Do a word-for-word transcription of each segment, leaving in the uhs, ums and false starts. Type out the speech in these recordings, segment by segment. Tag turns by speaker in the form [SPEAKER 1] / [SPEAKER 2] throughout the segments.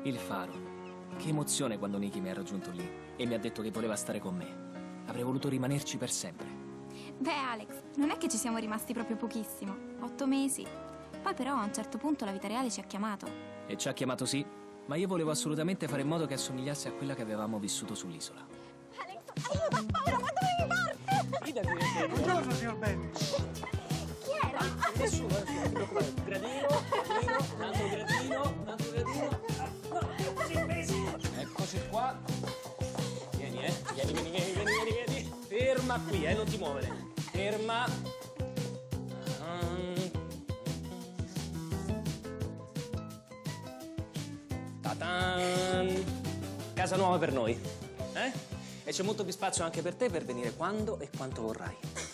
[SPEAKER 1] Il faro. Che emozione quando Nicky mi ha raggiunto lì e mi ha detto che voleva stare con me. Avrei voluto rimanerci per sempre.
[SPEAKER 2] Beh, Alex, non è che ci siamo rimasti proprio pochissimo. Otto mesi. Poi però a un certo punto la vita reale ci ha chiamato.
[SPEAKER 1] E ci ha chiamato sì, ma io volevo assolutamente fare in modo che assomigliasse a quella che avevamo vissuto sull'isola.
[SPEAKER 2] Alex, aiuto, ho paura, ma dove mi porti?
[SPEAKER 3] Fidati, buongiorno, signor Ben.
[SPEAKER 2] Chi era?
[SPEAKER 1] Nessuno, non ti preoccupare. Un gradino, gradino, un altro gradino, un altro gradino. Eccoci qua. Vieni, eh. Vieni, vieni, vieni, vieni, vieni, vieni. Ferma qui, eh, non ti muovere. Ferma. Ta-tan. Casa nuova per noi, eh? E c'è molto più spazio anche per te per venire quando e quanto vorrai.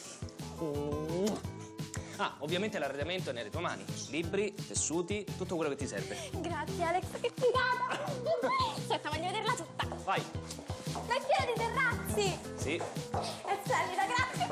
[SPEAKER 1] Ah, ovviamente l'arredamento è nelle tue mani. Libri, tessuti, tutto quello che ti serve.
[SPEAKER 2] Grazie, Alex, che figata! Aspetta, voglio vederla tutta.
[SPEAKER 1] Vai.
[SPEAKER 2] Ma è piena di terrazzi!
[SPEAKER 1] Sì.
[SPEAKER 2] È splendida, grazie!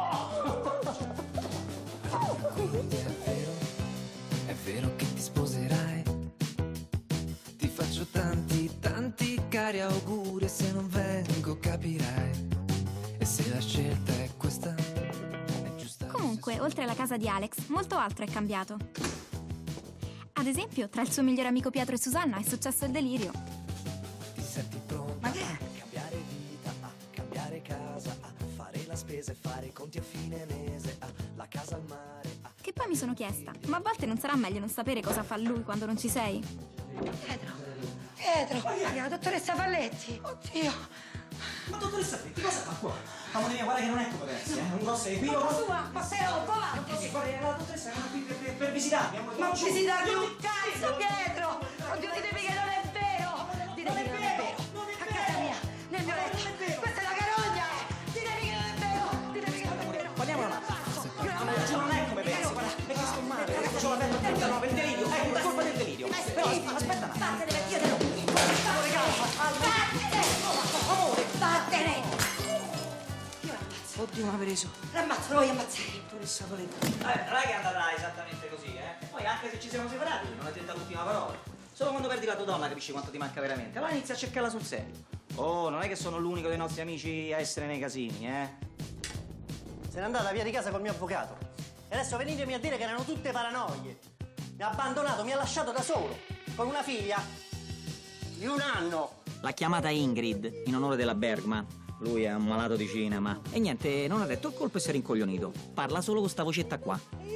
[SPEAKER 4] È vero, è vero che ti sposerai. Ti faccio tanti, tanti cari auguri. E se non vengo capirai. E se la scelta è questa, è giusta.
[SPEAKER 2] Comunque, oltre alla casa di Alex, molto altro è cambiato. Ad esempio, tra il suo migliore amico Pietro e Susanna è successo il delirio.
[SPEAKER 4] Ti senti pronta? Ma che? A cambiare vita, a cambiare casa, a fare la spesa e fare i conti a fine mese, a la casa al mare. A...
[SPEAKER 2] Che poi mi sono chiesta, ma a volte non sarà meglio non sapere cosa fa lui quando non ci sei?
[SPEAKER 5] Pietro, Pietro, la dottoressa Falletti. Oddio.
[SPEAKER 3] Ma dottoressa Falletti, cosa fa qua? Amore, guarda che non è come pensi, eh? Un grosso equivoco.
[SPEAKER 5] Ma sua, ma sei roba, va!
[SPEAKER 3] Non posso fare, la dottoressa è qui per, per, per visitarmi.
[SPEAKER 5] Ma visitarmi un cazzo, Pietro! Oddio, ditemi che non è vero! Ditemi che non è vero! A casa mia, nel mio letto! Questa è la carogna! Ditemi che non è vero! Ditemi che non è vero!
[SPEAKER 3] Parliamo un attimo. Non è come pensi, guarda, è che sto male. C'ho la pelle attenta, no, per il delirio. Ecco, è colpa del delirio. Però aspetta un attimo.
[SPEAKER 5] Vattene, perché io te lo dico! Vattene!
[SPEAKER 3] Amore!
[SPEAKER 5] Vattene! Io l'ammazzo.
[SPEAKER 3] Oddio, ma preso.
[SPEAKER 5] L'ammazzo, lo voglio ammazzare.
[SPEAKER 3] Dottoressa Falletti. Eh, non è che è andata esattamente così, eh? Poi anche se ci siamo separati, non è detta l'ultima parola. Solo quando perdi la tua donna capisci quanto ti manca veramente. Allora inizia a cercarla sul serio. Oh, non è che sono l'unico dei nostri amici a essere nei casini, eh?
[SPEAKER 6] Se n'è andata via di casa col mio avvocato. E adesso venitemi a dire che erano tutte paranoie. Mi ha abbandonato, mi ha lasciato da solo. Con una figlia di un anno.
[SPEAKER 7] L'ha chiamata Ingrid, in onore della Bergman. Lui è un malato di cinema. E niente, non ha detto il colpo e si è rincoglionito. Parla solo con sta vocetta qua.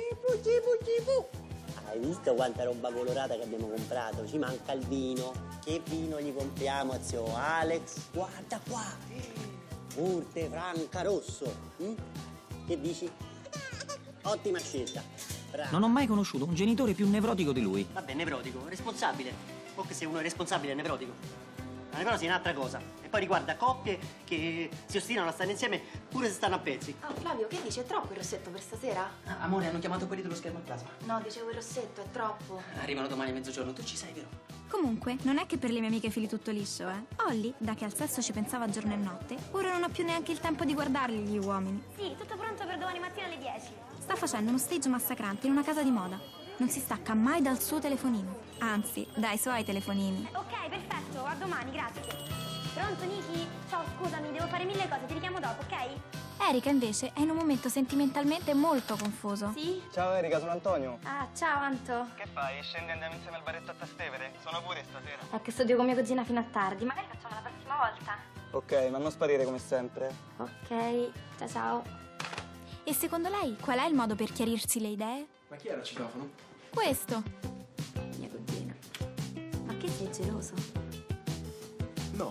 [SPEAKER 6] Hai visto quanta roba colorata che abbiamo comprato? Ci manca il vino. Che vino gli compriamo, zio Alex? Guarda qua. Urte Franca Rosso. Mm? Che dici? Ottima scelta. Bravo.
[SPEAKER 7] Non ho mai conosciuto un genitore più nevrotico di lui.
[SPEAKER 6] Vabbè, nevrotico, responsabile. O che se uno è responsabile è nevrotico. La nevrosi è un'altra cosa. E poi riguarda coppie che si ostinano a stare insieme pure se stanno a pezzi.
[SPEAKER 8] Oh, Flavio, che dici? È troppo il rossetto per stasera?
[SPEAKER 3] Ah, amore, hanno chiamato quelli dello schermo a plasma.
[SPEAKER 8] No, dicevo il rossetto, è troppo.
[SPEAKER 3] Arrivano domani a mezzogiorno, tu ci sei, vero?
[SPEAKER 2] Comunque, non è che per le mie amiche fili tutto liscio, eh? Holly, da che al sesso ci pensava giorno e notte, ora non ha più neanche il tempo di guardarli gli uomini.
[SPEAKER 9] Sì, tutto pronto per domani mattina alle dieci.
[SPEAKER 2] Sta facendo uno stage massacrante in una casa di moda. Non si stacca mai dal suo telefonino. Anzi, dai suoi telefonini.
[SPEAKER 9] Ok, perfetto, a domani, grazie. Pronto, Niki? Ciao, scusami, devo fare mille cose, ti richiamo dopo, ok?
[SPEAKER 2] Erika, invece, è in un momento sentimentalmente molto confuso.
[SPEAKER 9] Sì?
[SPEAKER 10] Ciao Erika, sono Antonio.
[SPEAKER 9] Ah, ciao, Anto.
[SPEAKER 10] Che fai? Scendi e andiamo insieme al baretto a Trastevere? Sono pure stasera.
[SPEAKER 9] È che studio con mia cugina fino a tardi, magari facciamo la prossima volta.
[SPEAKER 10] Ok, ma non sparire come sempre.
[SPEAKER 9] Ok, ciao ciao.
[SPEAKER 2] E secondo lei, qual è il modo per chiarirsi le idee?
[SPEAKER 3] Ma chi era il citofono?
[SPEAKER 2] Questo.
[SPEAKER 8] Mia cugina. Ma che sei geloso?
[SPEAKER 3] No.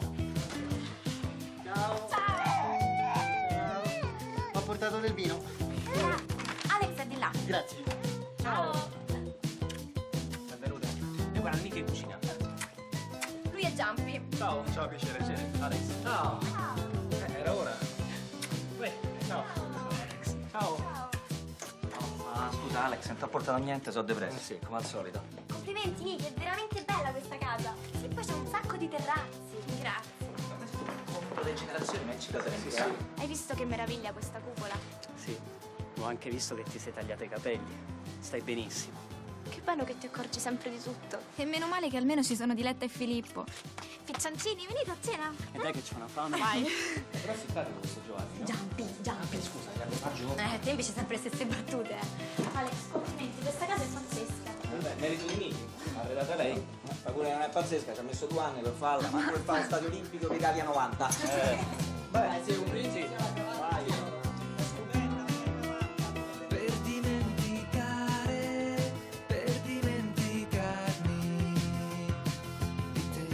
[SPEAKER 6] Ciao. Ciao. Ho portato del vino.
[SPEAKER 2] Alex è di là.
[SPEAKER 6] Grazie.
[SPEAKER 9] Ciao.
[SPEAKER 1] Benvenuta. E guarda, Nicky in cucina.
[SPEAKER 2] Lui è Jumpy.
[SPEAKER 3] Ciao. Ciao, piacere.
[SPEAKER 1] Piacere, Alex.
[SPEAKER 3] Ciao.
[SPEAKER 1] Eh, era ora. Uè, ciao.
[SPEAKER 3] Alex. Ciao.
[SPEAKER 1] Ah, scusa Alex, non ti ha portato niente, sono depresso. Sì, come al solito.
[SPEAKER 9] Complimenti, Niki, è veramente bella questa casa. Sì, poi c'è un sacco di terrazzi. Grazie.
[SPEAKER 1] Compro degenerazione, ma ci da
[SPEAKER 3] Sì, sì.
[SPEAKER 9] Hai visto che meraviglia questa cupola?
[SPEAKER 3] Sì, ho anche visto che ti sei tagliato i capelli. Stai benissimo.
[SPEAKER 9] Che bello che ti accorgi sempre di tutto.
[SPEAKER 2] E meno male che almeno ci sono Diletta e Filippo. Piccioncini, venite a cena.
[SPEAKER 3] E dai che c'è una fame.
[SPEAKER 2] Vai.
[SPEAKER 3] Però simpatico questo Giovanni, no?
[SPEAKER 2] Giampi, Giampi.
[SPEAKER 3] Scusa, Carlo, fa giù.
[SPEAKER 2] Eh, te invece sempre le stesse battute. eh. Alex, complimenti, questa casa è pazzesca.
[SPEAKER 3] Vabbè, merito di Niki. L'ha arredata lei. Ma pure non è pazzesca, ci ha messo due anni per farla, ma per fare lo stadio olimpico d'Italia novanta. Eh. Vabbè, sì, complimenti. Vai.
[SPEAKER 4] Per dimenticare, per dimenticarmi di te.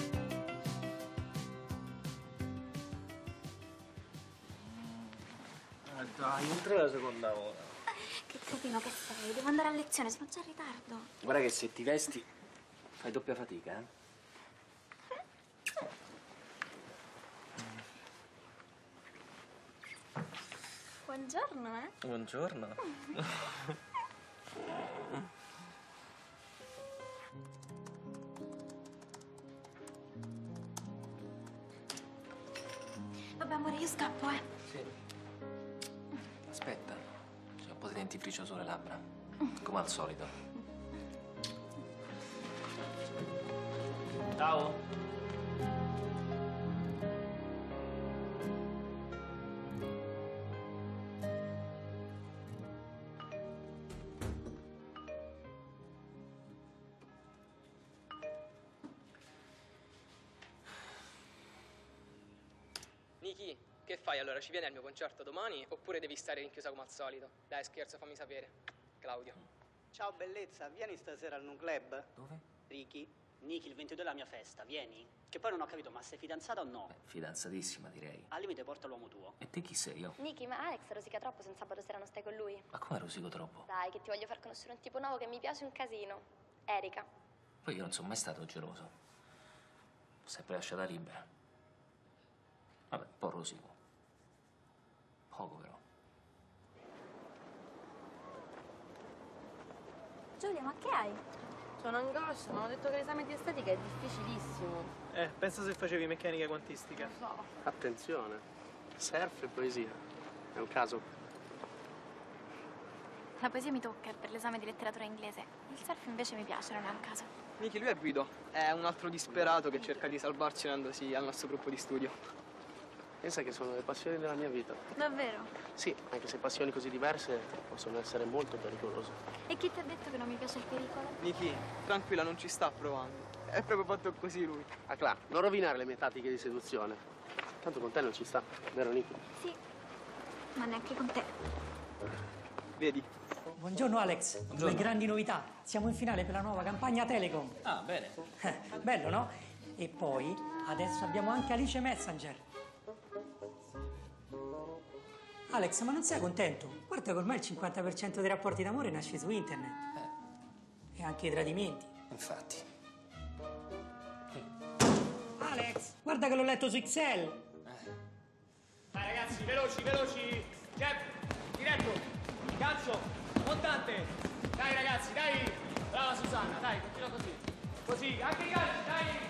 [SPEAKER 11] Eh dai, entra la seconda ora.
[SPEAKER 2] Che cretino che sei, devo andare a lezione, sono già in ritardo.
[SPEAKER 11] Guarda che se ti vesti fai doppia fatica, eh?
[SPEAKER 9] Buongiorno, eh?
[SPEAKER 11] Buongiorno.
[SPEAKER 2] Vabbè, amore, io scappo, eh.
[SPEAKER 1] Sì. Aspetta, c'è un po' di dentifricio sulle labbra. Come al solito.
[SPEAKER 11] Ciao.
[SPEAKER 12] Niki, che fai allora? Ci vieni al mio concerto domani oppure devi stare rinchiusa come al solito? Dai, scherzo, fammi sapere. Claudio.
[SPEAKER 6] Ciao bellezza, vieni stasera al Nu Club?
[SPEAKER 1] Dove?
[SPEAKER 6] Ricky, Niki, il ventidue è la mia festa, vieni? Che poi non ho capito, ma sei fidanzata o no?
[SPEAKER 1] Beh, fidanzatissima, direi.
[SPEAKER 6] Al limite porta l'uomo tuo.
[SPEAKER 1] E te chi sei, io?
[SPEAKER 9] Niki, ma Alex rosica troppo se un sabato sera non stai con lui.
[SPEAKER 1] Ma come rosico troppo?
[SPEAKER 9] Dai, che ti voglio far conoscere un tipo nuovo che mi piace un casino. Erika.
[SPEAKER 1] Poi io non sono mai stato geloso. L'ho sempre lasciata libera. Vabbè, un po' rosico. Poco, però.
[SPEAKER 9] Giulia, ma che hai?
[SPEAKER 13] Sono angoscia, mi hanno detto che l'esame di estetica è difficilissimo.
[SPEAKER 10] Eh, pensa se facevi meccanica quantistica.
[SPEAKER 13] Lo so.
[SPEAKER 14] Attenzione, surf e poesia. È un caso.
[SPEAKER 2] La poesia mi tocca per l'esame di letteratura inglese. Il surf invece mi piace, non è un caso.
[SPEAKER 12] Niki, lui è Guido. È un altro disperato che cerca di salvarci unendosi al nostro gruppo di studio.
[SPEAKER 14] Pensa che sono le passioni della mia vita.
[SPEAKER 2] Davvero?
[SPEAKER 14] Sì, anche se passioni così diverse possono essere molto pericolose.
[SPEAKER 2] E chi ti ha detto che non mi piace il pericolo?
[SPEAKER 12] Niki, tranquilla, non ci sta provando. È proprio fatto così lui.
[SPEAKER 14] Ah, Cla, non rovinare le mie tattiche di seduzione. Tanto con te non ci sta, vero Niki?
[SPEAKER 2] Sì, ma neanche con te.
[SPEAKER 12] Vedi?
[SPEAKER 15] Buongiorno Alex,
[SPEAKER 1] Buongiorno.
[SPEAKER 15] le grandi novità. Siamo in finale per la nuova campagna Telecom.
[SPEAKER 1] Ah, bene.
[SPEAKER 15] Eh, bello, no? E poi adesso abbiamo anche Alice Messenger. Alex, ma non sei contento? Guarda che ormai il cinquanta per cento dei rapporti d'amore nasce su internet.
[SPEAKER 1] Eh.
[SPEAKER 15] E anche i tradimenti.
[SPEAKER 1] Infatti.
[SPEAKER 15] Alex, guarda che l'ho letto su Excel.
[SPEAKER 10] Dai ragazzi, veloci, veloci. Jeb, diretto. Cazzo, montante. Dai ragazzi, dai. Brava Susanna, dai, continua così. Così, anche i calci, dai.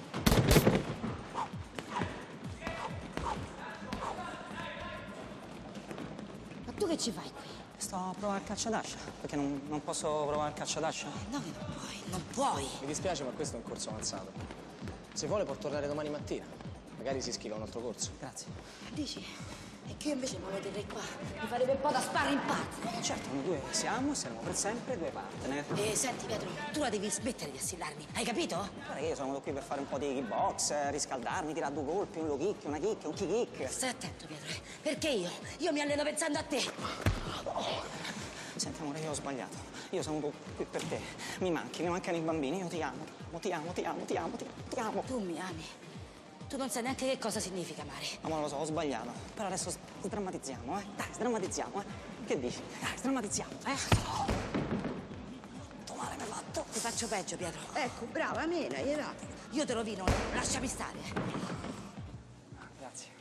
[SPEAKER 5] Ma tu che ci fai qui?
[SPEAKER 3] Sto a provare il calciadascia, perché non, non posso provare il calciadascia.
[SPEAKER 5] No, che non puoi, non puoi.
[SPEAKER 16] Mi dispiace, ma questo è un corso avanzato. Se vuole può tornare domani mattina. Magari si iscrive a un altro corso.
[SPEAKER 3] Grazie.
[SPEAKER 5] Dici? E che io invece me lo terrei qua. Mi farebbe un po' da sparring partner.
[SPEAKER 3] Certo, noi due siamo e saremo per sempre due partner.
[SPEAKER 5] E senti Pietro, tu la devi smettere di assillarmi, hai capito?
[SPEAKER 3] Guarda che io sono venuto qui per fare un po' di kickbox, eh, riscaldarmi, tirare due colpi, un low kick, una kick, un kick kick.
[SPEAKER 5] Stai attento Pietro, eh? Perché io? Io mi alleno pensando a te.
[SPEAKER 3] Senti amore, io ho sbagliato. Io sono venuto qui per te. Mi manchi, mi mancano i bambini, io ti amo, ti amo, ti amo, ti amo, ti amo, ti amo.
[SPEAKER 5] Tu mi ami. Tu non sai neanche che cosa significa amare.
[SPEAKER 3] No, ma lo so, ho sbagliato. Però adesso sdrammatizziamo, eh? Dai, sdrammatizziamo, eh? Che dici? Dai, sdrammatizziamo, eh? Quanto male mi hai fatto?
[SPEAKER 5] Ti faccio peggio, Pietro. Ecco, brava, mena, gli va. Io te rovino, lasciami stare.
[SPEAKER 3] Grazie.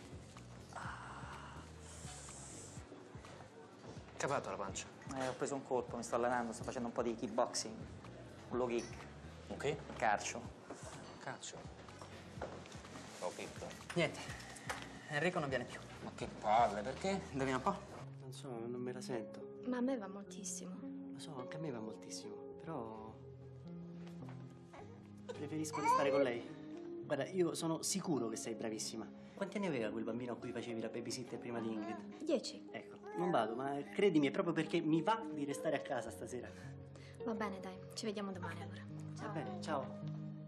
[SPEAKER 16] Che hai fatto la pancia?
[SPEAKER 3] Eh, ho preso un colpo, mi sto allenando, sto facendo un po' di kickboxing. Un low kick.
[SPEAKER 16] Ok?
[SPEAKER 3] Calcio.
[SPEAKER 16] Calcio. Low kick.
[SPEAKER 3] Niente, Enrico non viene più.
[SPEAKER 16] Ma che palle, perché?
[SPEAKER 3] Indovina un po'?
[SPEAKER 6] Non so, non me la sento.
[SPEAKER 2] Ma a me va moltissimo.
[SPEAKER 6] Lo so, anche a me va moltissimo.
[SPEAKER 17] però... preferisco restare con lei. Guarda, io sono sicuro che sei bravissima. Quanti anni aveva quel bambino a cui facevi la babysitter prima di Ingrid?
[SPEAKER 2] Dieci.
[SPEAKER 17] Ecco, non vado, ma credimi, è proprio perché mi va di restare a casa stasera.
[SPEAKER 2] Va bene, dai, ci vediamo domani allora.
[SPEAKER 17] Va bene, ciao.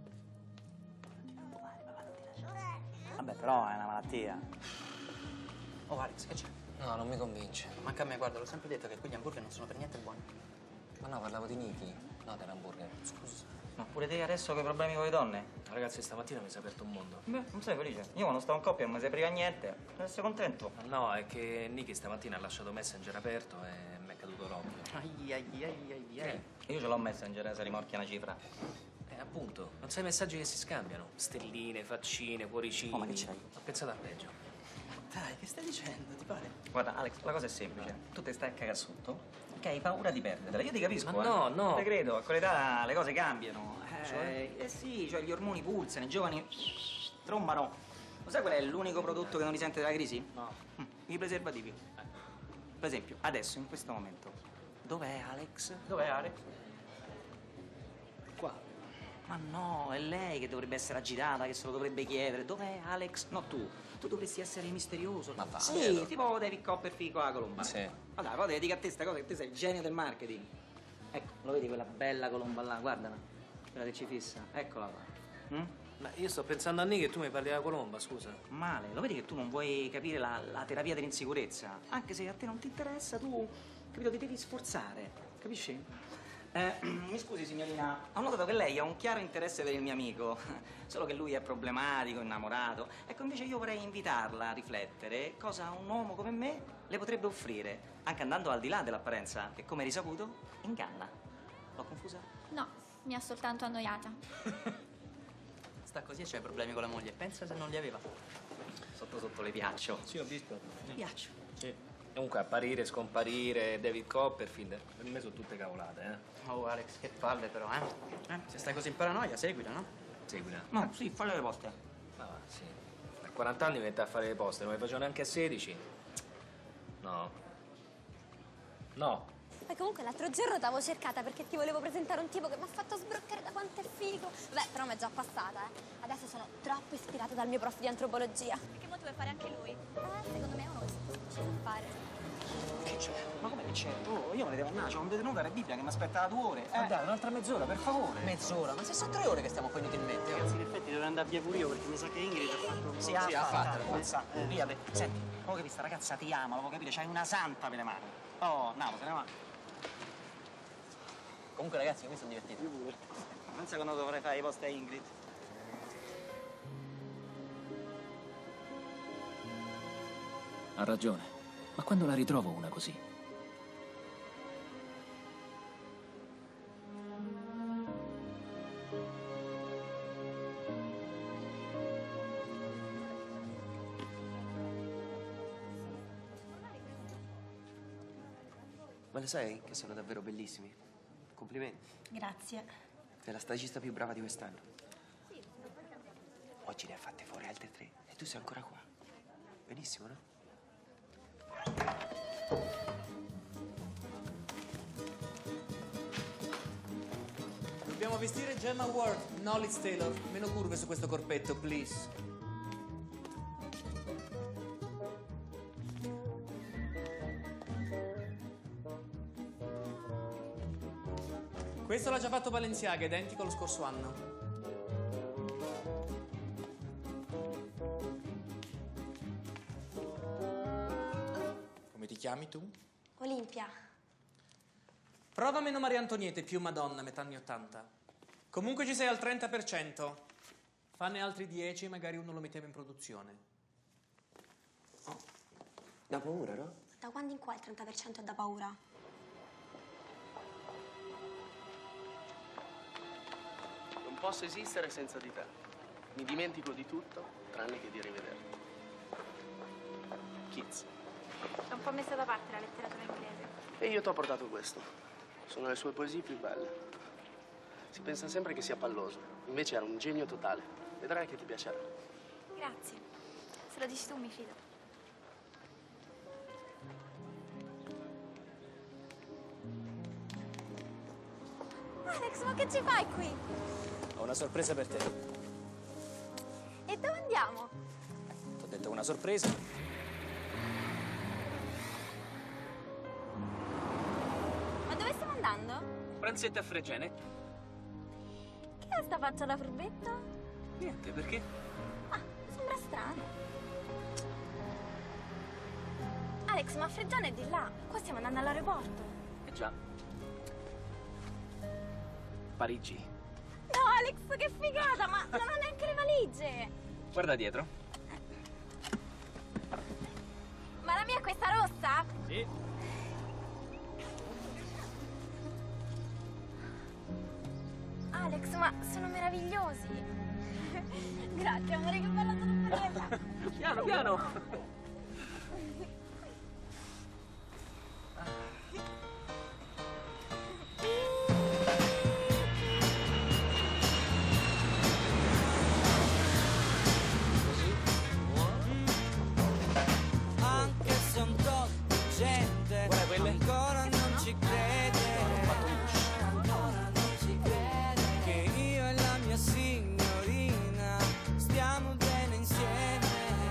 [SPEAKER 7] Vabbè, però è una malattia.
[SPEAKER 16] Oh, Alex, che c'è?
[SPEAKER 11] No, non mi convince.
[SPEAKER 16] Manca a me, guarda, l'ho sempre detto che quegli hamburger non sono per niente buoni.
[SPEAKER 11] Ma no, parlavo di Niki, no dell'hamburger.
[SPEAKER 16] Scusa.
[SPEAKER 7] Ma pure te adesso che problemi con le donne?
[SPEAKER 1] Ragazzi, stamattina mi si è aperto un mondo.
[SPEAKER 7] Beh, non sei felice? Io quando stavo in coppia non mi si apriva niente. Devo essere contento.
[SPEAKER 1] Ma no, è che Niki stamattina ha lasciato Messenger aperto e mi è caduto l'occhio.
[SPEAKER 17] Ai ai ai ai ai.
[SPEAKER 7] Io ce l'ho Messenger, se rimorchia una cifra.
[SPEAKER 1] Eh, appunto, non sai i messaggi che si scambiano? Stelline, faccine, cuoricini.
[SPEAKER 7] Oh, ma che c'hai?
[SPEAKER 1] Ho pensato a peggio.
[SPEAKER 16] Dai, che stai dicendo? Ti pare?
[SPEAKER 7] Guarda, Alex, la cosa è semplice. Tu te stai a cagare sotto, perché hai paura di perderla. Io ti capisco,
[SPEAKER 1] Ma
[SPEAKER 7] eh.
[SPEAKER 1] no, no.
[SPEAKER 7] Te credo, a quell'età le cose cambiano. Eh,
[SPEAKER 1] Cioè?
[SPEAKER 7] eh sì, cioè gli ormoni pulsano, i giovani trombano. Lo sai qual è l'unico prodotto che non risente della crisi?
[SPEAKER 1] No.
[SPEAKER 7] Mm, I preservativi. Per esempio, adesso, in questo momento, dov'è Alex? Dov'è Alex?
[SPEAKER 17] Qua.
[SPEAKER 7] Ma no, è lei che dovrebbe essere agitata, che se lo dovrebbe chiedere. Dov'è Alex? No, tu. Tu dovresti essere misterioso.
[SPEAKER 11] Ma va,
[SPEAKER 7] Sì,
[SPEAKER 11] vero?
[SPEAKER 7] tipo David Copperfield con la colomba.
[SPEAKER 11] Sì.
[SPEAKER 7] Ma dai, poi devi dire a te sta cosa, che te sei il genio del marketing. Ecco, lo vedi quella bella colomba là? Guardala. Quella che ci fissa. Eccola là. Mm?
[SPEAKER 1] Ma io sto pensando a Niki e tu mi parli della colomba, scusa.
[SPEAKER 7] Male, lo vedi che tu non vuoi capire la, la terapia dell'insicurezza? Anche se a te non ti interessa, tu, capito, ti devi sforzare. Capisci? Eh, mi scusi signorina, ho notato che lei ha un chiaro interesse per il mio amico, solo che lui è problematico, innamorato. Ecco, invece io vorrei invitarla a riflettere cosa un uomo come me le potrebbe offrire, anche andando al di là dell'apparenza, che come risaputo inganna. L'ho confusa?
[SPEAKER 2] No, mi ha soltanto annoiata.
[SPEAKER 16] Sta così e c'hai problemi con la moglie. Pensa se non li aveva.
[SPEAKER 7] Sotto sotto le piaccio.
[SPEAKER 1] Sì, ho visto.
[SPEAKER 16] Mi piaccio.
[SPEAKER 1] Sì. Comunque apparire, scomparire, David Copperfield, per me sono tutte cavolate, eh.
[SPEAKER 16] Oh, Alex, che palle però, eh? eh? Se stai così in paranoia, seguila, no?
[SPEAKER 1] Seguila.
[SPEAKER 7] No, sì, fai le poste.
[SPEAKER 1] Ma va, sì. A quaranta anni mi mette a fare le poste, non le facevo neanche a sedici. No. No.
[SPEAKER 9] Poi comunque l'altro giorno t'avevo cercata perché ti volevo presentare un tipo che mi ha fatto sbroccare da quanto è figo. Beh, però mi è già passata, eh. Adesso sono troppo ispirata dal mio prof di antropologia. Perché mo tu vuoi fare anche lui? Eh, secondo me è uno che si può fare.
[SPEAKER 7] Che c'è? Ma come che c'è? Oh, io non ne devo andare, c'è un detenuto alla Bibbia che mi aspetta da due ore. Eh, dai, un'altra mezz'ora, per favore.
[SPEAKER 16] Mezz'ora? Ma se sono tre ore che stiamo qua inutilmente.
[SPEAKER 17] Ragazzi, in effetti dovrei andare via pure io perché mi sa che Ingrid ha fatto un po'.
[SPEAKER 7] Sì, ha
[SPEAKER 16] Sì, ha
[SPEAKER 7] fatto,
[SPEAKER 16] fatto,
[SPEAKER 7] ha fatto.
[SPEAKER 17] Eh.
[SPEAKER 7] Via, beh, senti, proprio che questa ragazza ti ama, lo puoi capire, c'hai una santa per le mani. Oh, no, se ne va.
[SPEAKER 16] Comunque, ragazzi, io mi sono divertito.
[SPEAKER 17] Io pure.
[SPEAKER 7] Pensa quando dovrei fare i posti a Ingrid.
[SPEAKER 1] Ha ragione. Ma quando la ritrovo una così?
[SPEAKER 18] Ma lo sai che sono davvero bellissimi? Complimenti.
[SPEAKER 5] Grazie.
[SPEAKER 18] Sei la stagista più brava di quest'anno. Oggi ne ha fatte fuori altre tre e tu sei ancora qua. Benissimo, no?
[SPEAKER 12] Dobbiamo vestire Gemma Ward, no Liz Taylor. Meno curve su questo corpetto, please. Questo l'ha già fatto Balenciaga, identico allo scorso anno. Come ti chiami tu?
[SPEAKER 9] Olimpia.
[SPEAKER 12] Prova meno Maria Antonietta, più Madonna, metà anni ottanta. Comunque ci sei al trenta per cento. Fanne altri dieci e magari uno lo mettiamo in produzione.
[SPEAKER 18] Oh, da paura, no?
[SPEAKER 9] Da quando in qua il trenta per cento è da paura?
[SPEAKER 14] Non posso esistere senza di te. Mi dimentico di tutto, tranne che di rivederti. Kids.
[SPEAKER 2] È un po' messa da parte la letteratura inglese.
[SPEAKER 14] E io ti ho portato questo. Sono le sue poesie più belle. Si pensa sempre che sia palloso, invece era un genio totale. Vedrai che ti piacerà.
[SPEAKER 2] Grazie. Se lo dici tu mi fido.
[SPEAKER 9] Alex, ma che ci fai qui?
[SPEAKER 16] Ho una sorpresa per te.
[SPEAKER 9] E dove andiamo?
[SPEAKER 16] Ti ho detto una sorpresa.
[SPEAKER 9] Ma dove stiamo andando?
[SPEAKER 11] Pranzetto a Fregene?
[SPEAKER 9] Che è sta faccia da furbetto?
[SPEAKER 11] Niente, perché?
[SPEAKER 9] Ah, sembra strano. Alex, ma Freggiane è di là. Qua stiamo andando all'aeroporto.
[SPEAKER 11] Eh già. Parigi.
[SPEAKER 9] No, Alex, che figata, ma non ho neanche le valigie.
[SPEAKER 11] Guarda dietro.
[SPEAKER 9] Ma la mia è questa rossa?
[SPEAKER 11] Sì.
[SPEAKER 9] Alex, ma sono meravigliosi. Grazie, amore, che bella sorpresa.
[SPEAKER 11] Piano, piano.
[SPEAKER 4] Anche se un tot di gente ancora non ci crede, ancora non ci crede che io e la mia signorina stiamo bene insieme.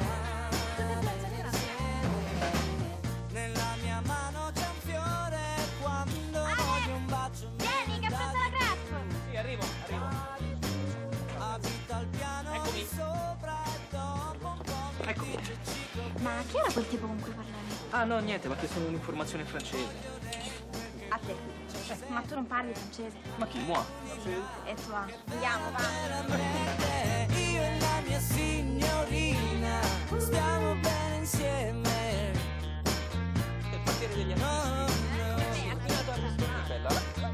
[SPEAKER 4] Nella mia mano c'è un fiore quando voglio un bacio.
[SPEAKER 9] Vieni, che aspetta la crepe.
[SPEAKER 11] Sì, arrivo, arrivo.
[SPEAKER 4] Abita al piano di sopra e dopo un po' mi
[SPEAKER 11] Eccomi.
[SPEAKER 4] dice Cico.
[SPEAKER 2] Ma chi era quel tipo con cui parlavi?
[SPEAKER 11] Ah, no, niente, ma che sono un'informazione francese.
[SPEAKER 2] A te. Ma tu non parli francese?
[SPEAKER 11] Ma chi, moi?
[SPEAKER 2] Sì, e tu ah. Andiamo, va.
[SPEAKER 4] Io e la mia signorina stiamo bene insieme.
[SPEAKER 11] Il quartiere degli amici. Bella.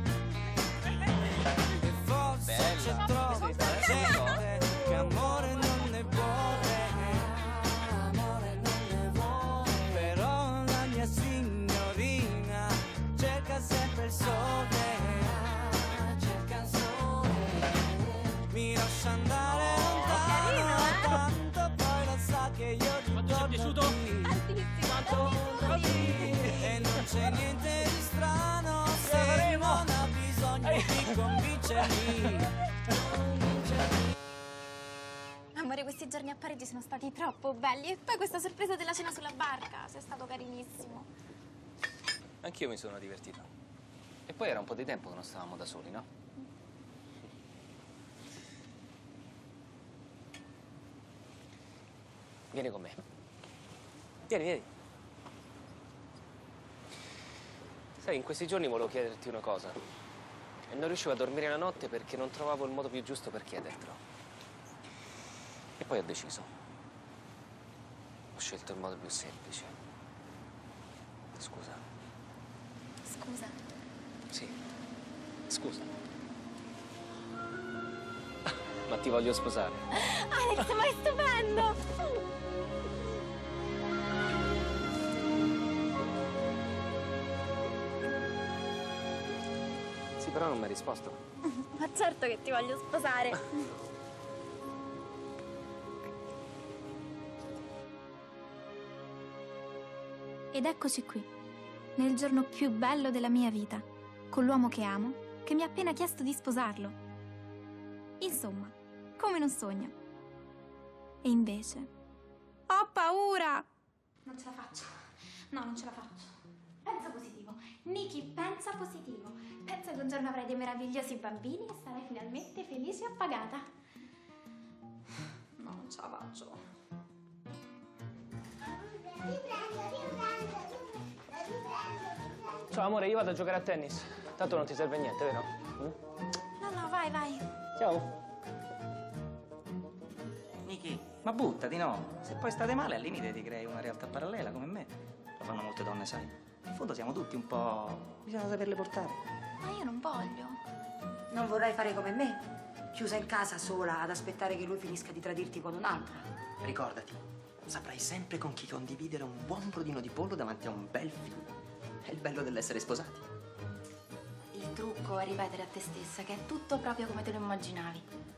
[SPEAKER 4] E forse c'è troppa gente che amore non ne vuole. Amore non ne vuole. Però la mia signorina cerca sempre il sole. Cerca il sole. Mi lascia andare lontano, tanto poi lo sa che io ti torno qui. E non c'è niente di strano se non ha bisogno di convincermi.
[SPEAKER 9] Amore, questi giorni a Parigi sono stati troppo belli. E poi questa sorpresa della cena sulla barca. Sei stato carinissimo.
[SPEAKER 11] Anch'io mi sono divertito. E poi era un po' di tempo che non stavamo da soli, no? Vieni con me. Vieni, vieni. Sai, in questi giorni volevo chiederti una cosa. E non riuscivo a dormire la notte perché non trovavo il modo più giusto per chiedertelo. E poi ho deciso. Ho scelto il modo più semplice. Scusa.
[SPEAKER 9] Scusa.
[SPEAKER 11] Sì. Scusa. Ma ti voglio sposare.
[SPEAKER 9] Alex, ma è stupendo!
[SPEAKER 11] Sì, però non mi hai risposto.
[SPEAKER 9] Ma certo che ti voglio sposare.
[SPEAKER 2] Ed eccoci qui, nel giorno più bello della mia vita, con l'uomo che amo, che mi ha appena chiesto di sposarlo. Insomma, come in un sogno. E invece, ho paura! Non ce la faccio. No, non ce la faccio. Pensa positivo. Niki, pensa positivo. Pensa che un giorno avrai dei meravigliosi bambini e sarai finalmente felice e appagata. No, non ce la faccio.
[SPEAKER 16] Ciao amore, io vado a giocare a tennis. Tanto non ti serve niente, vero? Mm?
[SPEAKER 2] No, no, vai, vai.
[SPEAKER 16] Ciao.
[SPEAKER 3] Niki, ma buttati, no? Se poi state male, al limite ti crei una realtà parallela come me. Lo fanno molte donne, sai. In fondo siamo tutti un po'... bisogna saperle portare.
[SPEAKER 2] Ma io non voglio.
[SPEAKER 5] Non vorrai fare come me, chiusa in casa sola ad aspettare che lui finisca di tradirti con un'altra.
[SPEAKER 17] Ricordati, saprai sempre con chi condividere un buon brodino di pollo davanti a un bel film. È il bello dell'essere sposati.
[SPEAKER 8] Il trucco è ripetere a te stessa che è tutto proprio come te lo immaginavi.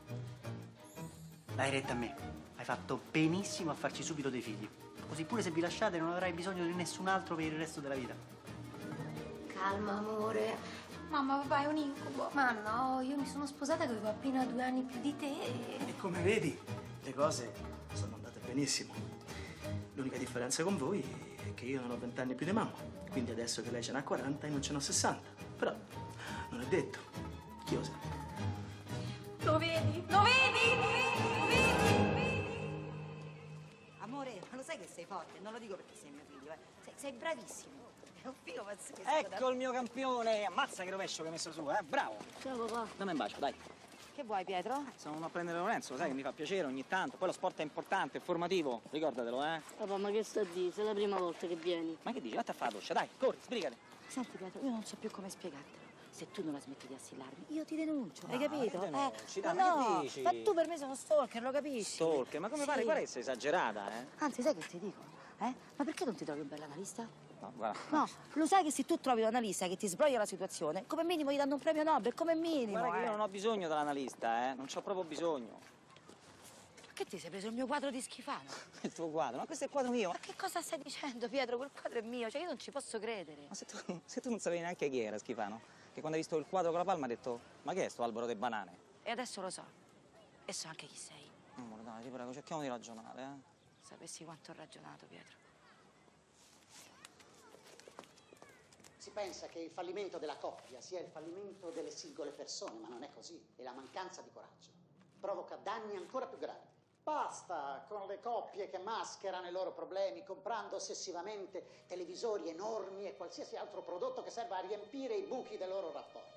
[SPEAKER 17] Dai retta a me. Hai fatto benissimo a farci subito dei figli. Così pure se vi lasciate non avrai bisogno di nessun altro per il resto della vita.
[SPEAKER 8] Calma, amore.
[SPEAKER 9] Mamma, papà, è un incubo.
[SPEAKER 5] Ma no, io mi sono sposata che avevo appena due anni più di te.
[SPEAKER 17] E come vedi, le cose sono andate benissimo. L'unica differenza con voi è che io non ho vent'anni più di mamma. Quindi adesso che lei ce n'ha quaranta, io non ce n'ho sessanta. Però non è detto. Chi lo sa?
[SPEAKER 9] Lo vedi? Lo vedi? Lo vedi?
[SPEAKER 5] Amore, ma lo sai che sei forte? Non lo dico perché sei mio figlio, eh. Sei, sei bravissimo. È un figlio pazzesco.
[SPEAKER 3] Ecco il mio campione! Ammazza che rovescio che hai messo su, eh? Bravo!
[SPEAKER 5] Ciao papà.
[SPEAKER 3] Dammi un bacio, dai.
[SPEAKER 5] Che vuoi, Pietro?
[SPEAKER 3] Sono uno a prendere Lorenzo, lo sai che mi fa piacere ogni tanto. Poi lo sport è importante, è formativo, ricordatelo, eh?
[SPEAKER 13] Papà, ma che sta a dire? Sei la prima volta che vieni.
[SPEAKER 3] Ma che dici? Vatti a fare la doccia, dai, corri, sbrigati.
[SPEAKER 5] Senti, Pietro, io non so più come spiegartelo. Se tu non la smetti di assillarmi, io ti denuncio, hai
[SPEAKER 3] No,
[SPEAKER 5] capito?
[SPEAKER 3] che denunci?
[SPEAKER 5] Eh,
[SPEAKER 3] Dai,
[SPEAKER 5] ma
[SPEAKER 3] ma che
[SPEAKER 5] no,
[SPEAKER 3] dici?
[SPEAKER 5] ma tu per me sei uno stalker, lo capisci?
[SPEAKER 3] Stalker, ma come
[SPEAKER 5] Sì.
[SPEAKER 3] pare? Guarda che sei esagerata, eh?
[SPEAKER 5] Anzi, sai che ti dico? Eh? Ma perché non ti trovi un bel analista?
[SPEAKER 3] No, guarda.
[SPEAKER 5] No, lo sai che se tu trovi un analista che ti sbroglia la situazione, come minimo gli danno un premio Nobel, come minimo.
[SPEAKER 3] Guarda che
[SPEAKER 5] eh.
[SPEAKER 3] io non ho bisogno dell'analista, eh? Non c'ho proprio bisogno.
[SPEAKER 5] Perché ti sei preso il mio quadro di Schifano?
[SPEAKER 3] Il tuo quadro, ma questo è il quadro mio.
[SPEAKER 5] Ma che cosa stai dicendo, Pietro? Quel quadro è mio, cioè io non ci posso credere.
[SPEAKER 3] Ma se tu, se tu non sapevi neanche chi era Schifano, che quando hai visto il quadro con la palma ha detto ma che è sto albero di banane?
[SPEAKER 5] E adesso lo so. E so anche chi sei.
[SPEAKER 3] Amore, dai, ti prego, cerchiamo di ragionare, eh?
[SPEAKER 5] Sapessi quanto ho ragionato, Pietro.
[SPEAKER 6] Si pensa che il fallimento della coppia sia il fallimento delle singole persone, ma non è così. È la mancanza di coraggio. Provoca danni ancora più gravi. Basta con le coppie che mascherano i loro problemi comprando ossessivamente televisori enormi e qualsiasi altro prodotto che serva a riempire i buchi del loro rapporto.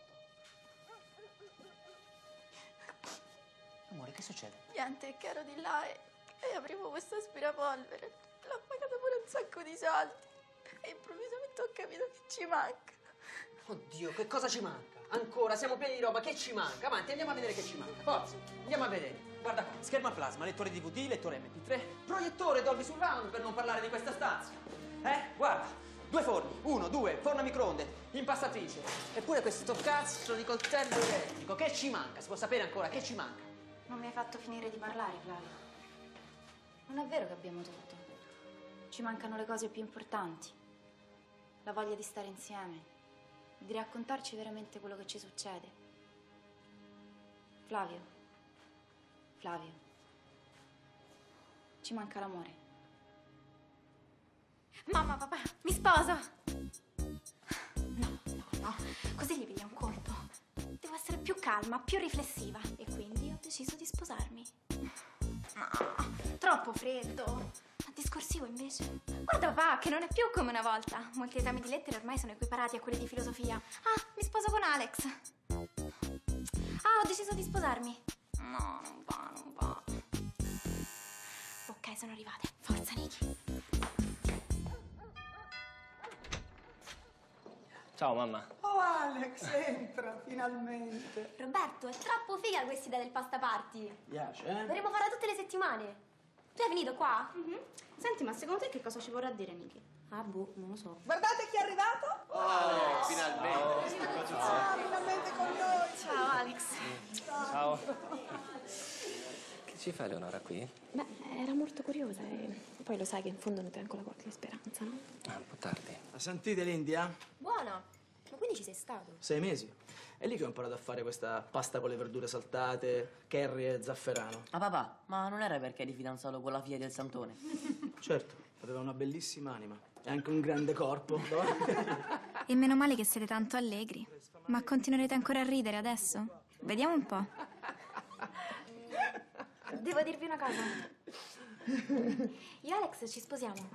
[SPEAKER 3] Amore, che succede?
[SPEAKER 9] Niente, che ero di là e, e aprivo questo aspirapolvere. L'ho pagato pure un sacco di soldi. E improvvisamente ho capito che ci manca.
[SPEAKER 12] Oddio, che cosa ci manca? Ancora, siamo pieni di roba, che ci manca? Avanti, andiamo a vedere che ci manca. Forza, andiamo a vedere. Guarda qua, schermo a plasma, lettore D V D, lettore M P tre, proiettore Dolby Surround, per non parlare di questa stanza. Eh? Guarda, due forni, uno, due, forno a microonde, impastatrice. Eppure questo cazzo di coltello elettrico, che ci manca? Si può sapere ancora che ci manca?
[SPEAKER 8] Non mi hai fatto finire di parlare, Flavio. Non è vero che abbiamo tutto. Ci mancano le cose più importanti. La voglia di stare insieme, di raccontarci veramente quello che ci succede. Flavio, Flavio, ci manca l'amore.
[SPEAKER 9] Mamma, papà, mi sposo! No, no, no, così gli piglia un colpo. Devo essere più calma, più riflessiva. E quindi ho deciso di sposarmi. No, troppo freddo. Discorsivo invece. Guarda papà, che non è più come una volta. Molti esami di lettere ormai sono equiparati a quelli di filosofia. Ah, mi sposo con Alex. Ah, ho deciso di sposarmi. No, non va, non va. Ok, sono arrivate. Forza, Niki.
[SPEAKER 11] Ciao, mamma.
[SPEAKER 19] Oh, Alex, entra, finalmente.
[SPEAKER 9] Roberto, è troppo figa questa idea del pasta party.
[SPEAKER 17] Piace, eh?
[SPEAKER 9] Dovremmo farla tutte le settimane. Tu hai finito qua?
[SPEAKER 8] Mm-hmm. Senti, ma secondo te che cosa ci vorrà dire, Niki? Ah, boh, non lo so.
[SPEAKER 19] Guardate chi è arrivato.
[SPEAKER 11] Oh, finalmente.
[SPEAKER 19] Ah, finalmente con noi.
[SPEAKER 9] Ciao, Alex.
[SPEAKER 11] Ciao. Che ci fai, Leonora, qui?
[SPEAKER 20] Beh, era molto curiosa e poi lo sai che in fondo non tengo la qualche di speranza, no?
[SPEAKER 11] Ah, un po' tardi.
[SPEAKER 17] La sentite l'India?
[SPEAKER 9] Buona. Ma quindi ci sei stato?
[SPEAKER 17] Sei mesi. È lì che ho imparato a fare questa pasta con le verdure saltate, curry e zafferano.
[SPEAKER 18] Ah papà, ma non era perché eri fidanzato con la figlia del Santone?
[SPEAKER 17] Certo, aveva una bellissima anima e anche un grande corpo. No?
[SPEAKER 2] E meno male che siete tanto allegri. Ma continuerete ancora a ridere adesso? Vediamo un po'.
[SPEAKER 9] Devo dirvi una cosa. Io e Alex ci sposiamo.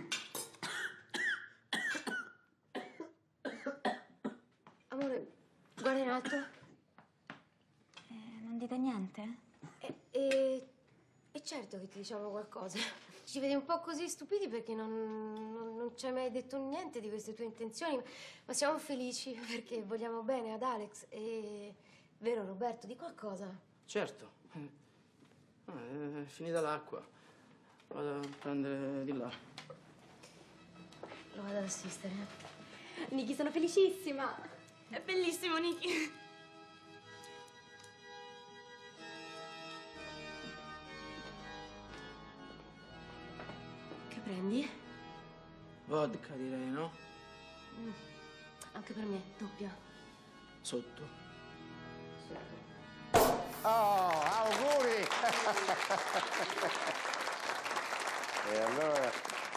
[SPEAKER 20] Amore, guarda in alto.
[SPEAKER 2] Eh, non dite niente?
[SPEAKER 20] E, e, e certo che ti diciamo qualcosa. Ci vedi un po' così stupidi perché non, non, non ci hai mai detto niente di queste tue intenzioni, ma siamo felici perché vogliamo bene ad Alex. E vero, Roberto, di qualcosa?
[SPEAKER 17] Certo. Ah, è finita l'acqua. Vado a prendere di là.
[SPEAKER 20] Lo vado ad assistere.
[SPEAKER 9] Niki, sono felicissima. È bellissimo, Niki.
[SPEAKER 20] Che prendi?
[SPEAKER 17] Vodka, direi, no?
[SPEAKER 20] Mm. Anche per me, doppia.
[SPEAKER 17] Sotto.
[SPEAKER 21] Oh, auguri! E allora...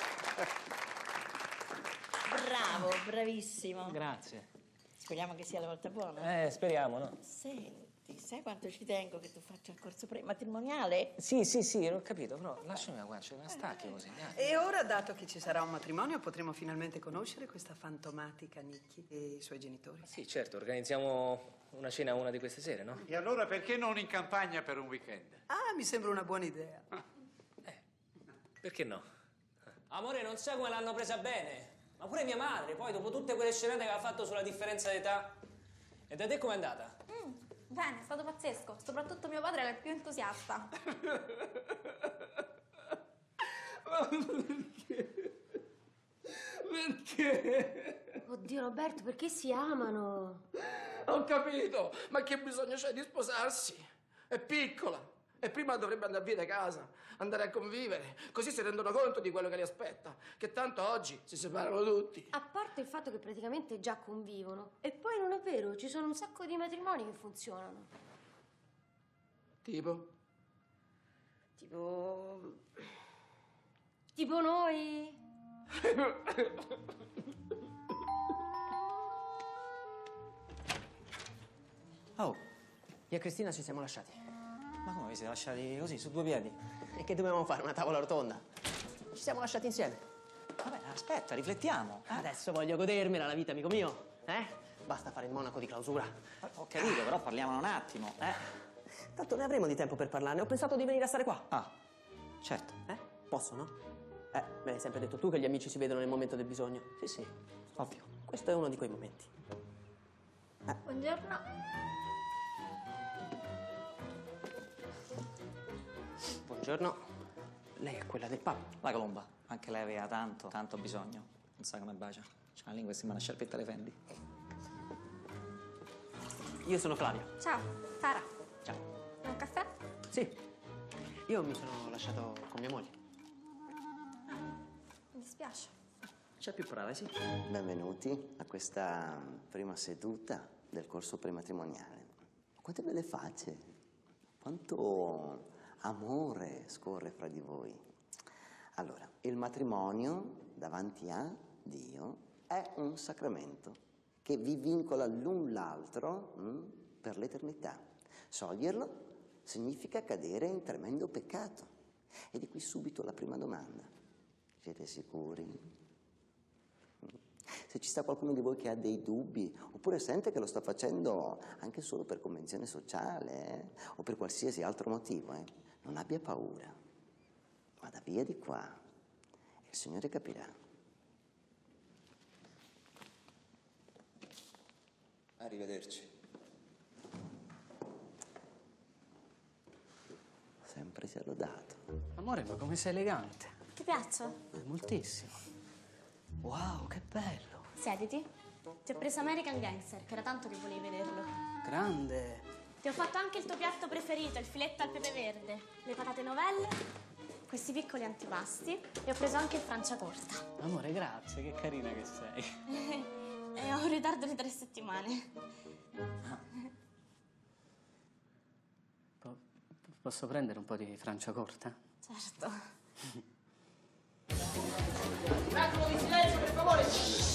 [SPEAKER 22] Bravo, bravissimo.
[SPEAKER 11] Grazie.
[SPEAKER 22] Speriamo che sia la volta buona.
[SPEAKER 11] Eh, speriamo, no?
[SPEAKER 22] Senti, sai quanto ci tengo che tu faccia il corso pre-matrimoniale?
[SPEAKER 11] Sì, sì, sì, l'ho capito, però lasciami la guancia, la stacchi così, dai.
[SPEAKER 19] E ora, dato che ci sarà un matrimonio, potremo finalmente conoscere questa fantomatica Nicky e i suoi genitori.
[SPEAKER 11] Sì, certo, organizziamo una cena una di queste sere, no?
[SPEAKER 23] E allora perché non in campagna per un weekend?
[SPEAKER 19] Ah, mi sembra una buona idea.
[SPEAKER 11] Perché no?
[SPEAKER 12] Amore, non sai come l'hanno presa bene. Ma pure mia madre, poi dopo tutte quelle scenate che aveva fatto sulla differenza d'età. E da te com'è andata?
[SPEAKER 2] Mm, bene, è stato pazzesco. Soprattutto mio padre era il più entusiasta.
[SPEAKER 20] Perché? Oddio Roberto, perché si amano?
[SPEAKER 17] Ho capito, ma che bisogno c'è di sposarsi? È piccola e prima dovrebbe andare via da casa, andare a convivere, così si rendono conto di quello che li aspetta, che tanto oggi si separano tutti.
[SPEAKER 20] A parte il fatto che praticamente già convivono. E poi non è vero, ci sono un sacco di matrimoni che funzionano.
[SPEAKER 17] Tipo?
[SPEAKER 20] Tipo... Tipo noi.
[SPEAKER 12] Oh, io e Cristina ci siamo lasciati.
[SPEAKER 7] Ma come vi siete lasciati così, su due piedi?
[SPEAKER 12] E che dovevamo fare? Una tavola rotonda? Ci siamo lasciati insieme.
[SPEAKER 7] Vabbè, aspetta, riflettiamo.
[SPEAKER 12] Adesso voglio godermela la vita, amico mio. Eh? Basta fare il monaco di clausura.
[SPEAKER 7] Ho capito, però parliamone un attimo.
[SPEAKER 12] Eh? Tanto ne avremo di tempo per parlarne. Ho pensato di venire a stare qua.
[SPEAKER 7] Ah, certo.
[SPEAKER 12] Eh? Posso, no? Eh, me l'hai sempre detto tu che gli amici si vedono nel momento del bisogno.
[SPEAKER 7] Sì, sì, ovvio.
[SPEAKER 12] Questo è uno di quei momenti.
[SPEAKER 2] Eh. Buongiorno.
[SPEAKER 12] Buongiorno. Lei è quella del pub?
[SPEAKER 7] La Colomba. Anche lei aveva tanto, tanto bisogno. Non sa come bacia. C'ha la lingua e sembra una sciarpetta alle fendi.
[SPEAKER 12] Io sono Flavio.
[SPEAKER 2] Ciao, Sara.
[SPEAKER 12] Ciao.
[SPEAKER 2] Un caffè?
[SPEAKER 12] Sì. Io mi sono lasciato con mia moglie.
[SPEAKER 2] Mi dispiace.
[SPEAKER 7] C'è più prave, sì.
[SPEAKER 6] Benvenuti a questa prima seduta del corso prematrimoniale. Quante belle facce, quanto amore scorre fra di voi. Allora, il matrimonio davanti a Dio è un sacramento che vi vincola l'un l'altro hm, per l'eternità. Scioglierlo significa cadere in tremendo peccato. E di qui subito la prima domanda. Siete sicuri? Se ci sta qualcuno di voi che ha dei dubbi, oppure sente che lo sta facendo anche solo per convenzione sociale, eh, o per qualsiasi altro motivo, eh, non abbia paura. Vada via di qua e il Signore capirà. Arrivederci. Sempre sia lodato.
[SPEAKER 12] Amore, ma come sei elegante.
[SPEAKER 9] Ti piaccio?
[SPEAKER 12] Eh, moltissimo. Wow, che bello.
[SPEAKER 9] Siediti. Ti ho preso American Gangster, che era tanto che volevi vederlo.
[SPEAKER 12] Grande.
[SPEAKER 9] Ti ho fatto anche il tuo piatto preferito, il filetto al pepe verde, le patate novelle, questi piccoli antipasti e ho preso anche il Franciacorta.
[SPEAKER 12] Amore, grazie, che carina che sei.
[SPEAKER 9] E ho un ritardo di tre settimane.
[SPEAKER 12] Po- posso prendere un po' di Franciacorta?
[SPEAKER 9] Certo.
[SPEAKER 12] Un attimo di silenzio, per favore!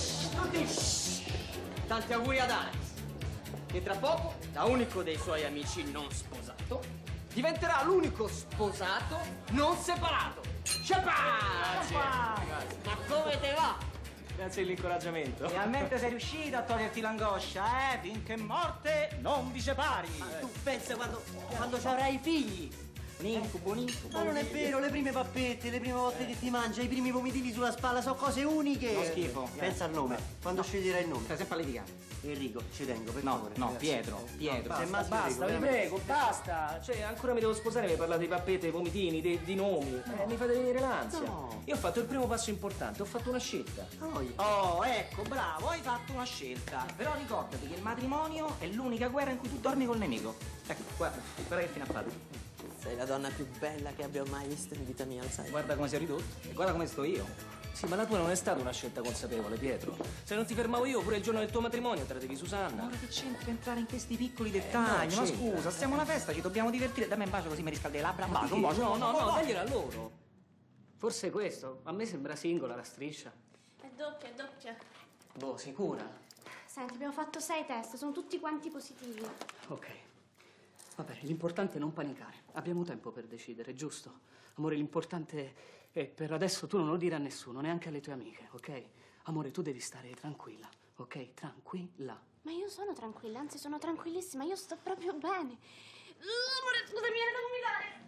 [SPEAKER 12] Tutti! Tanti auguri ad Alex, che tra poco, da unico dei suoi amici non sposato, diventerà l'unico sposato non separato. Ciao! Ma come te va?
[SPEAKER 7] Grazie dell'incoraggiamento.
[SPEAKER 3] Finalmente sei riuscito a toglierti l'angoscia, eh? Finché morte non vi separi.
[SPEAKER 12] Ma tu pensa quando, quando ci avrai i figli?
[SPEAKER 3] Un incubo, un incubo.
[SPEAKER 12] Ma non è vero, le prime pappette, le prime volte che ti mangia, i primi vomitini sulla spalla sono cose uniche.
[SPEAKER 3] No schifo.
[SPEAKER 12] Pensa al nome, quando sceglierai il nome.
[SPEAKER 3] Stai sempre a litigare.
[SPEAKER 12] Enrico, ci tengo, per
[SPEAKER 3] No,
[SPEAKER 12] favore.
[SPEAKER 3] no,
[SPEAKER 12] ragazzi.
[SPEAKER 3] Pietro, Pietro.
[SPEAKER 12] Se maschio
[SPEAKER 11] Basta,
[SPEAKER 12] Enrico,
[SPEAKER 11] vi
[SPEAKER 12] veramente.
[SPEAKER 11] prego, basta. Cioè, ancora mi devo sposare e mi parlate di pappette, di vomitini, di, di nomi. Eh, mi fate venire l'ansia.
[SPEAKER 3] No.
[SPEAKER 11] Io ho fatto il primo passo importante, ho fatto una scelta.
[SPEAKER 3] Oh, ecco, bravo, hai fatto una scelta. Però ricordati che il matrimonio è l'unica guerra in cui tu dormi col nemico. Ecco, guarda, guarda che fine ha fatto.
[SPEAKER 12] Sei la donna più bella che abbia mai visto in vita mia, lo sai?
[SPEAKER 3] Guarda come sei ridotto e guarda come sto io.
[SPEAKER 11] Sì, ma la tua non è stata una scelta consapevole, Pietro. Se non ti fermavo io, pure il giorno del tuo matrimonio tradevi Susanna.
[SPEAKER 3] Ma ora che c'entra entrare in questi piccoli dettagli?
[SPEAKER 11] Eh, no,
[SPEAKER 3] ma
[SPEAKER 11] c'entra.
[SPEAKER 3] scusa, stiamo alla festa, ci dobbiamo divertire. Dammi un bacio così mi riscaldi le labbra. Un bacio, un bacio.
[SPEAKER 11] No, no,
[SPEAKER 3] Oh,
[SPEAKER 11] no,
[SPEAKER 3] oh.
[SPEAKER 11] dagliela a loro.
[SPEAKER 12] Forse questo. A me sembra singola la striscia.
[SPEAKER 9] È doppia, è doppia.
[SPEAKER 12] Boh, sicura?
[SPEAKER 9] Senti, abbiamo fatto sei test, sono tutti quanti positivi.
[SPEAKER 12] Ok. Va bene, l'importante è non panicare. Abbiamo tempo per decidere, giusto? Amore, l'importante è per adesso tu non lo dire a nessuno, neanche alle tue amiche, ok? Amore, tu devi stare tranquilla, ok? Tranquilla.
[SPEAKER 9] Ma io sono tranquilla, anzi sono tranquillissima, io sto proprio bene. Uh, amore, scusami, viene da vomitare.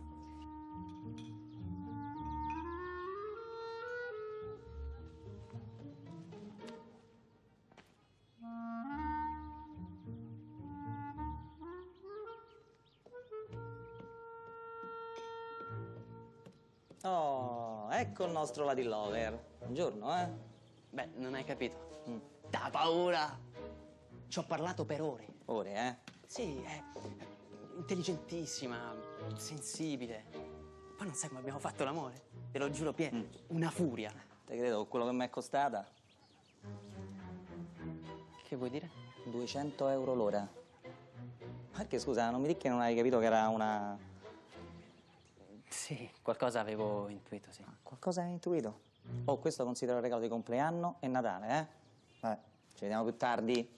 [SPEAKER 3] Oh, ecco il nostro Lady Lover. Buongiorno, eh?
[SPEAKER 12] Beh, non hai capito. Mm. Da paura! Ci ho parlato per ore.
[SPEAKER 3] Ore, eh?
[SPEAKER 12] Sì, è intelligentissima, sensibile. Poi non sai come abbiamo fatto l'amore. Te lo giuro, Pier, mm. una furia.
[SPEAKER 3] Te credo, con quello che mi è costata.
[SPEAKER 12] Che vuoi dire?
[SPEAKER 3] duecento euro l'ora. Perché, scusa, non mi dici che non hai capito che era una...
[SPEAKER 12] Sì, qualcosa avevo intuito, sì.
[SPEAKER 3] Qualcosa hai intuito? Oh, questo considero il regalo di compleanno e Natale, eh? Vabbè, ci vediamo più tardi.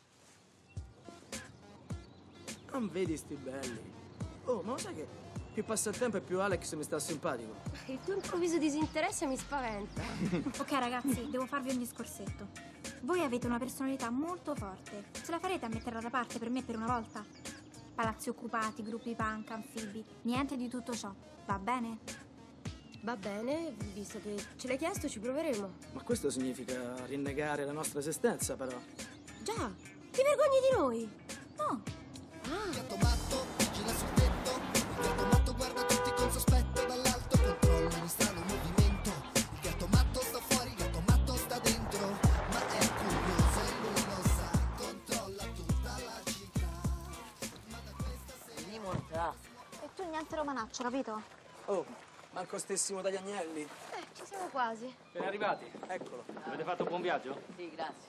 [SPEAKER 17] Non vedi sti belli. Oh, ma lo sai che più passa il tempo e più Alex mi sta simpatico?
[SPEAKER 20] Il tuo improvviso disinteresse mi spaventa.
[SPEAKER 2] Ok, ragazzi, devo farvi un discorsetto. Voi avete una personalità molto forte. Ce la farete a metterla da parte per me per una volta? Palazzi occupati, gruppi punk, anfibi, niente di tutto ciò. Va bene?
[SPEAKER 20] Va bene, visto che ce l'hai chiesto, ci proveremo.
[SPEAKER 17] Ma questo significa rinnegare la nostra esistenza, però.
[SPEAKER 20] Già, ti vergogni di noi?
[SPEAKER 2] No.
[SPEAKER 20] Ah.
[SPEAKER 1] Gatto matto, gira sul tetto. Il gatto matto guarda tutti con sospetto dall'alto. Controlla ogni strano movimento. Il gatto matto sta fuori, il gatto matto sta dentro. Ma è curioso e lui lo sa. Controlla tutta la città. Ma da questa sera...
[SPEAKER 8] Mortazzo.
[SPEAKER 9] E tu niente romanaccio, capito?
[SPEAKER 17] Oh, manco stessimo dagli agnelli.
[SPEAKER 9] Eh, ci siamo quasi.
[SPEAKER 11] Ben arrivati.
[SPEAKER 17] Eccolo.
[SPEAKER 11] Avete fatto un buon viaggio?
[SPEAKER 8] Sì, grazie.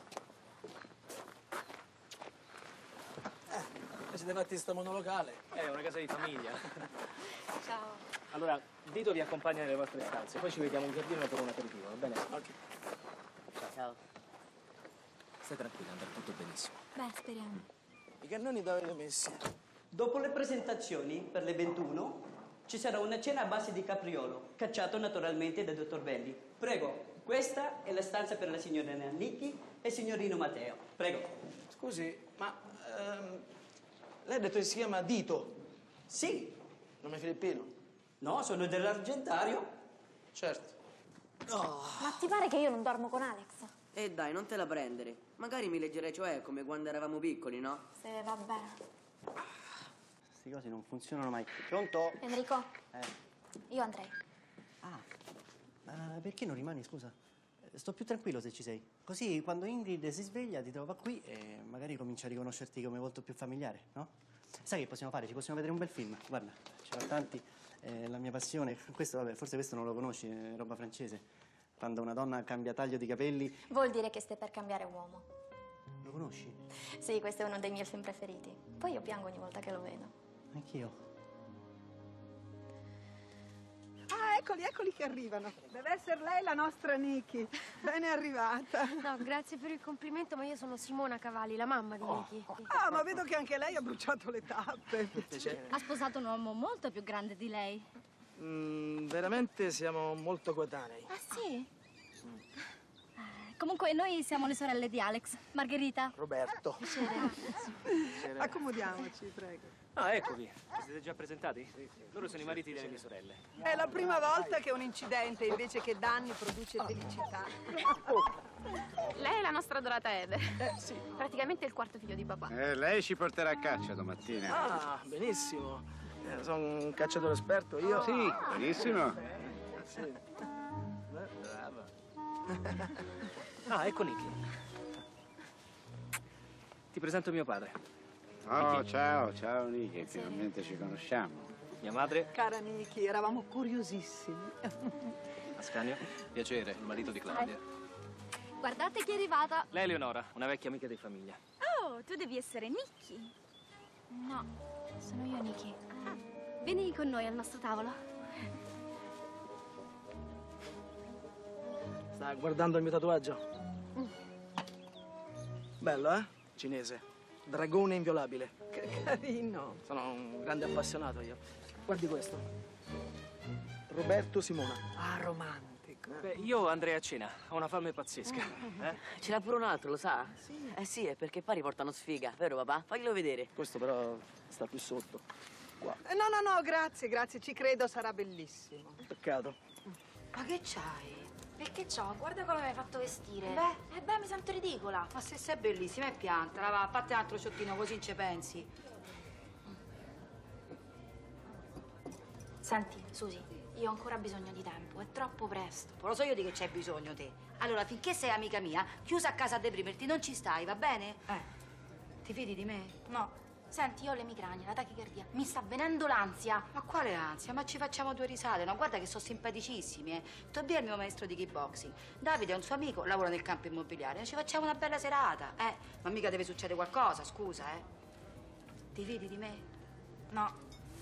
[SPEAKER 17] Eh, siete fatti sta monolocale.
[SPEAKER 11] È una casa di famiglia.
[SPEAKER 9] Ciao.
[SPEAKER 11] Allora, Dito vi accompagna nelle vostre stanze, poi ci vediamo in giardino per un aperitivo, va bene?
[SPEAKER 17] Ok.
[SPEAKER 8] Ciao.
[SPEAKER 11] Stai tranquilla, andrà tutto benissimo.
[SPEAKER 2] Beh, speriamo.
[SPEAKER 17] I cannoni dove li hai messi?
[SPEAKER 10] Dopo le presentazioni, per le ventuno, ci sarà una cena a base di capriolo, cacciato naturalmente dal dottor Belli. Prego, questa è la stanza per la signorina Nicchi e il signorino Matteo. Prego.
[SPEAKER 17] Scusi, ma ehm, lei ha detto che si chiama Dito?
[SPEAKER 10] Sì.
[SPEAKER 17] Nome filippino?
[SPEAKER 10] No, sono dell'Argentario.
[SPEAKER 17] Certo.
[SPEAKER 9] Ma ti pare che io non dormo con Alex?
[SPEAKER 15] E dai, non te la prendere. Magari mi leggerai, cioè, come quando eravamo piccoli, no?
[SPEAKER 9] Sì, vabbè.
[SPEAKER 15] Queste cose non funzionano mai. Pronto?
[SPEAKER 9] Enrico,
[SPEAKER 15] Eh.
[SPEAKER 9] io andrei.
[SPEAKER 15] Ah, ma perché non rimani, scusa? Sto più tranquillo se ci sei. Così, quando Ingrid si sveglia, ti trova qui e magari comincia a riconoscerti come volto più familiare, no? Sai che possiamo fare? Ci possiamo vedere un bel film. Guarda, ce n'ho tanti. È la mia passione. Questo, vabbè, forse questo non lo conosci, è roba francese. Quando una donna cambia taglio di capelli...
[SPEAKER 9] Vuol dire che stai per cambiare uomo.
[SPEAKER 15] Lo conosci?
[SPEAKER 9] Sì, questo è uno dei miei film preferiti. Poi io piango ogni volta che lo vedo.
[SPEAKER 15] Anch'io.
[SPEAKER 19] Ah, eccoli, eccoli che arrivano. Deve essere lei la nostra Niki. Ben arrivata.
[SPEAKER 20] No, grazie per il complimento, ma io sono Simona Cavalli, la mamma di Niki.
[SPEAKER 19] Ah, ma vedo che anche lei ha bruciato le tappe.
[SPEAKER 24] Ha sposato un uomo molto più grande di lei.
[SPEAKER 17] Mm, veramente siamo molto coetanei.
[SPEAKER 24] Ah, sì? Eh, Comunque noi siamo le sorelle di Alex. Margherita.
[SPEAKER 17] Roberto.
[SPEAKER 24] Piacere.
[SPEAKER 19] Accomodiamoci, prego.
[SPEAKER 11] Ah, eccovi. Vi siete già presentati? Loro sono i mariti delle mie sorelle.
[SPEAKER 19] È la prima volta che un incidente invece che danni produce felicità.
[SPEAKER 24] Lei è la nostra adorata Ede.
[SPEAKER 17] Eh, sì.
[SPEAKER 24] Praticamente il quarto figlio di papà.
[SPEAKER 23] Eh, lei ci porterà a caccia domattina.
[SPEAKER 17] Ah, benissimo. Eh, sono un cacciatore esperto, io.
[SPEAKER 23] Sì, benissimo.
[SPEAKER 17] Sì. Eh, brava.
[SPEAKER 11] Ah, ecco Nicky. Ti presento mio padre.
[SPEAKER 23] Oh, ciao, ciao Niki, finalmente ci conosciamo.
[SPEAKER 11] Mia madre?
[SPEAKER 19] Cara Niki, eravamo curiosissimi.
[SPEAKER 4] Ascanio, piacere, il marito di Claudia.
[SPEAKER 24] Guardate chi è arrivata.
[SPEAKER 11] Lei è Eleonora, una vecchia amica di famiglia.
[SPEAKER 24] Oh, tu devi essere Nicky.
[SPEAKER 2] No, sono io, Nicky.
[SPEAKER 24] Ah, vieni con noi al nostro tavolo.
[SPEAKER 12] Sta guardando il mio tatuaggio? Bello, eh? Cinese. Dragone inviolabile.
[SPEAKER 19] Che carino.
[SPEAKER 12] Sono un grande appassionato io. Guardi questo. Roberto Simona.
[SPEAKER 19] Ah, romantico.
[SPEAKER 11] Beh, io andrei a cena, ho una fame pazzesca. Eh?
[SPEAKER 13] Ce n'ha pure un altro, lo sa? Sì. Eh sì, è perché poi riportano sfiga, vero papà? Faglielo vedere.
[SPEAKER 12] Questo però sta più sotto. Qua.
[SPEAKER 19] Eh, no, no, no, grazie, grazie, ci credo, sarà bellissimo.
[SPEAKER 12] Peccato.
[SPEAKER 8] Ma che c'hai? Perché c'ho? Guarda come mi hai fatto vestire.
[SPEAKER 5] Beh.
[SPEAKER 8] Eh beh, mi sento ridicola.
[SPEAKER 5] Ma se sei bellissima, è piantala, va, fatti un altro sciottino così non ci pensi.
[SPEAKER 8] Senti, Susi, io ho ancora bisogno di tempo, è troppo presto.
[SPEAKER 5] Lo so io di che c'hai bisogno te. Allora, finché sei amica mia, chiusa a casa a deprimerti, non ci stai, va bene?
[SPEAKER 8] Eh.
[SPEAKER 5] Ti fidi di me?
[SPEAKER 8] No. Senti, io ho le migragne, la tachicardia, mi sta venendo l'ansia.
[SPEAKER 5] Ma quale ansia? Ma ci facciamo due risate, no? Guarda che sono simpaticissimi, eh. Tobi è il mio maestro di kickboxing. Davide è un suo amico, lavora nel campo immobiliare. Ci facciamo una bella serata, eh. Ma mica deve succedere qualcosa, scusa, eh. Ti fidi di me?
[SPEAKER 8] No.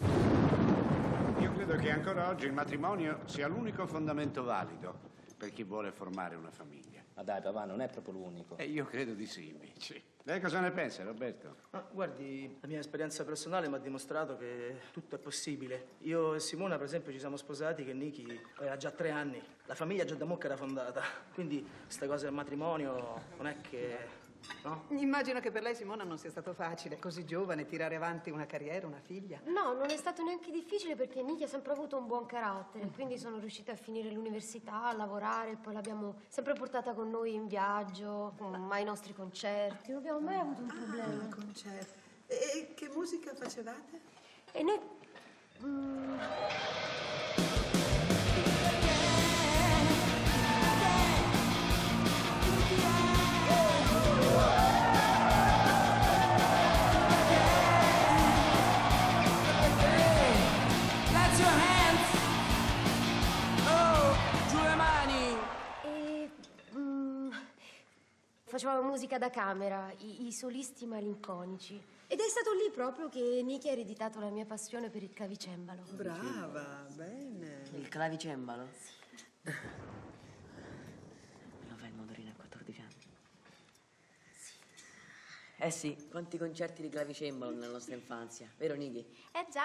[SPEAKER 23] Io credo che ancora oggi il matrimonio sia l'unico fondamento valido per chi vuole formare una famiglia.
[SPEAKER 7] Ma dai, papà, non è proprio l'unico.
[SPEAKER 23] E io credo di sì, invece. Lei cosa ne pensa, Roberto?
[SPEAKER 12] Ma guardi, la mia esperienza personale mi ha dimostrato che tutto è possibile. Io e Simona, per esempio, ci siamo sposati che Nicky aveva già tre anni. La famiglia già da mo' che era fondata. Quindi questa cosa del matrimonio non è che... no?
[SPEAKER 19] Immagino che per lei, Simona, non sia stato facile, così giovane, tirare avanti una carriera, una figlia.
[SPEAKER 20] No, non è stato neanche difficile perché Nicky ha sempre avuto un buon carattere, quindi sono riuscita a finire l'università, a lavorare, poi l'abbiamo sempre portata con noi in viaggio, ai nostri concerti, non abbiamo mai avuto un problema.
[SPEAKER 19] Ah, concerti. E che musica facevate?
[SPEAKER 20] E noi... Mm... Facevamo musica da camera, i, i solisti malinconici. Ed è stato lì proprio che Nicky ha ereditato la mia passione per il clavicembalo.
[SPEAKER 19] Brava, bene.
[SPEAKER 13] Il clavicembalo? Sì. Lo fai il motorino a quattordici anni? Sì. Eh sì, quanti concerti di clavicembalo nella nostra infanzia, vero Nicky?
[SPEAKER 8] Eh già.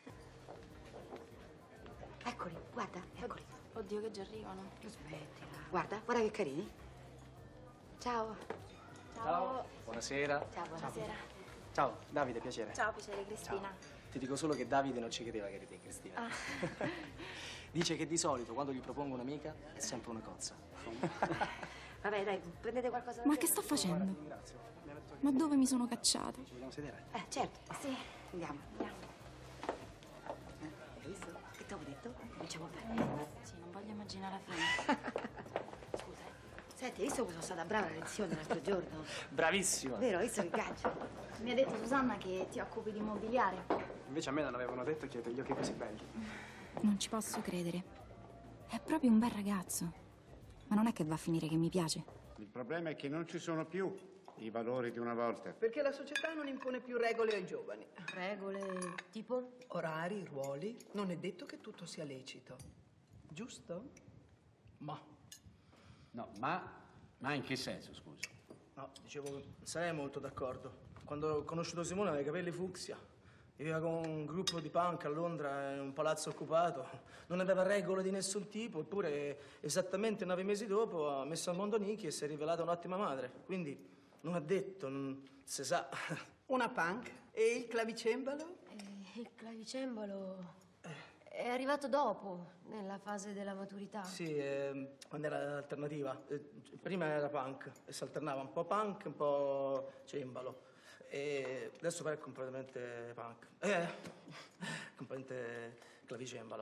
[SPEAKER 5] Eccoli, guarda, eccoli.
[SPEAKER 8] Oddio che già arrivano.
[SPEAKER 5] Aspettila. Guarda, guarda che carini.
[SPEAKER 8] Ciao.
[SPEAKER 12] Ciao. Buonasera.
[SPEAKER 8] Ciao, buonasera.
[SPEAKER 12] Ciao, Davide, piacere.
[SPEAKER 8] Ciao, piacere, Cristina.
[SPEAKER 12] Ciao. Ti dico solo che Davide non ci credeva che eri te, Cristina.
[SPEAKER 8] Ah.
[SPEAKER 12] Dice che di solito quando gli propongo un'amica è sempre una cozza.
[SPEAKER 5] Vabbè, dai, prendete qualcosa da
[SPEAKER 2] Ma
[SPEAKER 5] bere?
[SPEAKER 2] che sto facendo? Ma dove mi sono cacciata?
[SPEAKER 12] Ci vogliamo sedere?
[SPEAKER 5] Eh, certo.
[SPEAKER 8] Sì.
[SPEAKER 5] Andiamo.
[SPEAKER 8] Andiamo.
[SPEAKER 5] Eh, hai visto? Che ti avevo detto? Cominciamo bene.
[SPEAKER 8] Sì, non voglio immaginare la fine.
[SPEAKER 5] Senti, hai visto come sono stata brava alla lezione l'altro giorno?
[SPEAKER 12] Bravissima.
[SPEAKER 5] Vero, hai visto che caccio?
[SPEAKER 8] Mi ha detto Susanna che ti occupi di immobiliare.
[SPEAKER 12] Invece a me non avevano detto che avete gli occhi così belli.
[SPEAKER 2] Non ci posso credere. È proprio un bel ragazzo. Ma non è che va a finire che mi piace.
[SPEAKER 23] Il problema è che non ci sono più i valori di una volta.
[SPEAKER 19] Perché la società non impone più regole ai giovani.
[SPEAKER 20] Regole tipo?
[SPEAKER 19] Orari, ruoli. Non è detto che tutto sia lecito. Giusto?
[SPEAKER 12] Ma.
[SPEAKER 23] No, ma... ma in che senso, scusa?
[SPEAKER 12] No, dicevo, non sarei molto d'accordo. Quando ho conosciuto Simone aveva i capelli fucsia. Viveva con un gruppo di punk a Londra in un palazzo occupato. Non aveva regole di nessun tipo, eppure esattamente nove mesi dopo ha messo al mondo Nicky e si è rivelata un'ottima madre. Quindi non ha detto, non si sa.
[SPEAKER 19] Una punk? E il clavicembalo?
[SPEAKER 20] Eh, il clavicembalo è arrivato dopo, nella fase della maturità.
[SPEAKER 12] Sì, eh, quando era l'alternativa. Eh, prima era punk e si alternava un po' punk e un po' cembalo. E adesso però è completamente punk. Eh, completamente clavicembalo.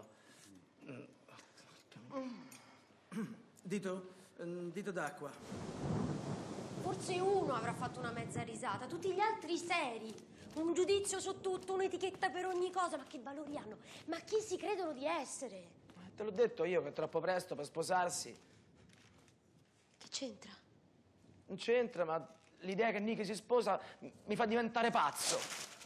[SPEAKER 12] Mm. Dito, dito d'acqua.
[SPEAKER 20] Forse uno avrà fatto una mezza risata, tutti gli altri seri. Un giudizio su tutto, un'etichetta per ogni cosa. Ma che valori hanno? Ma chi si credono di essere?
[SPEAKER 17] Te l'ho detto io che è troppo presto per sposarsi.
[SPEAKER 20] Che c'entra?
[SPEAKER 17] Non c'entra, ma l'idea che Nicky si sposa mi fa diventare pazzo.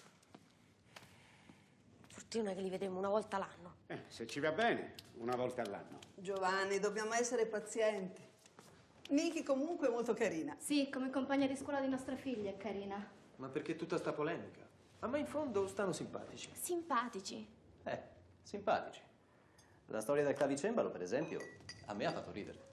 [SPEAKER 20] Fortuna che li vedremo una volta l'anno.
[SPEAKER 23] Eh, se ci va bene, una volta all'anno.
[SPEAKER 19] Giovanni, dobbiamo essere pazienti. Nicky comunque è molto carina.
[SPEAKER 24] Sì, come compagna di scuola di nostra figlia è carina.
[SPEAKER 12] Ma perché tutta sta polemica? A me in fondo stanno simpatici.
[SPEAKER 24] Simpatici.
[SPEAKER 4] Eh, simpatici. La storia del clavicembalo, per esempio, a me ha fatto ridere.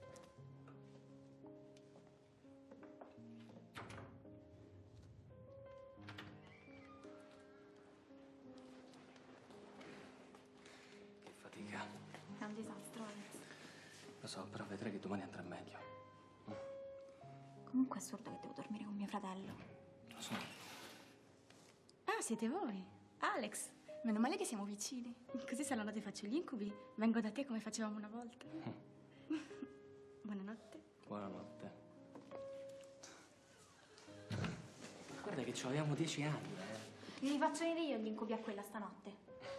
[SPEAKER 11] Che fatica.
[SPEAKER 2] È un disastro, Alex.
[SPEAKER 11] Lo so, però vedrai che domani andrà meglio.
[SPEAKER 2] Comunque è assurdo che devo dormire con mio fratello.
[SPEAKER 11] Lo so.
[SPEAKER 24] Ah, siete voi? Alex, meno male che siamo vicini. Così se la notte faccio gli incubi, vengo da te come facevamo una volta. Buonanotte.
[SPEAKER 11] Buonanotte. Guarda che ci avevamo dieci anni, eh.
[SPEAKER 2] Li faccio venire io gli incubi a quella stanotte.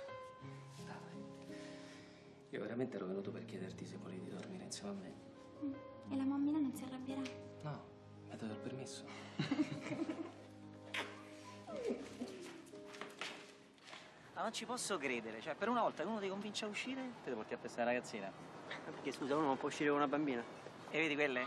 [SPEAKER 11] Io veramente ero venuto per chiederti se volevi dormire insieme a me.
[SPEAKER 2] Mm. E la mammina non si arrabbierà?
[SPEAKER 11] No, mi ha dato il permesso.
[SPEAKER 3] Ma non ci posso credere, cioè per una volta che uno ti convince a uscire, te lo porti a questa ragazzina.
[SPEAKER 10] Perché scusa, uno non può uscire con una bambina?
[SPEAKER 3] E vedi quelle?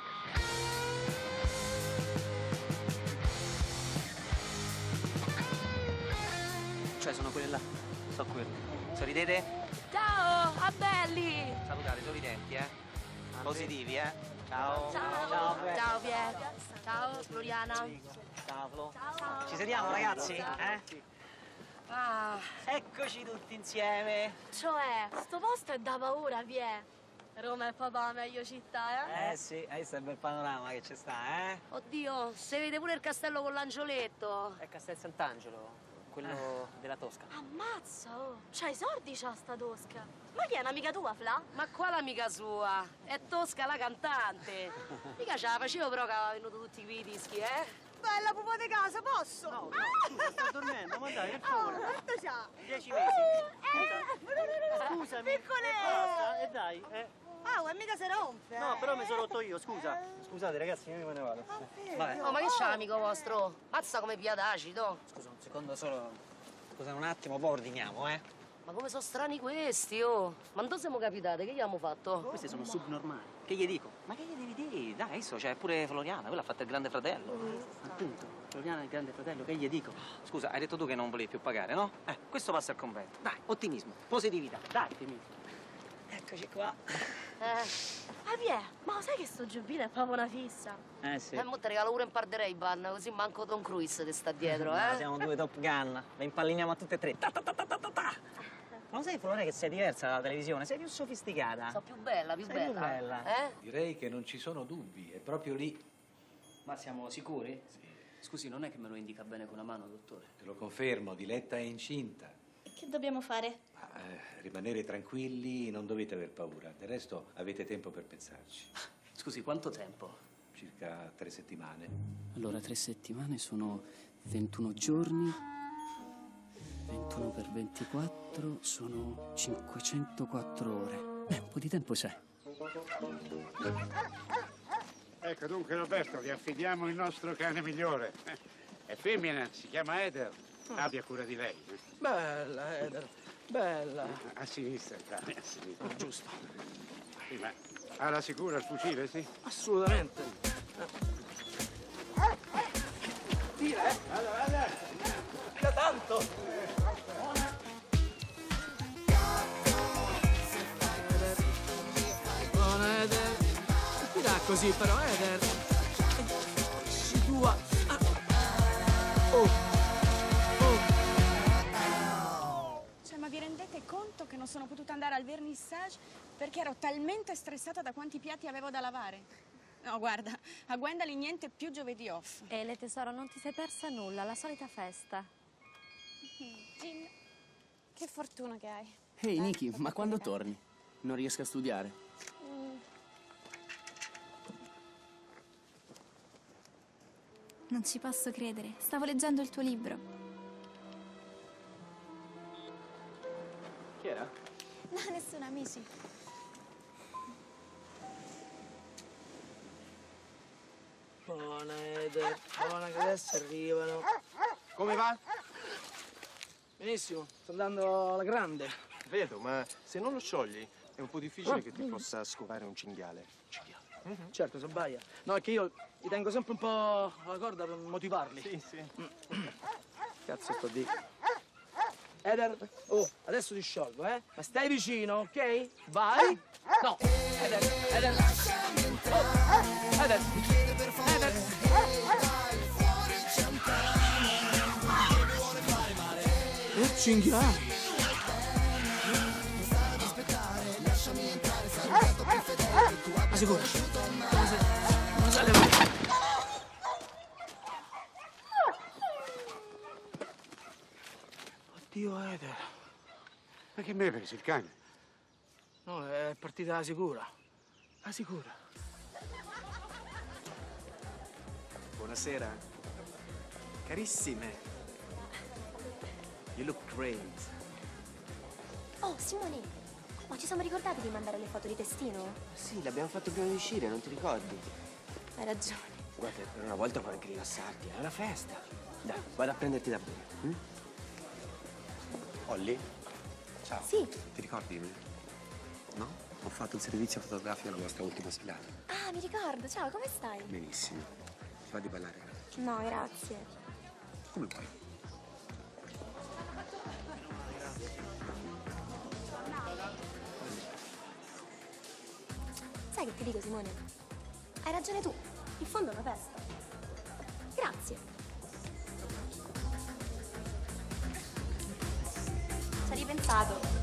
[SPEAKER 10] Cioè, sono quelle là.
[SPEAKER 3] So quelle. Sorridete?
[SPEAKER 5] Ciao, a belli!
[SPEAKER 3] Salutate, sorridenti, eh? Positivi, eh? Ciao.
[SPEAKER 5] Ciao.
[SPEAKER 3] Ciao, Fred.
[SPEAKER 5] Ciao, Pier. Ciao, Floriana.
[SPEAKER 3] Ciao, Flo.
[SPEAKER 5] Ciao.
[SPEAKER 3] Ci sediamo, ragazzi? Eh?
[SPEAKER 5] Ah,
[SPEAKER 3] Eccoci tutti insieme.
[SPEAKER 5] cioè, sto posto è da paura, Pier. Roma è proprio la meglio città, eh?
[SPEAKER 3] Eh sì, hai visto il bel panorama che ci sta, eh?
[SPEAKER 5] Oddio, si vede pure il castello con l'angioletto.
[SPEAKER 10] È Castel Sant'Angelo, quello della Tosca.
[SPEAKER 5] Ammazza, oh. C'hai i soldi c'ha sta Tosca. Ma chi è, un'amica tua, Fla?
[SPEAKER 14] Ma quale amica sua? È Tosca la cantante. Mica ce la facevo però che aveva venuto tutti quei dischi, eh?
[SPEAKER 5] Bella pupà di casa, posso?
[SPEAKER 14] No,
[SPEAKER 5] no,
[SPEAKER 14] scusa, sto dormendo, ma dai, per favore.
[SPEAKER 5] Quanto c'ha?
[SPEAKER 14] Dieci mesi.
[SPEAKER 5] Eh,
[SPEAKER 14] Scusami.
[SPEAKER 5] Piccole!
[SPEAKER 14] E basta, e dai, eh.
[SPEAKER 5] Ah, e mica si rompe.
[SPEAKER 14] No, però mi sono
[SPEAKER 5] rotto
[SPEAKER 14] io, scusa.
[SPEAKER 15] Scusate ragazzi, io me ne vado.
[SPEAKER 14] Vabbè. Oh, ma che c'è amico vostro? Mazza come pia d'acido.
[SPEAKER 3] Scusa, un secondo solo. Scusa un attimo, poi ordiniamo, eh?
[SPEAKER 14] Ma come sono strani questi, oh? Ma dove siamo capitati? Che gli abbiamo fatto?
[SPEAKER 10] Questi sono subnormali.
[SPEAKER 3] Che gli dico? Ma che gli devi dire? Dai, adesso c'è pure Floriana, quella ha fatto il grande fratello.
[SPEAKER 10] Appunto, Floriana è il grande fratello, che gli dico?
[SPEAKER 3] Scusa, hai detto tu che non volevi più pagare, no? Eh, questo passa al convento. Dai, ottimismo, positività, dai.
[SPEAKER 10] Ottimismo.
[SPEAKER 3] Eccoci qua.
[SPEAKER 14] Eh.
[SPEAKER 5] Ah, Pier, ma sai che sto giubbino è proprio una fissa?
[SPEAKER 3] Eh sì.
[SPEAKER 14] E mo te regalo pure un par di Ray-Ban, così manco Tom Cruise ti sta dietro,
[SPEAKER 3] No,
[SPEAKER 14] eh?
[SPEAKER 3] siamo due Top Gun, le impalliniamo a tutte e tre. Ta, ta, ta, ta, ta, ta. Ma lo sai, Floriana, che sei diversa dalla televisione? Sei più sofisticata.
[SPEAKER 14] Sono più bella, più
[SPEAKER 3] Sei
[SPEAKER 14] bella.
[SPEAKER 3] più bella.
[SPEAKER 14] Eh?
[SPEAKER 16] Direi che non ci sono dubbi, è proprio lì.
[SPEAKER 10] Ma siamo sicuri? Sì. Scusi, non è che me lo indica bene con la mano, dottore?
[SPEAKER 16] Te lo confermo, Diletta è incinta.
[SPEAKER 24] Che dobbiamo fare?
[SPEAKER 16] Ma, eh, rimanere tranquilli, non dovete aver paura. Del resto avete tempo per pensarci.
[SPEAKER 10] Scusi, quanto tempo?
[SPEAKER 16] Circa tre settimane.
[SPEAKER 10] Allora, tre settimane sono ventuno giorni. ventuno per ventiquattro sono cinquecentoquattro ore. Eh, un po' di tempo c'è.
[SPEAKER 23] Ecco, dunque, Roberto, vi affidiamo il nostro cane migliore. È femmina, si chiama Eder. Abbia cura di lei.
[SPEAKER 17] Bella, Eder, bella.
[SPEAKER 23] A sinistra, il cane, a sinistra.
[SPEAKER 17] Giusto.
[SPEAKER 23] Sì, ma ha la sicura il fucile, sì?
[SPEAKER 17] Assolutamente.
[SPEAKER 23] Tira, eh? Allora, allora.
[SPEAKER 17] Da tanto. Buona, Eder. Tira così, però, Eder. Dua. Ah. Oh.
[SPEAKER 24] Cioè, ma vi rendete conto che non sono potuta andare al vernissage perché ero talmente stressata da quanti piatti avevo da lavare? No, guarda, a Gwendolyn niente più giovedì off.
[SPEAKER 9] Ele, tesoro, non ti sei persa nulla, la solita festa.
[SPEAKER 24] Gin, che fortuna che hai.
[SPEAKER 10] Ehi, Nicky, ma quando torni? Non riesco a studiare.
[SPEAKER 24] Mm.
[SPEAKER 2] Non ci posso credere. Stavo leggendo il tuo libro.
[SPEAKER 10] Chi era?
[SPEAKER 24] No, nessuno, amici.
[SPEAKER 12] Buona, Eder. Buona, che adesso arrivano.
[SPEAKER 6] Come va?
[SPEAKER 12] Benissimo, sto andando alla grande.
[SPEAKER 6] Vedo, ma se non lo sciogli è un po' difficile che ti possa scovare un cinghiale. Cinghiale?
[SPEAKER 12] Mm-hmm. Certo, Sabbaia. No, è che io li tengo sempre un po' alla corda per motivarli.
[SPEAKER 6] Sì, sì.
[SPEAKER 12] Mm. Cazzo sto di. Eder, oh, adesso ti sciolgo, eh? Ma stai vicino, ok? Vai! No! Eder, Eder! Oh. Eder! Eder!
[SPEAKER 1] E cinghiale!
[SPEAKER 12] Ma sicuro? Non sale mai. Oddio, Eder.
[SPEAKER 23] Ma che me ne pensi, il cane?
[SPEAKER 12] No, è partita la sicura. La sicura.
[SPEAKER 6] Buonasera. Carissime. You look great.
[SPEAKER 9] Oh, Simone, ma ci siamo ricordati di mandare le foto di testino?
[SPEAKER 6] Sì, l'abbiamo fatto prima di uscire, non ti ricordi?
[SPEAKER 9] Hai ragione.
[SPEAKER 6] Guarda, per una volta puoi anche rilassarti, è una festa. Dai, vado a prenderti da bere. Hm?
[SPEAKER 4] Olli? Ciao.
[SPEAKER 9] Sì.
[SPEAKER 4] Ti ricordi di me? No? Ho fatto il servizio fotografico alla vostra ultima sfilata.
[SPEAKER 9] Ah, mi ricordo. Ciao, come stai?
[SPEAKER 4] Benissimo. Ti va di ballare?
[SPEAKER 9] No, grazie.
[SPEAKER 4] Come puoi?
[SPEAKER 9] Sai che ti dico, Simone? Hai ragione tu. In fondo è una festa. Grazie. Ci hai ripensato.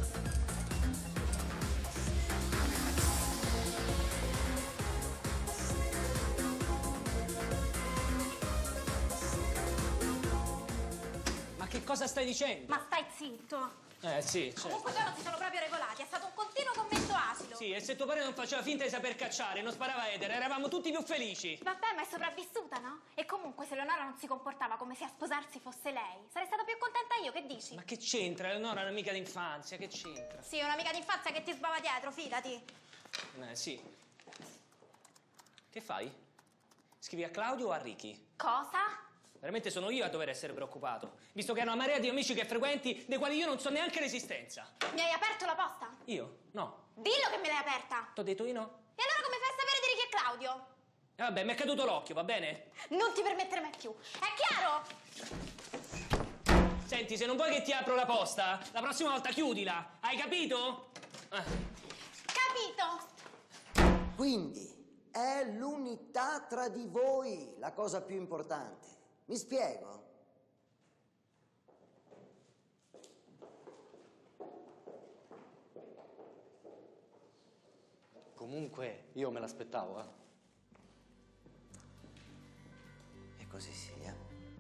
[SPEAKER 11] Ma che cosa stai dicendo?
[SPEAKER 2] Ma stai zitto.
[SPEAKER 11] Eh sì, certo.
[SPEAKER 2] Comunque loro si sono proprio regolati, è stato un continuo commento asilo.
[SPEAKER 11] Sì, e se tuo padre non faceva finta di saper cacciare, non sparava Eder, eravamo tutti più felici.
[SPEAKER 2] Vabbè, ma è sopravvissuta, no? E comunque se Leonora non si comportava come se a sposarsi fosse lei, sarei stata più contenta io, che dici?
[SPEAKER 11] Ma che c'entra? Leonora è un'amica d'infanzia, che c'entra?
[SPEAKER 2] Sì, un'amica d'infanzia che ti sbava dietro, fidati.
[SPEAKER 11] Eh, sì. Che fai? Scrivi a Claudio o a Ricky?
[SPEAKER 2] Cosa?
[SPEAKER 11] Veramente sono io a dover essere preoccupato, visto che hanno una marea di amici che frequenti, dei quali io non so neanche l'esistenza.
[SPEAKER 2] Mi hai aperto la posta?
[SPEAKER 11] Io? No.
[SPEAKER 2] Dillo che me l'hai aperta.
[SPEAKER 11] T'ho detto io no?
[SPEAKER 2] E allora come fai a sapere di Ricky e Claudio?
[SPEAKER 11] E vabbè, mi è caduto l'occhio, va bene?
[SPEAKER 2] Non ti permettere mai più, è chiaro?
[SPEAKER 11] Senti, se non vuoi che ti apro la posta, la prossima volta chiudila, hai capito? Ah.
[SPEAKER 2] Capito.
[SPEAKER 18] Quindi è l'unità tra di voi la cosa più importante. Mi spiego?
[SPEAKER 15] Comunque, io me l'aspettavo, eh.
[SPEAKER 18] E così sia.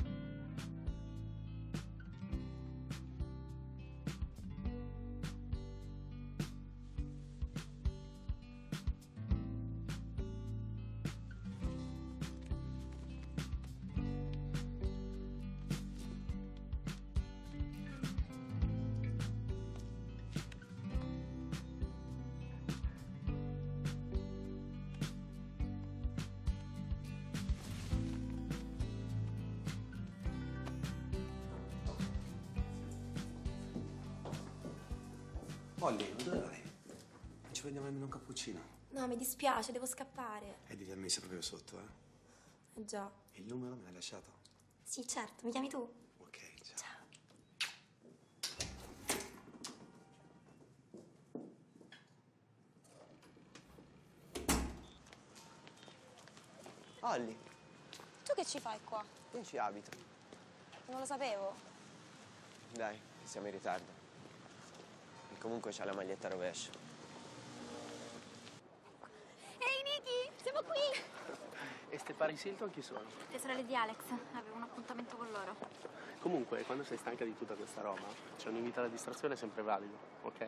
[SPEAKER 4] Olli, dove vai? Non ci prendiamo nemmeno un cappuccino.
[SPEAKER 9] No, mi dispiace, devo scappare.
[SPEAKER 4] E ti ha messo proprio sotto, eh?
[SPEAKER 9] Eh già.
[SPEAKER 4] Il numero me l'hai lasciato?
[SPEAKER 9] Sì, certo, mi chiami tu?
[SPEAKER 4] Ok, ciao.
[SPEAKER 9] Ciao.
[SPEAKER 6] Olli,
[SPEAKER 9] Tu che ci fai qua?
[SPEAKER 6] io ci abito.
[SPEAKER 9] Non lo sapevo.
[SPEAKER 6] Dai, siamo in ritardo. E comunque c'ha la maglietta a rovescio.
[SPEAKER 2] Ehi Niki, siamo qui!
[SPEAKER 21] E ste Paris Hilton chi sono?
[SPEAKER 2] Le sorelle di Alex, avevo un appuntamento con loro.
[SPEAKER 21] Comunque, quando sei stanca di tutta questa roba, c'è un invito alla distrazione sempre valido, ok?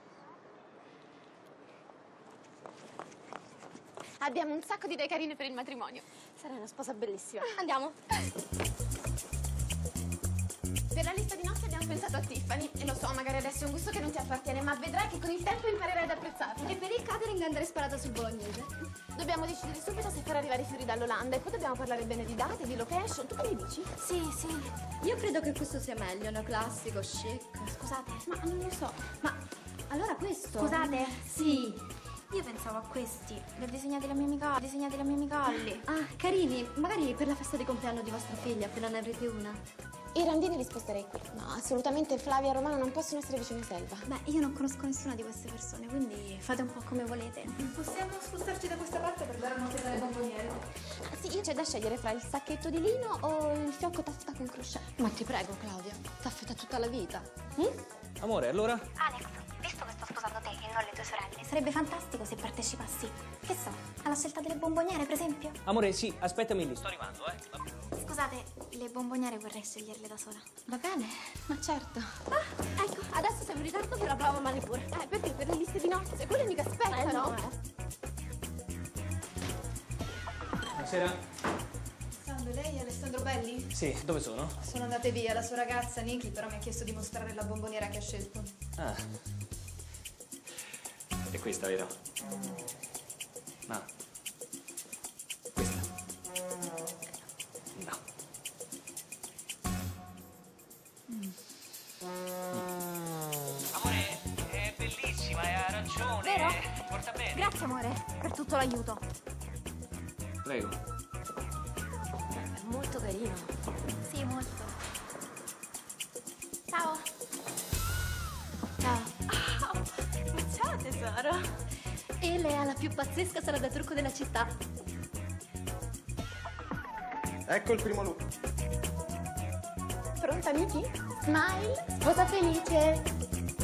[SPEAKER 24] Abbiamo un sacco di idee carine per il matrimonio. Sarai una sposa bellissima.
[SPEAKER 9] Andiamo.
[SPEAKER 24] Per
[SPEAKER 9] Per la lista di nozze abbiamo pensato a Tiffany. E lo so, magari adesso è un gusto che non ti appartiene, ma vedrai che con il tempo imparerai ad apprezzarlo. E per il catering andrei sparato sul bolognese. Dobbiamo decidere subito se far arrivare i fiori dall'Olanda e poi dobbiamo parlare bene di date, di location. Tu che mi dici?
[SPEAKER 20] Sì, sì. Io credo che questo sia meglio, neoclassico, chic.
[SPEAKER 9] Scusate, ma non lo so. Ma allora questo?
[SPEAKER 20] Scusate?
[SPEAKER 9] Sì.
[SPEAKER 2] Io pensavo a questi, li ho disegnati la mia amica, disegnati la mia amica Alli.
[SPEAKER 20] Ah, carini, magari per la festa di compleanno di vostra figlia, appena ne avrete una.
[SPEAKER 9] I randini li sposterei qui. No, assolutamente Flavia e Romano non possono essere vicino a Selva.
[SPEAKER 2] Beh, io non conosco nessuna di queste persone, quindi fate un po' come volete.
[SPEAKER 24] Possiamo spostarci da questa parte per dare un'occhiata alle bomboniere?
[SPEAKER 9] Ah, sì, c'è da scegliere fra il sacchetto di lino o il fiocco taffeta con crochet.
[SPEAKER 20] Ma ti prego, Claudia, taffeta tutta la vita.
[SPEAKER 9] Mm?
[SPEAKER 11] Amore, allora?
[SPEAKER 2] Alex, visto che sto sposando te e non le tue sorelle, sarebbe fantastico se partecipassi, che so, alla scelta delle bomboniere, per esempio.
[SPEAKER 11] Amore, sì, aspettami lì. Sto arrivando, eh.
[SPEAKER 2] Scusate, le bomboniere vorrei sceglierle da sola.
[SPEAKER 9] Va bene, ma certo. Ah, ecco, adesso siamo in ritardo per la prova male pure. Eh, perché per le liste di nozze, quelle mica aspettano.
[SPEAKER 20] Eh, no,
[SPEAKER 11] Buonasera.
[SPEAKER 24] Salve, lei è Alessandro Belli?
[SPEAKER 11] Sì, dove sono?
[SPEAKER 24] Sono andate via, la sua ragazza Niki però mi ha chiesto di mostrare la bomboniera che ha scelto.
[SPEAKER 11] Ah. È questa, vero? No. Questa? No. Amore, è bellissima, hai ragione.
[SPEAKER 2] Vero?
[SPEAKER 11] Porta bene.
[SPEAKER 2] Grazie, amore, per tutto l'aiuto.
[SPEAKER 11] Prego.
[SPEAKER 20] È molto carino.
[SPEAKER 2] Sì, molto. Ciao.
[SPEAKER 20] Ciao.
[SPEAKER 9] Ciao tesoro.
[SPEAKER 20] Ele è la più pazzesca sala da trucco della città.
[SPEAKER 17] Ecco il primo look.
[SPEAKER 9] Pronta, Niki? Smile, sposa felice.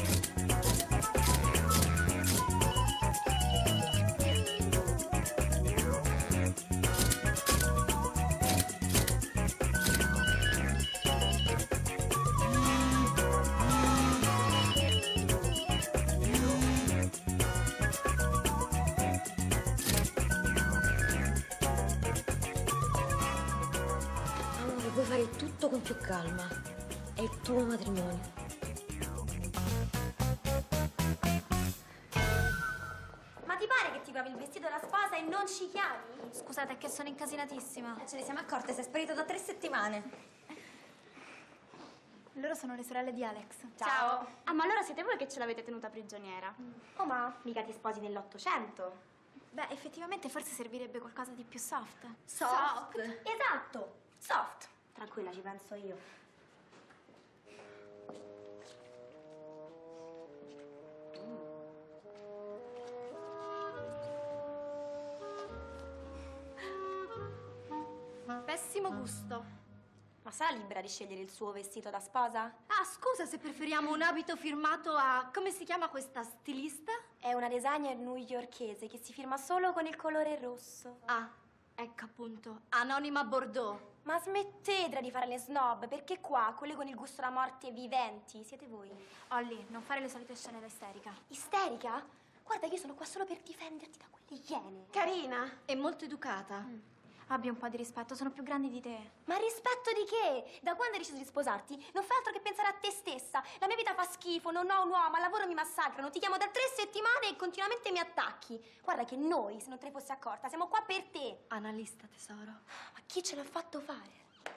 [SPEAKER 20] Amore, puoi fare tutto con più calma. È il tuo matrimonio.
[SPEAKER 2] Ma ti pare che ti provi il vestito da sposa e non ci chiami? Scusate, è che sono incasinatissima.
[SPEAKER 9] Ce ne siamo accorte, sei sparito da tre settimane.
[SPEAKER 2] Loro sono le sorelle di Alex.
[SPEAKER 9] Ciao.
[SPEAKER 24] Ah, ma allora siete voi che ce l'avete tenuta prigioniera?
[SPEAKER 9] Oh, ma mica ti sposi nell'Ottocento.
[SPEAKER 2] Beh, effettivamente forse servirebbe qualcosa di più soft.
[SPEAKER 9] Soft? Esatto, soft. Tranquilla, ci penso io.
[SPEAKER 20] Pessimo gusto.
[SPEAKER 9] Ma sarà libera di scegliere il suo vestito da sposa?
[SPEAKER 20] Ah, scusa se preferiamo un abito firmato a... come si chiama questa stilista?
[SPEAKER 9] È una designer newyorkese che si firma solo con il colore rosso.
[SPEAKER 20] Ah, ecco appunto, Anonima Bordeaux.
[SPEAKER 9] Ma smettetela di fare le snob, perché qua, quelle con il gusto da morte viventi, siete voi.
[SPEAKER 2] Olly, non fare le solite scene da isterica.
[SPEAKER 9] Isterica? Guarda che io sono qua solo per difenderti da quelle iene.
[SPEAKER 20] Carina e molto educata.
[SPEAKER 2] Mm. Abbi un po' di rispetto, sono più grandi di te.
[SPEAKER 9] Ma rispetto di che? Da quando hai deciso di sposarti non fai altro che pensare a te stessa. La mia vita fa schifo, non ho un uomo, al lavoro mi massacrano, ti chiamo da tre settimane e continuamente mi attacchi. Guarda che noi, se non te ne fossi accorta, siamo qua per te.
[SPEAKER 20] Analista, tesoro.
[SPEAKER 9] Ma chi ce l'ha fatto fare?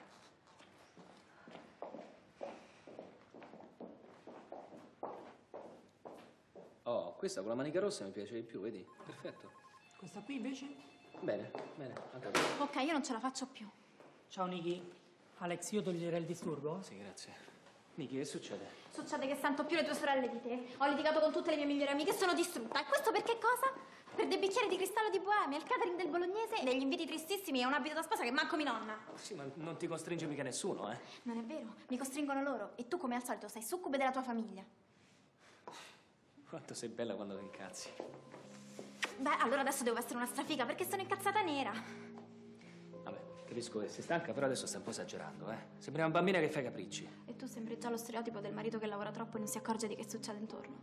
[SPEAKER 11] Oh, questa con la manica rossa mi piace di più, vedi? Perfetto.
[SPEAKER 12] Questa qui invece?
[SPEAKER 11] Bene, bene, anche a te.
[SPEAKER 2] Ok, io non ce la faccio più.
[SPEAKER 12] Ciao Niki. Alex, io toglierei il disturbo?
[SPEAKER 11] Sì, grazie. Niki, che succede?
[SPEAKER 2] Succede che sento più le tue sorelle di te. Ho litigato con tutte le mie migliori amiche e sono distrutta. E questo perché cosa? Per dei bicchieri di cristallo di Boemia, il catering del bolognese, degli inviti tristissimi e un abito da sposa che manco mi nonna.
[SPEAKER 11] Sì, ma non ti costringe mica nessuno, eh?
[SPEAKER 2] Non è vero, mi costringono loro. E tu, come al solito, sei succube della tua famiglia.
[SPEAKER 11] Quanto sei bella quando ti incazzi.
[SPEAKER 2] Beh, allora adesso devo essere una strafiga perché sono incazzata nera.
[SPEAKER 11] Vabbè, capisco che sei stanca, però adesso stai un po' esagerando, eh? Sembri una bambina che fa capricci.
[SPEAKER 2] E tu sembri già lo stereotipo del marito che lavora troppo e non si accorge di che succede intorno.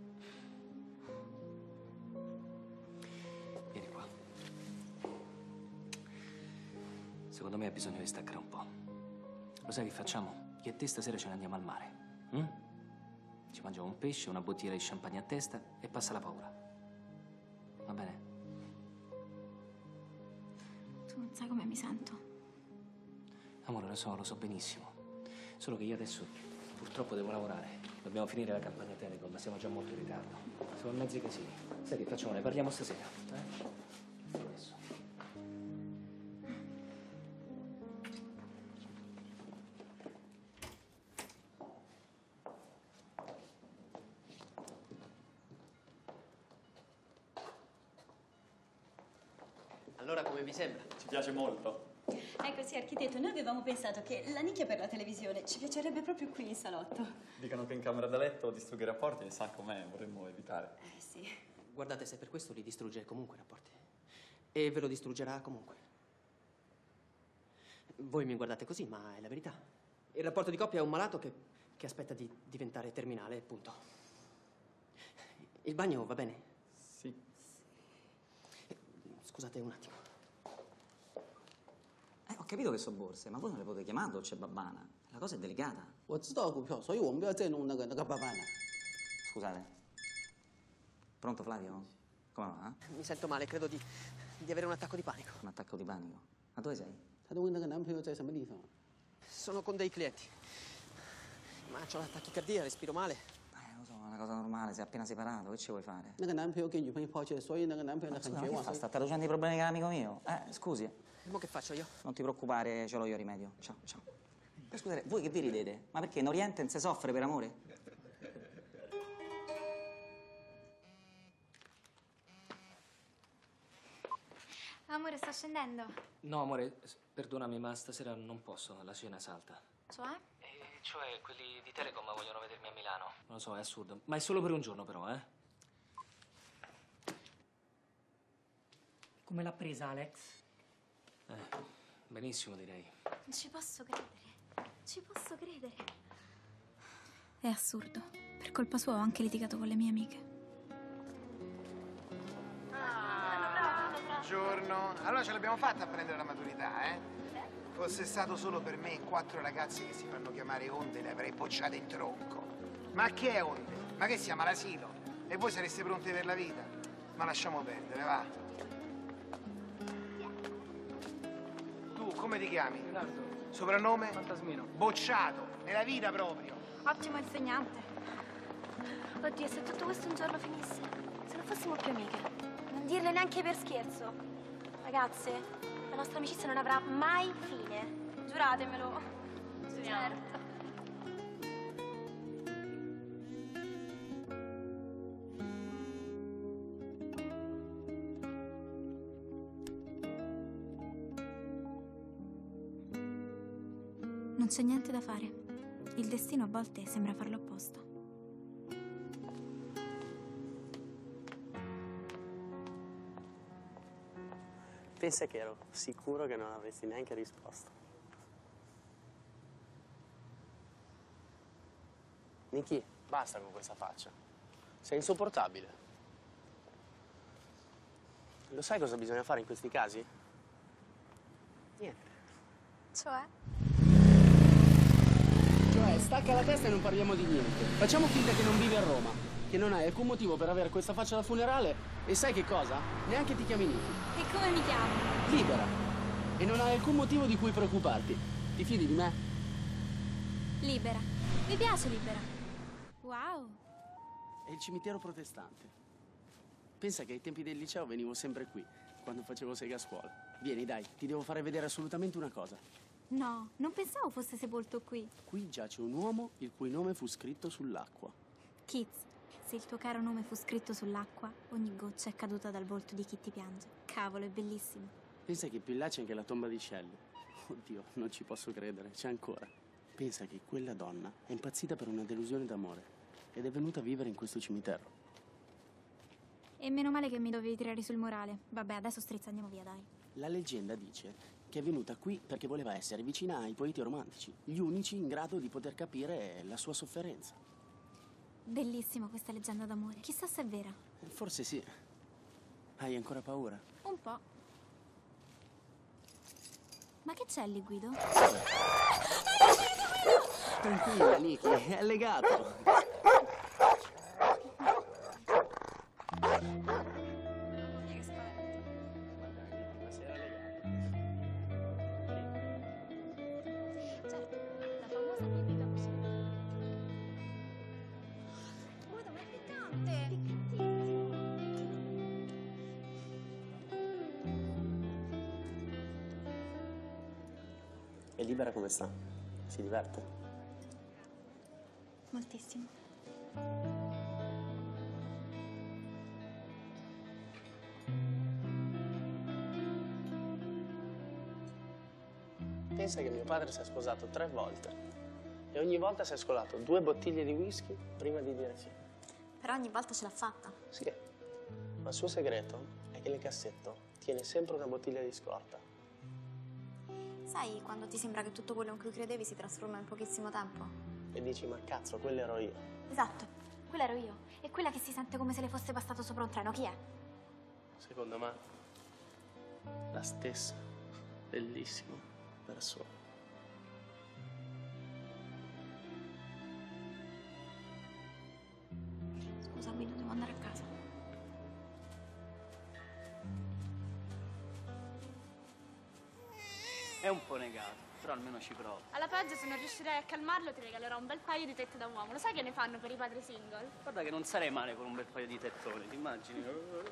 [SPEAKER 11] Vieni qua. Secondo me hai bisogno di staccare un po'. Lo sai che facciamo? Io io e te stasera ce ne andiamo al mare. Mm? Ci mangiamo un pesce, una bottiglia di champagne a testa e passa la paura. Va bene?
[SPEAKER 2] Tu non sai come mi sento.
[SPEAKER 11] Amore, lo so, lo so benissimo. Solo che io adesso purtroppo devo lavorare. Dobbiamo finire la campagna Telecom, ma siamo già molto in ritardo. Siamo in mezzi casini. Sai che facciamo? Ne parliamo stasera. Eh? Adesso.
[SPEAKER 12] Allora, come vi sembra?
[SPEAKER 7] Ci piace molto.
[SPEAKER 8] Ecco, sì, architetto, noi avevamo pensato che la nicchia per la televisione ci piacerebbe proprio qui in salotto.
[SPEAKER 7] Dicono che in camera da letto distrugge i rapporti e sa com'è, vorremmo evitare.
[SPEAKER 8] Eh, sì.
[SPEAKER 12] Guardate, se per questo li distrugge comunque i rapporti. E ve lo distruggerà comunque. Voi mi guardate così, ma è la verità. Il rapporto di coppia è un malato che, che aspetta di diventare terminale, punto. Il bagno va bene?
[SPEAKER 7] Sì.
[SPEAKER 12] Scusate un attimo.
[SPEAKER 3] Eh, ho capito che sono borse, ma voi non le potete chiamare dolce babbana. La cosa è delicata.
[SPEAKER 13] 我知道股票，所以我们不要再弄那个那个爸爸了。
[SPEAKER 3] Scusate. Pronto, Flavio? Come va?
[SPEAKER 12] Mi sento male, credo di, di avere un attacco di panico.
[SPEAKER 3] Un attacco di panico? Ma dove sei?
[SPEAKER 13] 她都问那个男朋友在什么地方。
[SPEAKER 12] Sono con dei clienti. Ma ho la tachicardia, respiro male.
[SPEAKER 3] Eh, lo so, è una cosa normale, sei appena separato, che ci vuoi fare?
[SPEAKER 13] 那个男朋友给女朋友抛弃了，所以那个男朋友呢
[SPEAKER 3] Ma
[SPEAKER 13] 很
[SPEAKER 3] scusa,
[SPEAKER 13] 绝
[SPEAKER 3] ma che
[SPEAKER 13] 望。
[SPEAKER 3] fa? Sta traducendo i problemi dell'amico mio? Eh, scusi.
[SPEAKER 12] E mo che faccio io?
[SPEAKER 3] Non ti preoccupare, ce l'ho io il rimedio. Ciao, ciao. Eh, scusate, voi che vi ridete? Ma perché in Oriente non si soffre per amore?
[SPEAKER 2] Amore, sto scendendo.
[SPEAKER 11] No, amore, s- perdonami, ma stasera non posso, la cena salta.
[SPEAKER 2] Cioè?
[SPEAKER 11] E cioè, quelli di Telecom vogliono vedermi a Milano. Non lo so, è assurdo. Ma è solo per un giorno, però, eh?
[SPEAKER 22] Come l'ha presa, Alex?
[SPEAKER 11] Eh, benissimo, direi.
[SPEAKER 2] Non ci posso credere. Ci posso credere. È assurdo. Per colpa sua ho anche litigato con le mie amiche.
[SPEAKER 25] Buongiorno. Allora ce l'abbiamo fatta a prendere la maturità, eh? Fosse stato solo per me e quattro ragazze che si fanno chiamare Onde, le avrei bocciate in tronco. Ma che è Onde? Ma che siamo all'asilo? E voi sareste pronti per la vita? Ma lasciamo perdere, va. Tu come ti chiami?
[SPEAKER 22] Leonardo.
[SPEAKER 25] Soprannome?
[SPEAKER 22] Fantasmino.
[SPEAKER 25] Bocciato, nella vita proprio.
[SPEAKER 2] Ottimo insegnante. Oddio, se tutto questo un giorno finisse. Se non fossimo più amiche.
[SPEAKER 9] Non dirle neanche per scherzo. Ragazze, la nostra amicizia non avrà mai fine. Giuratemelo. Certo.
[SPEAKER 2] Non c'è niente da fare. Il destino a volte sembra farlo apposta.
[SPEAKER 21] Pensa che ero sicuro che non avresti neanche risposto. Nicky, basta con questa faccia. Sei insopportabile. Lo sai cosa bisogna fare in questi casi? Niente.
[SPEAKER 9] Cioè?
[SPEAKER 21] Cioè, stacca la testa e non parliamo di niente. Facciamo finta che non vivi a Roma, che non hai alcun motivo per avere questa faccia da funerale e sai che cosa? Neanche ti chiami Nicky.
[SPEAKER 9] E come mi chiamo?
[SPEAKER 21] Libera. E non hai alcun motivo di cui preoccuparti. Ti fidi di me?
[SPEAKER 2] Libera. Mi piace Libera. Wow.
[SPEAKER 21] È il cimitero protestante. Pensa che ai tempi del liceo venivo sempre qui, quando facevo sega a scuola. Vieni, dai, ti devo fare vedere assolutamente una cosa.
[SPEAKER 2] No, non pensavo fosse sepolto qui.
[SPEAKER 21] Qui giace un uomo il cui nome fu scritto sull'acqua.
[SPEAKER 2] Kids, se il tuo caro nome fu scritto sull'acqua, ogni goccia è caduta dal volto di chi ti piange. Cavolo, è bellissimo.
[SPEAKER 21] Pensa che più in là c'è anche la tomba di Shelley. Oddio, non ci posso credere, c'è ancora. Pensa che quella donna è impazzita per una delusione d'amore ed è venuta a vivere in questo cimitero.
[SPEAKER 2] E meno male che mi dovevi tirare sul morale. Vabbè, adesso strizza, andiamo via, dai.
[SPEAKER 21] La leggenda dice che è venuta qui perché voleva essere vicina ai poeti romantici, gli unici in grado di poter capire la sua sofferenza.
[SPEAKER 2] Bellissima questa leggenda d'amore. Chissà se è vera.
[SPEAKER 21] Forse sì. Hai ancora paura?
[SPEAKER 2] Un po'. Ma che c'è lì, Guido?
[SPEAKER 21] tranquilla, Niki, è legato. E Libera come sta? Si diverte?
[SPEAKER 2] Moltissimo.
[SPEAKER 21] Pensa che mio padre si è sposato tre volte e ogni volta si è scolato due bottiglie di whisky prima di dire sì.
[SPEAKER 9] Però ogni volta ce l'ha fatta.
[SPEAKER 21] Sì, ma il suo segreto è che nel cassetto tiene sempre una bottiglia di scorta.
[SPEAKER 9] Sai, quando ti sembra che tutto quello in cui credevi si trasforma in pochissimo tempo?
[SPEAKER 21] E dici, ma cazzo, quello ero io.
[SPEAKER 9] Esatto, quella ero io. E quella che si sente come se le fosse passato sopra un treno, chi è?
[SPEAKER 21] Secondo me, la stessa bellissima persona.
[SPEAKER 9] Scusami, devo andare a casa.
[SPEAKER 12] È un po' negato, però almeno ci provo.
[SPEAKER 24] Alla peggio, se non riuscirai a calmarlo, ti regalerò un bel paio di tette da uomo. Lo sai che ne fanno per i padri single?
[SPEAKER 12] Guarda che non sarei male con un bel paio di tettoni, ti immagini?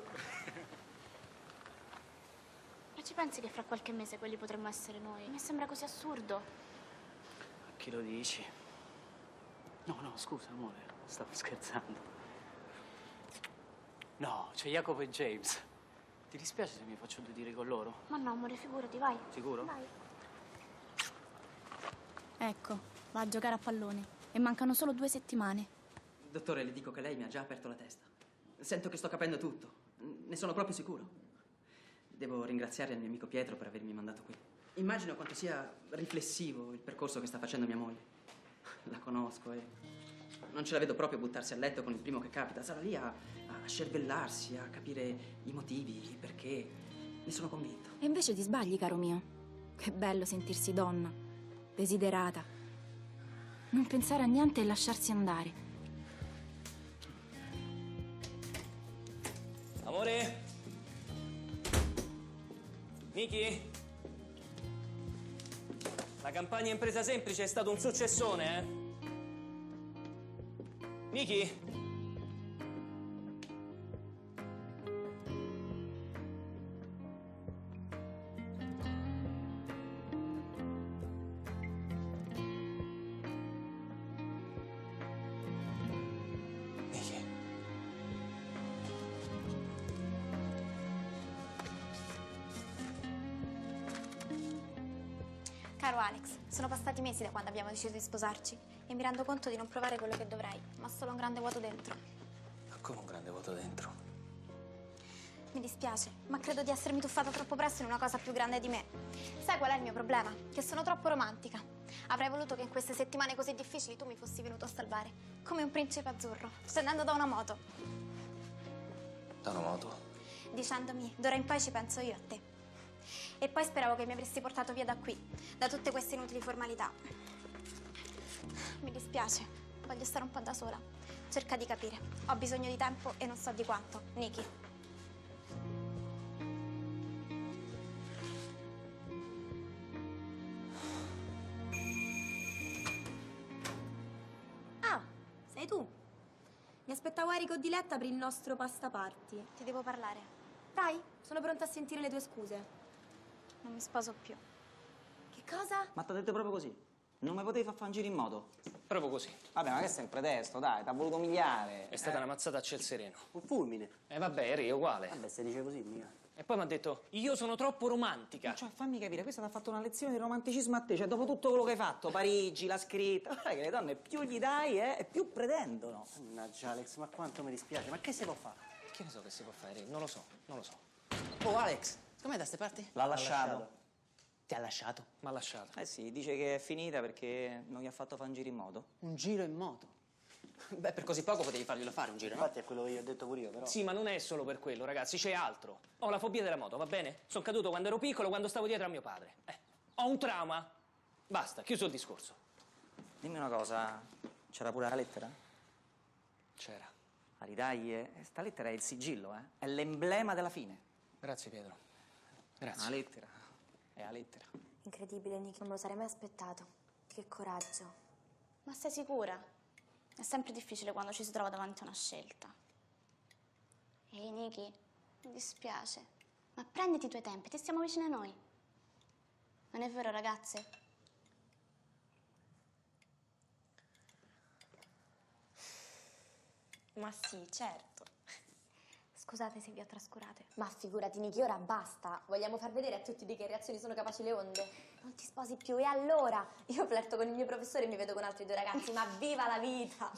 [SPEAKER 24] Ma ci pensi che fra qualche mese quelli potremmo essere noi? Mi sembra così assurdo.
[SPEAKER 12] A chi lo dici? No, no, scusa, amore, stavo scherzando. No, c'è Jacopo e James. Ti dispiace se mi faccio due tiri con loro?
[SPEAKER 24] Ma no, amore, figurati, vai.
[SPEAKER 12] Sicuro?
[SPEAKER 24] Vai. Ecco, va a giocare a pallone. E mancano solo due settimane.
[SPEAKER 10] Dottore, le dico che lei mi ha già aperto la testa. Sento che sto capendo tutto. Ne sono proprio sicuro. Devo ringraziare il mio amico Pietro per avermi mandato qui. Immagino quanto sia riflessivo il percorso che sta facendo mia moglie. La conosco e non ce la vedo proprio buttarsi a letto con il primo che capita. Sarà lì a, a scervellarsi, a capire i motivi, il perché. Ne sono convinto.
[SPEAKER 2] E invece ti sbagli, caro mio. Che bello sentirsi donna, desiderata. Non pensare a niente e lasciarsi andare.
[SPEAKER 11] Amore? Niki? La campagna Impresa Semplice è stato un successone, eh? Niki?
[SPEAKER 9] Caro Alex, sono passati mesi da quando abbiamo deciso di sposarci e mi rendo conto di non provare quello che dovrei, ma solo un grande vuoto dentro.
[SPEAKER 11] Come un grande vuoto dentro.
[SPEAKER 9] Mi dispiace, ma credo di essermi tuffata troppo presto in una cosa più grande di me. Sai qual è il mio problema? Che sono troppo romantica. Avrei voluto che in queste settimane così difficili tu mi fossi venuto a salvare, come un principe azzurro, scendendo da una moto,
[SPEAKER 11] Da una moto?
[SPEAKER 9] dicendomi d'ora in poi ci penso io a te. E poi speravo che mi avresti portato via da qui, da tutte queste inutili formalità. Mi dispiace, voglio stare un po' da sola. Cerca di capire. Ho bisogno di tempo e non so di quanto. Niki.
[SPEAKER 5] Ah, sei tu. Mi aspettavo Erico o Diletta per il nostro pasta party.
[SPEAKER 9] Ti devo parlare.
[SPEAKER 5] Dai, sono pronta a sentire le tue scuse.
[SPEAKER 9] Non mi sposo più.
[SPEAKER 5] Che cosa?
[SPEAKER 3] Ma t'ha detto proprio così? Non mi potevi far fare un giro in moto?
[SPEAKER 11] Proprio così.
[SPEAKER 3] Vabbè, ma che è un pretesto, dai, t'ha voluto umiliare.
[SPEAKER 11] È stata una mazzata a ciel sereno.
[SPEAKER 15] Un fulmine.
[SPEAKER 11] E vabbè, eri uguale.
[SPEAKER 15] Vabbè, se dice così, mica.
[SPEAKER 11] E poi mi ha detto, io sono troppo romantica.
[SPEAKER 3] Cioè, fammi capire, questa ti ha fatto una lezione di romanticismo a te, cioè dopo tutto quello che hai fatto, Parigi, la scritta, guarda che le donne più gli dai, eh, e più pretendono.
[SPEAKER 15] Mannaggia, Alex, ma quanto mi dispiace, ma che si può fare?
[SPEAKER 11] Che ne so che si può fare? Non lo so, non lo so.
[SPEAKER 15] Oh, Alex, com'è da ste parti?
[SPEAKER 3] L'ha lasciato.
[SPEAKER 15] Ti ha lasciato?
[SPEAKER 11] Mi ha lasciato.
[SPEAKER 3] Eh sì, dice che è finita perché non gli ha fatto fare un giro in moto.
[SPEAKER 15] Un giro in moto? Beh, per così poco potevi farglielo fare un giro, no? Infatti è quello che io ho detto pure io, però.
[SPEAKER 11] Sì, ma non è solo per quello, ragazzi, c'è altro. Ho la fobia della moto, va bene? Sono caduto quando ero piccolo, quando stavo dietro a mio padre. Eh, ho un trauma. Basta, chiuso il discorso.
[SPEAKER 3] Dimmi una cosa, c'era pure la lettera?
[SPEAKER 11] C'era.
[SPEAKER 3] La ritaglie? Sta lettera è il sigillo, eh? È l'emblema della fine.
[SPEAKER 11] Grazie, Pietro. Grazie.
[SPEAKER 3] La lettera. È la lettera.
[SPEAKER 9] Incredibile, Nicky, non me lo sarei mai aspettato. Che coraggio.
[SPEAKER 24] Ma sei sicura? È sempre difficile quando ci si trova davanti a una scelta. Ehi, Nicky, mi dispiace, ma prenditi i tuoi tempi, ti stiamo vicino a noi. Non è vero, ragazze?
[SPEAKER 9] Ma sì, certo. Scusate se vi ho trascurate. Ma figurati, Nicky, ora basta. Vogliamo far vedere a tutti di che reazioni sono capaci le onde. Non ti sposi più, e allora? Io flirto con il mio professore e mi vedo con altri due ragazzi, ma viva la vita!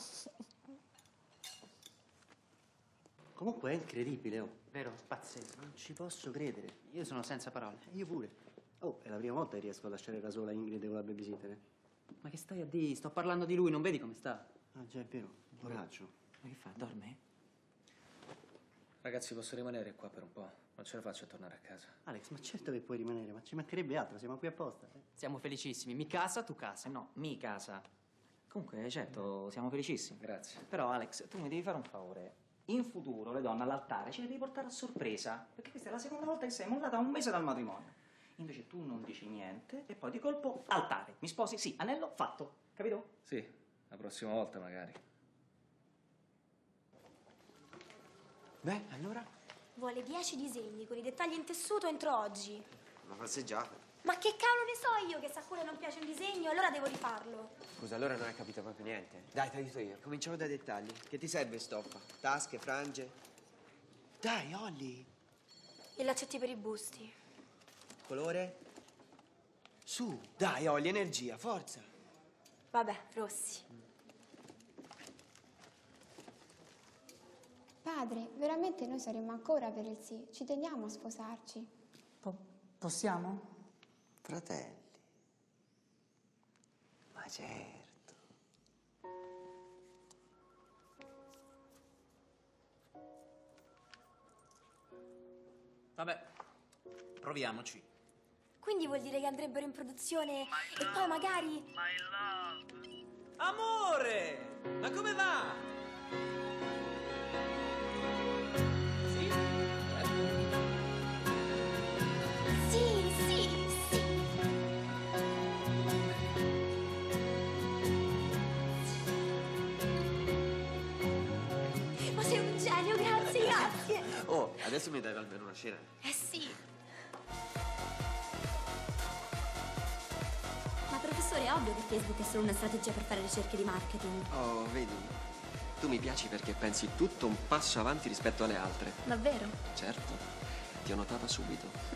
[SPEAKER 15] Comunque è incredibile, oh. Vero? Pazzesco. Non ci posso credere.
[SPEAKER 12] Io sono senza parole.
[SPEAKER 15] Io pure. Oh, è la prima volta che riesco a lasciare da sola Ingrid con la babysitter.
[SPEAKER 12] Ma che stai a dire? Sto parlando di lui, non vedi come sta?
[SPEAKER 15] Ah, già, è vero. Coraggio.
[SPEAKER 3] Ma che fa, dorme?
[SPEAKER 11] Ragazzi, posso rimanere qua per un po'? Non ce la faccio a tornare a casa.
[SPEAKER 15] Alex, ma certo che puoi rimanere, ma ci mancherebbe altro, siamo qui apposta. Eh?
[SPEAKER 12] Siamo felicissimi. Mi casa, tu casa.
[SPEAKER 3] No, mi casa. Comunque, certo, siamo felicissimi.
[SPEAKER 11] Grazie.
[SPEAKER 3] Però, Alex, tu mi devi fare un favore. In futuro, le donne all'altare ce le devi portare a sorpresa, perché questa è la seconda volta che sei mollata a un mese dal matrimonio. Invece tu non dici niente e poi di colpo altare. Mi sposi? Sì, anello fatto. Capito?
[SPEAKER 11] Sì, la prossima volta magari.
[SPEAKER 12] Beh, allora?
[SPEAKER 5] Vuole dieci disegni con i dettagli in tessuto entro oggi.
[SPEAKER 6] Una passeggiata.
[SPEAKER 5] Ma che cavolo ne so io che se a quello non piace un disegno, allora devo rifarlo.
[SPEAKER 6] Scusa, allora non hai capito proprio niente. Dai, ti aiuto io. Cominciamo dai dettagli. Che ti serve stoffa? Tasche, frange? Dai, Olli.
[SPEAKER 5] I laccetti per i busti.
[SPEAKER 6] Colore? Su, dai, Olli, energia, forza.
[SPEAKER 5] Vabbè, rossi.
[SPEAKER 1] Padre, veramente noi saremmo ancora per il sì. Ci teniamo a sposarci.
[SPEAKER 14] Po- possiamo?
[SPEAKER 6] Fratelli. Ma certo.
[SPEAKER 12] Vabbè, proviamoci.
[SPEAKER 5] Quindi vuol dire che andrebbero in produzione e poi magari...
[SPEAKER 12] Amore! Ma come va?
[SPEAKER 5] Sì, sì, sì. Ma sei un genio, grazie, grazie.
[SPEAKER 6] Oh, adesso mi dai almeno una cena.
[SPEAKER 5] Eh sì. Ma professore, è ovvio che Facebook è solo una strategia per fare ricerche di marketing.
[SPEAKER 6] Oh, vedi? Tu mi piaci perché pensi tutto un passo avanti rispetto alle altre.
[SPEAKER 5] Davvero?
[SPEAKER 6] Certo, ti ho notata subito.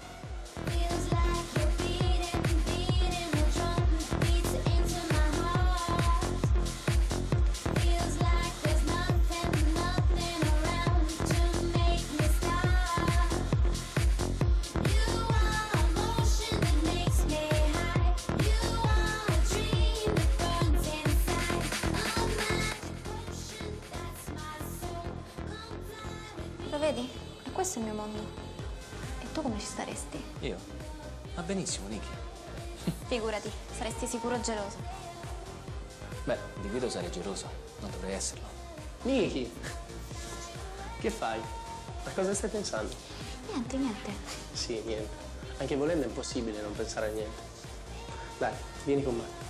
[SPEAKER 2] Lo vedi? E questo è il mio mondo. E tu come ci staresti?
[SPEAKER 11] Io? Va benissimo, Nicky.
[SPEAKER 2] Figurati, saresti sicuro geloso.
[SPEAKER 11] Beh, di Guido sarei geloso. Non dovrei esserlo.
[SPEAKER 21] Nicky! Che fai? A cosa stai pensando?
[SPEAKER 2] Niente, niente.
[SPEAKER 21] Sì, niente. Anche volendo è impossibile non pensare a niente. Dai, vieni con me.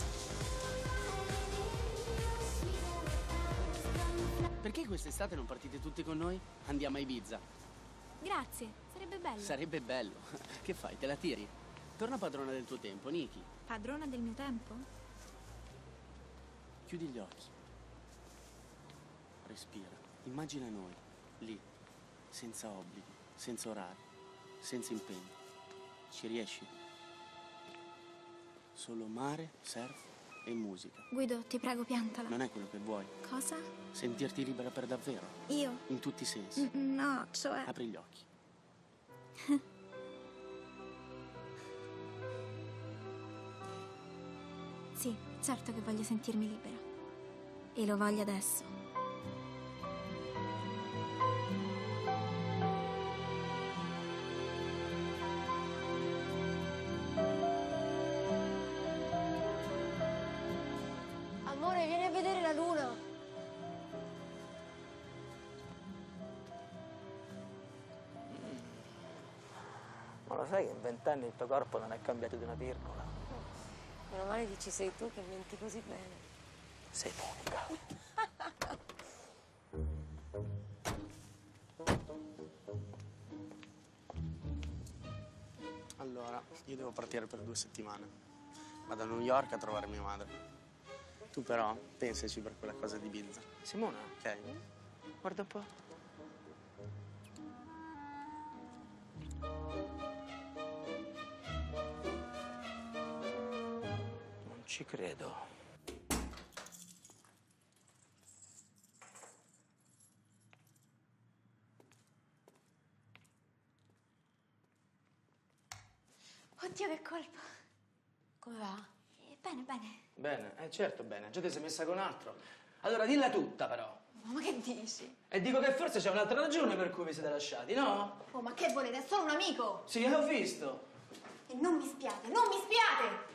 [SPEAKER 21] Perché quest'estate non partite tutti con noi? Andiamo a Ibiza.
[SPEAKER 2] Grazie, sarebbe bello.
[SPEAKER 21] Sarebbe bello. Che fai, te la tiri? Torna padrona del tuo tempo, Nicky.
[SPEAKER 2] Padrona del mio tempo?
[SPEAKER 21] Chiudi gli occhi. Respira. Immagina noi, lì, senza obblighi, senza orari, senza impegni. Ci riesci? Solo mare, surf e musica.
[SPEAKER 2] Guido, ti prego, piantala.
[SPEAKER 21] Non è quello che vuoi.
[SPEAKER 2] Cosa?
[SPEAKER 21] Sentirti libera per davvero.
[SPEAKER 2] Io?
[SPEAKER 21] In tutti i sensi.
[SPEAKER 2] N- no, cioè...
[SPEAKER 21] Apri gli occhi.
[SPEAKER 2] Sì, certo che voglio sentirmi libera. E lo voglio adesso.
[SPEAKER 20] Dai, vieni a vedere la luna.
[SPEAKER 3] Ma lo sai che in vent'anni il tuo corpo non è cambiato di una virgola?
[SPEAKER 20] Meno male dici sei tu che menti così bene.
[SPEAKER 3] Sei l'unica.
[SPEAKER 21] Allora, io devo partire per due settimane. Vado a New York a trovare mia madre. Tu però pensaci per quella cosa di Ibiza.
[SPEAKER 17] Simona?
[SPEAKER 21] Ok?
[SPEAKER 17] Guarda un po'. Non ci credo.
[SPEAKER 2] Oddio, che colpo.
[SPEAKER 20] Come va?
[SPEAKER 2] Eh, bene, bene.
[SPEAKER 17] Bene, eh certo bene. Già ti sei messa con altro. Allora dilla tutta però.
[SPEAKER 2] Ma che dici?
[SPEAKER 17] E dico che forse c'è un'altra ragione per cui vi siete lasciati, no?
[SPEAKER 2] Oh, ma che volete? È solo un amico.
[SPEAKER 17] Sì, l'ho visto.
[SPEAKER 2] E non mi spiate, non mi spiate!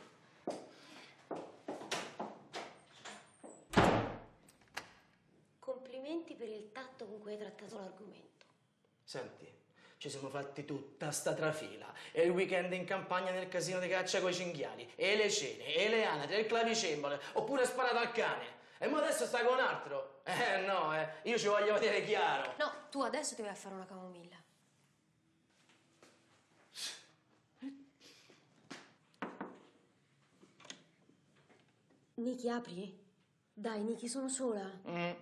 [SPEAKER 20] Complimenti per il tatto con cui hai trattato l'argomento.
[SPEAKER 17] Senti, ci siamo fatti tutta sta trafila. E il weekend in campagna nel casino di caccia coi cinghiali. E le cene, e le anatre, e il clavicembalo. Oppure sparato al cane. E mo adesso sta con un altro? Eh no, eh. Io ci voglio vedere chiaro.
[SPEAKER 20] No, tu adesso ti vai a fare una camomilla. Niki, apri? Dai, Niki, sono sola.
[SPEAKER 17] Mm.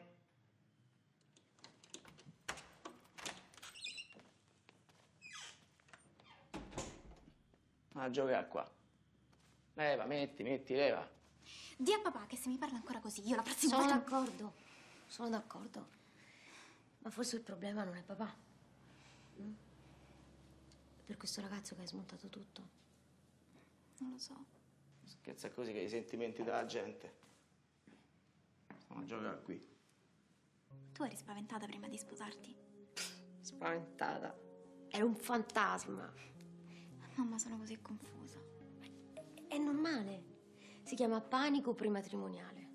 [SPEAKER 17] Ma giocare qua. Leva, metti, metti, leva.
[SPEAKER 2] Di a papà che se mi parla ancora così, io la prossima
[SPEAKER 20] Sono
[SPEAKER 2] volta...
[SPEAKER 20] d'accordo, sono d'accordo. Ma forse il problema non è papà. Mm? È per questo ragazzo che hai smontato tutto.
[SPEAKER 2] Non lo so.
[SPEAKER 17] Scherza così che i sentimenti della gente. Stiamo a giocare qui.
[SPEAKER 2] Tu eri spaventata prima di sposarti?
[SPEAKER 20] Spaventata. Era un fantasma.
[SPEAKER 2] Mamma, sono così confusa.
[SPEAKER 20] È normale. Si chiama panico prematrimoniale.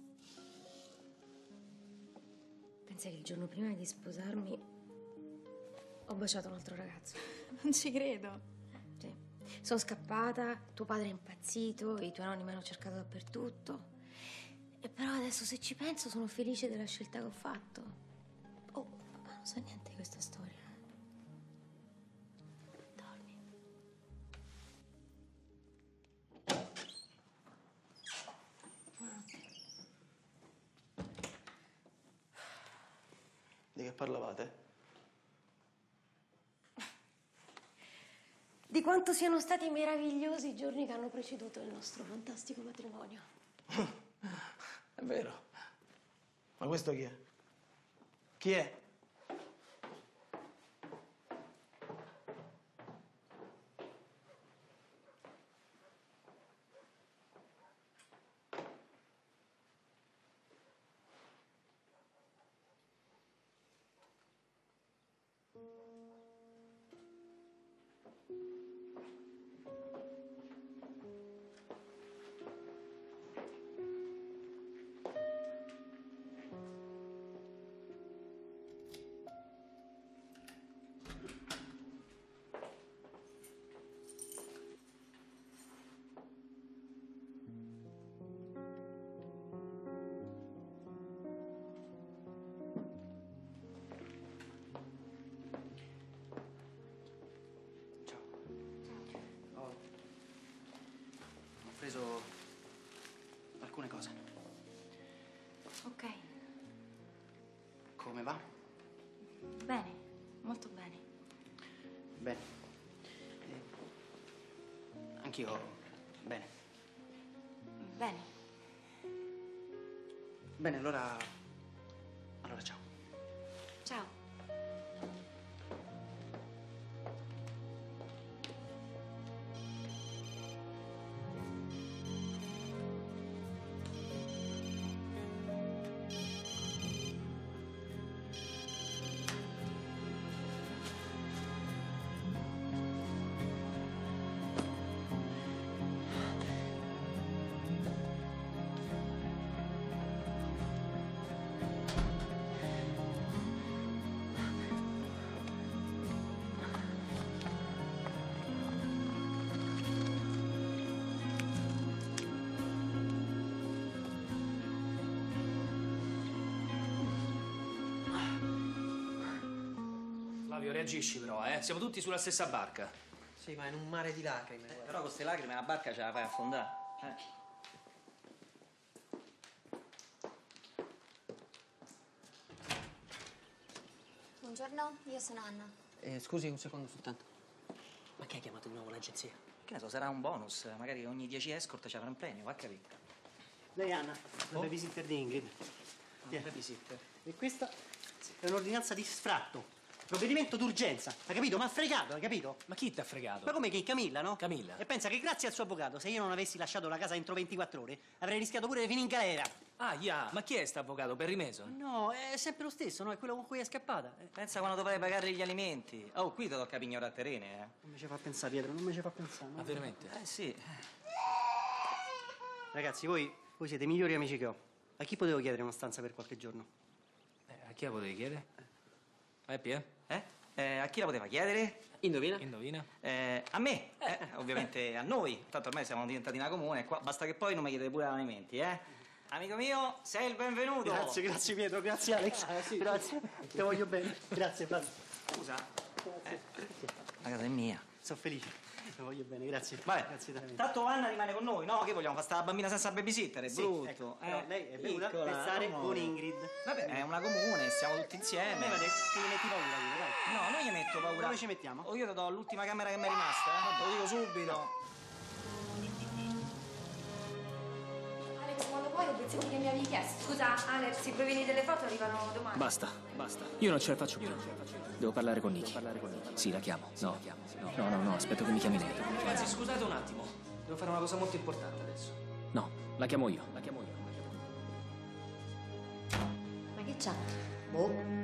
[SPEAKER 20] Pensa che il giorno prima di sposarmi ho baciato un altro ragazzo.
[SPEAKER 2] Non ci credo.
[SPEAKER 20] Sì. Sono scappata, tuo padre è impazzito, i tuoi nonni mi hanno cercato dappertutto. E però adesso se ci penso sono felice della scelta che ho fatto. Oh, papà non sa niente di questa storia. Dormi.
[SPEAKER 17] Di che parlavate?
[SPEAKER 20] Di quanto siano stati meravigliosi i giorni che hanno preceduto il nostro fantastico matrimonio.
[SPEAKER 17] È vero. Ma questo chi è? Chi è? Ho preso alcune cose.
[SPEAKER 2] Ok.
[SPEAKER 17] Come va?
[SPEAKER 2] Bene, molto bene.
[SPEAKER 17] Bene. Eh, anch'io bene.
[SPEAKER 2] Bene.
[SPEAKER 17] Bene, allora... Allora ciao.
[SPEAKER 2] Ciao.
[SPEAKER 16] Flavio, reagisci però, eh? Siamo tutti sulla stessa barca.
[SPEAKER 12] Sì, ma in un mare di lacrime.
[SPEAKER 3] Eh, però con queste lacrime la barca ce la fai affondare. Eh.
[SPEAKER 9] Buongiorno, io sono Anna.
[SPEAKER 12] Eh, scusi un secondo soltanto. Ma chi ha chiamato di nuovo l'agenzia?
[SPEAKER 3] Che ne so, sarà un bonus. Magari ogni dieci escort ci avrà un premio, va a capire.
[SPEAKER 15] Lei Anna, la babysitter di Ingrid.
[SPEAKER 3] La babysitter.
[SPEAKER 15] E questa è un'ordinanza di sfratto. Provvedimento d'urgenza, hai capito? Ma ha fregato, hai capito?
[SPEAKER 16] Ma chi ti ha fregato?
[SPEAKER 15] Ma come che? Camilla, no?
[SPEAKER 16] Camilla.
[SPEAKER 15] E pensa che grazie al suo avvocato, se io non avessi lasciato la casa entro ventiquattro ore, avrei rischiato pure di finire in galera.
[SPEAKER 16] Ah, yeah. Ma chi è sta avvocato? Perry Mason?
[SPEAKER 15] No, è sempre lo stesso, no? È quello con cui è scappata. Eh.
[SPEAKER 3] Pensa quando dovrai pagare gli alimenti. Oh, qui ti tocca pignorare a terrene, eh.
[SPEAKER 15] Non mi ci fa pensare, Pietro, non mi ci fa pensare. No?
[SPEAKER 16] Ma veramente?
[SPEAKER 3] Eh, sì.
[SPEAKER 15] Ragazzi, voi, voi siete i migliori amici che ho. A chi potevo chiedere una stanza per qualche giorno?
[SPEAKER 16] Eh, a chi la potevi chiedere? A Happy, eh?
[SPEAKER 3] Eh? Eh, a chi la poteva chiedere?
[SPEAKER 12] Indovina?
[SPEAKER 16] Indovina?
[SPEAKER 3] Eh, a me, eh, ovviamente a noi. Tanto ormai siamo diventati una comune, qua basta che poi non mi chiedete pure alimenti, eh. Amico mio, sei il benvenuto.
[SPEAKER 15] Grazie, grazie Pietro, grazie Alex. Ah, sì. Grazie, ti voglio bene. Grazie, Flavio.
[SPEAKER 3] Scusa. Eh, la casa è mia.
[SPEAKER 15] Sono felice. Ti voglio bene, grazie.
[SPEAKER 3] Vabbè,
[SPEAKER 15] grazie veramente.
[SPEAKER 3] tanto Anna rimane con noi, no? Che vogliamo? Fa sta la bambina senza babysitter, è
[SPEAKER 15] Sì,
[SPEAKER 3] brutto.
[SPEAKER 15] ecco,
[SPEAKER 3] eh.
[SPEAKER 15] però lei è venuta
[SPEAKER 3] Piccola,
[SPEAKER 15] per stare
[SPEAKER 3] amore.
[SPEAKER 15] con Ingrid.
[SPEAKER 3] Vabbè, è una comune, stiamo tutti insieme.
[SPEAKER 15] A me che mi metti paura, io, dai.
[SPEAKER 3] No, non gli metto paura.
[SPEAKER 15] Dove ci mettiamo?
[SPEAKER 3] O io ti do l'ultima camera che mi è rimasta, eh? Te lo dico subito.
[SPEAKER 20] Alex, quando vuoi i pezzetti che mi avevi chiesto. Scusa, Alex, i provini delle foto arrivano domani.
[SPEAKER 11] Basta, basta. Io non ce la faccio più. Devo parlare con Nicky. Sì, la chiamo. No, no, no, no, aspetto che mi chiami lei.
[SPEAKER 16] Ragazzi, scusate un attimo. Devo fare una cosa molto importante adesso.
[SPEAKER 11] No, la chiamo io, la chiamo io.
[SPEAKER 20] Ma che c'ha?
[SPEAKER 15] Boh.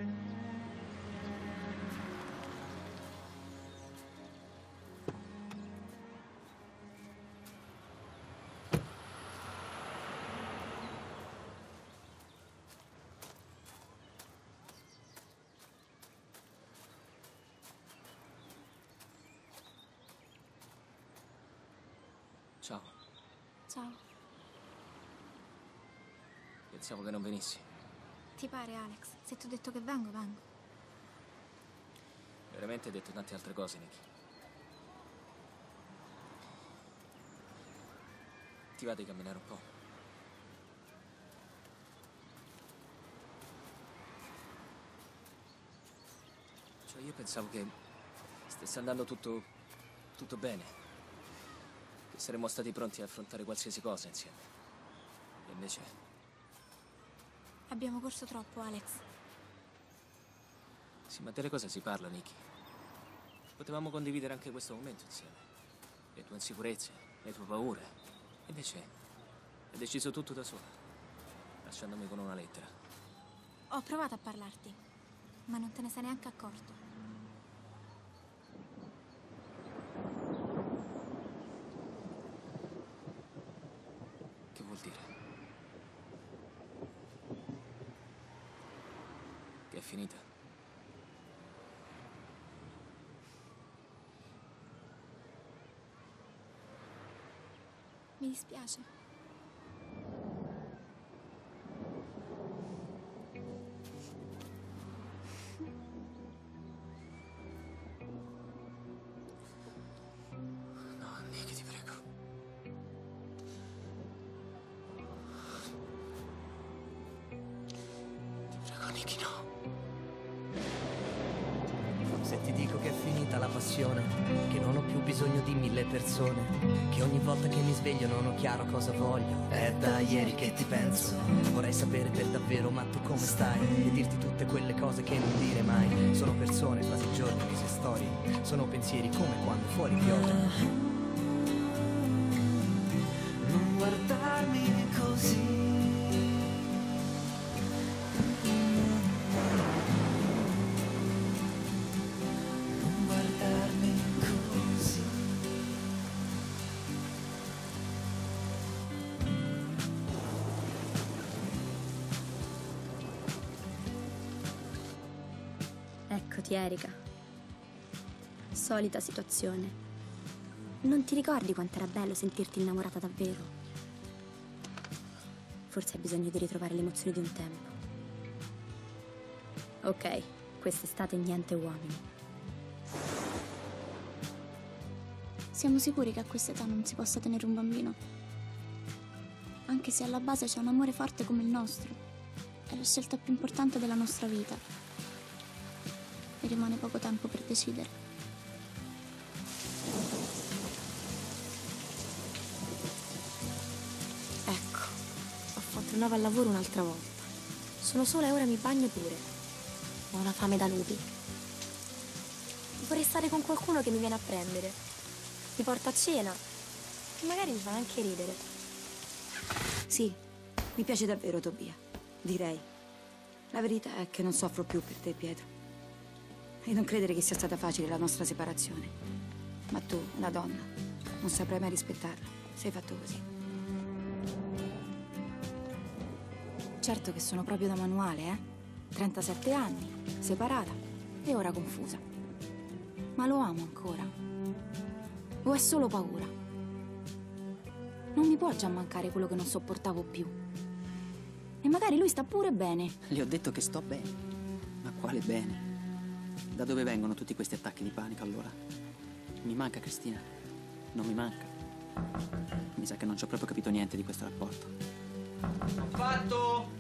[SPEAKER 11] Ciao.
[SPEAKER 2] Ciao.
[SPEAKER 11] Pensavo che non venissi.
[SPEAKER 2] Ti pare, Alex? Se ti ho detto che vengo, vengo.
[SPEAKER 11] Veramente hai detto tante altre cose, Nicky. Ti va di camminare un po'? Cioè, io pensavo che stesse andando tutto... tutto bene. Che saremmo stati pronti a affrontare qualsiasi cosa insieme. E invece...
[SPEAKER 2] Abbiamo corso troppo, Alex.
[SPEAKER 11] Sì, ma delle cose si parla, Nicky. Potevamo condividere anche questo momento insieme. Le tue insicurezze, le tue paure. E invece hai deciso tutto da sola, lasciandomi con una lettera.
[SPEAKER 2] Ho provato a parlarti, ma non te ne sei neanche accorto.
[SPEAKER 11] Che vuol dire? Che è finita?
[SPEAKER 2] Mi dispiace.
[SPEAKER 11] No, Nicky, ti prego. Ti prego, Nicky, no.
[SPEAKER 18] Se ti dico che è finita la passione, che non ho più bisogno di mille persone, che ogni volta che mi sveglio non ho chiaro cosa voglio, è da ieri che ti penso. Vorrei sapere per davvero ma tu come stai, e dirti tutte quelle cose che non dire mai. Sono persone, frasi, giorni, mesi e storie, sono pensieri come quando fuori piove.
[SPEAKER 19] Non guardarmi così.
[SPEAKER 22] Eccoti, Erika. Solita situazione. Non ti ricordi quanto era bello sentirti innamorata davvero? Forse hai bisogno di ritrovare le emozioni di un tempo. Ok, quest'estate niente uomini. Siamo sicuri che a quest'età non si possa tenere un bambino? Anche se alla base c'è un amore forte come il nostro. È la scelta più importante della nostra vita. E rimane poco tempo per decidere.
[SPEAKER 20] Ecco, ho fatto tornavo al lavoro un'altra volta. Sono sola e ora mi bagno pure. Ho una fame da lupi. Vorrei stare con qualcuno che mi viene a prendere. Mi porta a cena. E magari mi fa anche ridere.
[SPEAKER 4] Sì, mi piace davvero Tobia, direi. La verità è che non soffro più per te, Pietro. E non credere che sia stata facile la nostra separazione. Ma tu, una donna, non saprai mai rispettarla. Sei fatto così. Certo che sono proprio da manuale, eh? trentasette anni, separata e ora confusa. Ma lo amo ancora. O è solo paura? Non mi può già mancare quello che non sopportavo più. E magari lui sta pure bene.
[SPEAKER 12] Le ho detto che sto bene. Ma quale bene? Da dove vengono tutti questi attacchi di panico allora? Mi manca Cristina? Non mi manca. Mi sa che non ci ho proprio capito niente di questo rapporto.
[SPEAKER 17] Ho fatto!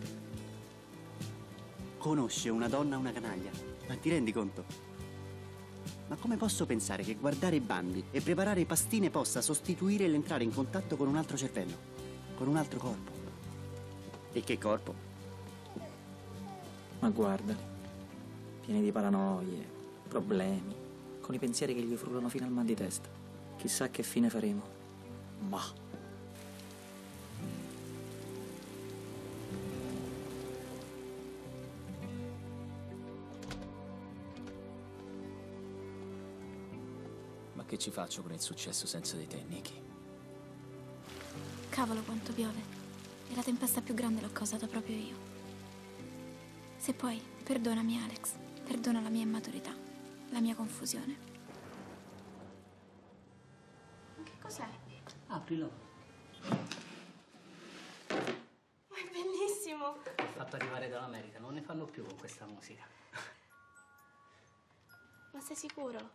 [SPEAKER 15] Conosce una donna una canaglia. Ma ti rendi conto? Ma come posso pensare che guardare i bambi e preparare pastine possa sostituire l'entrare in contatto con un altro cervello? Con un altro corpo? E che corpo?
[SPEAKER 3] Ma guarda, pieni di paranoie, problemi, con i pensieri che gli frullano fino al mal di testa. Chissà che fine faremo. Ma...
[SPEAKER 11] Ma che ci faccio con il successo senza di te, Nicky?
[SPEAKER 2] Cavolo quanto piove. E la tempesta più grande l'ho causata proprio io. Se puoi, perdonami Alex. Perdona la mia immaturità, la mia confusione.
[SPEAKER 20] Che cos'è?
[SPEAKER 12] Aprilo.
[SPEAKER 20] Ma è bellissimo!
[SPEAKER 12] Fatto arrivare dall'America, non ne fanno più con questa musica.
[SPEAKER 20] Ma sei sicuro?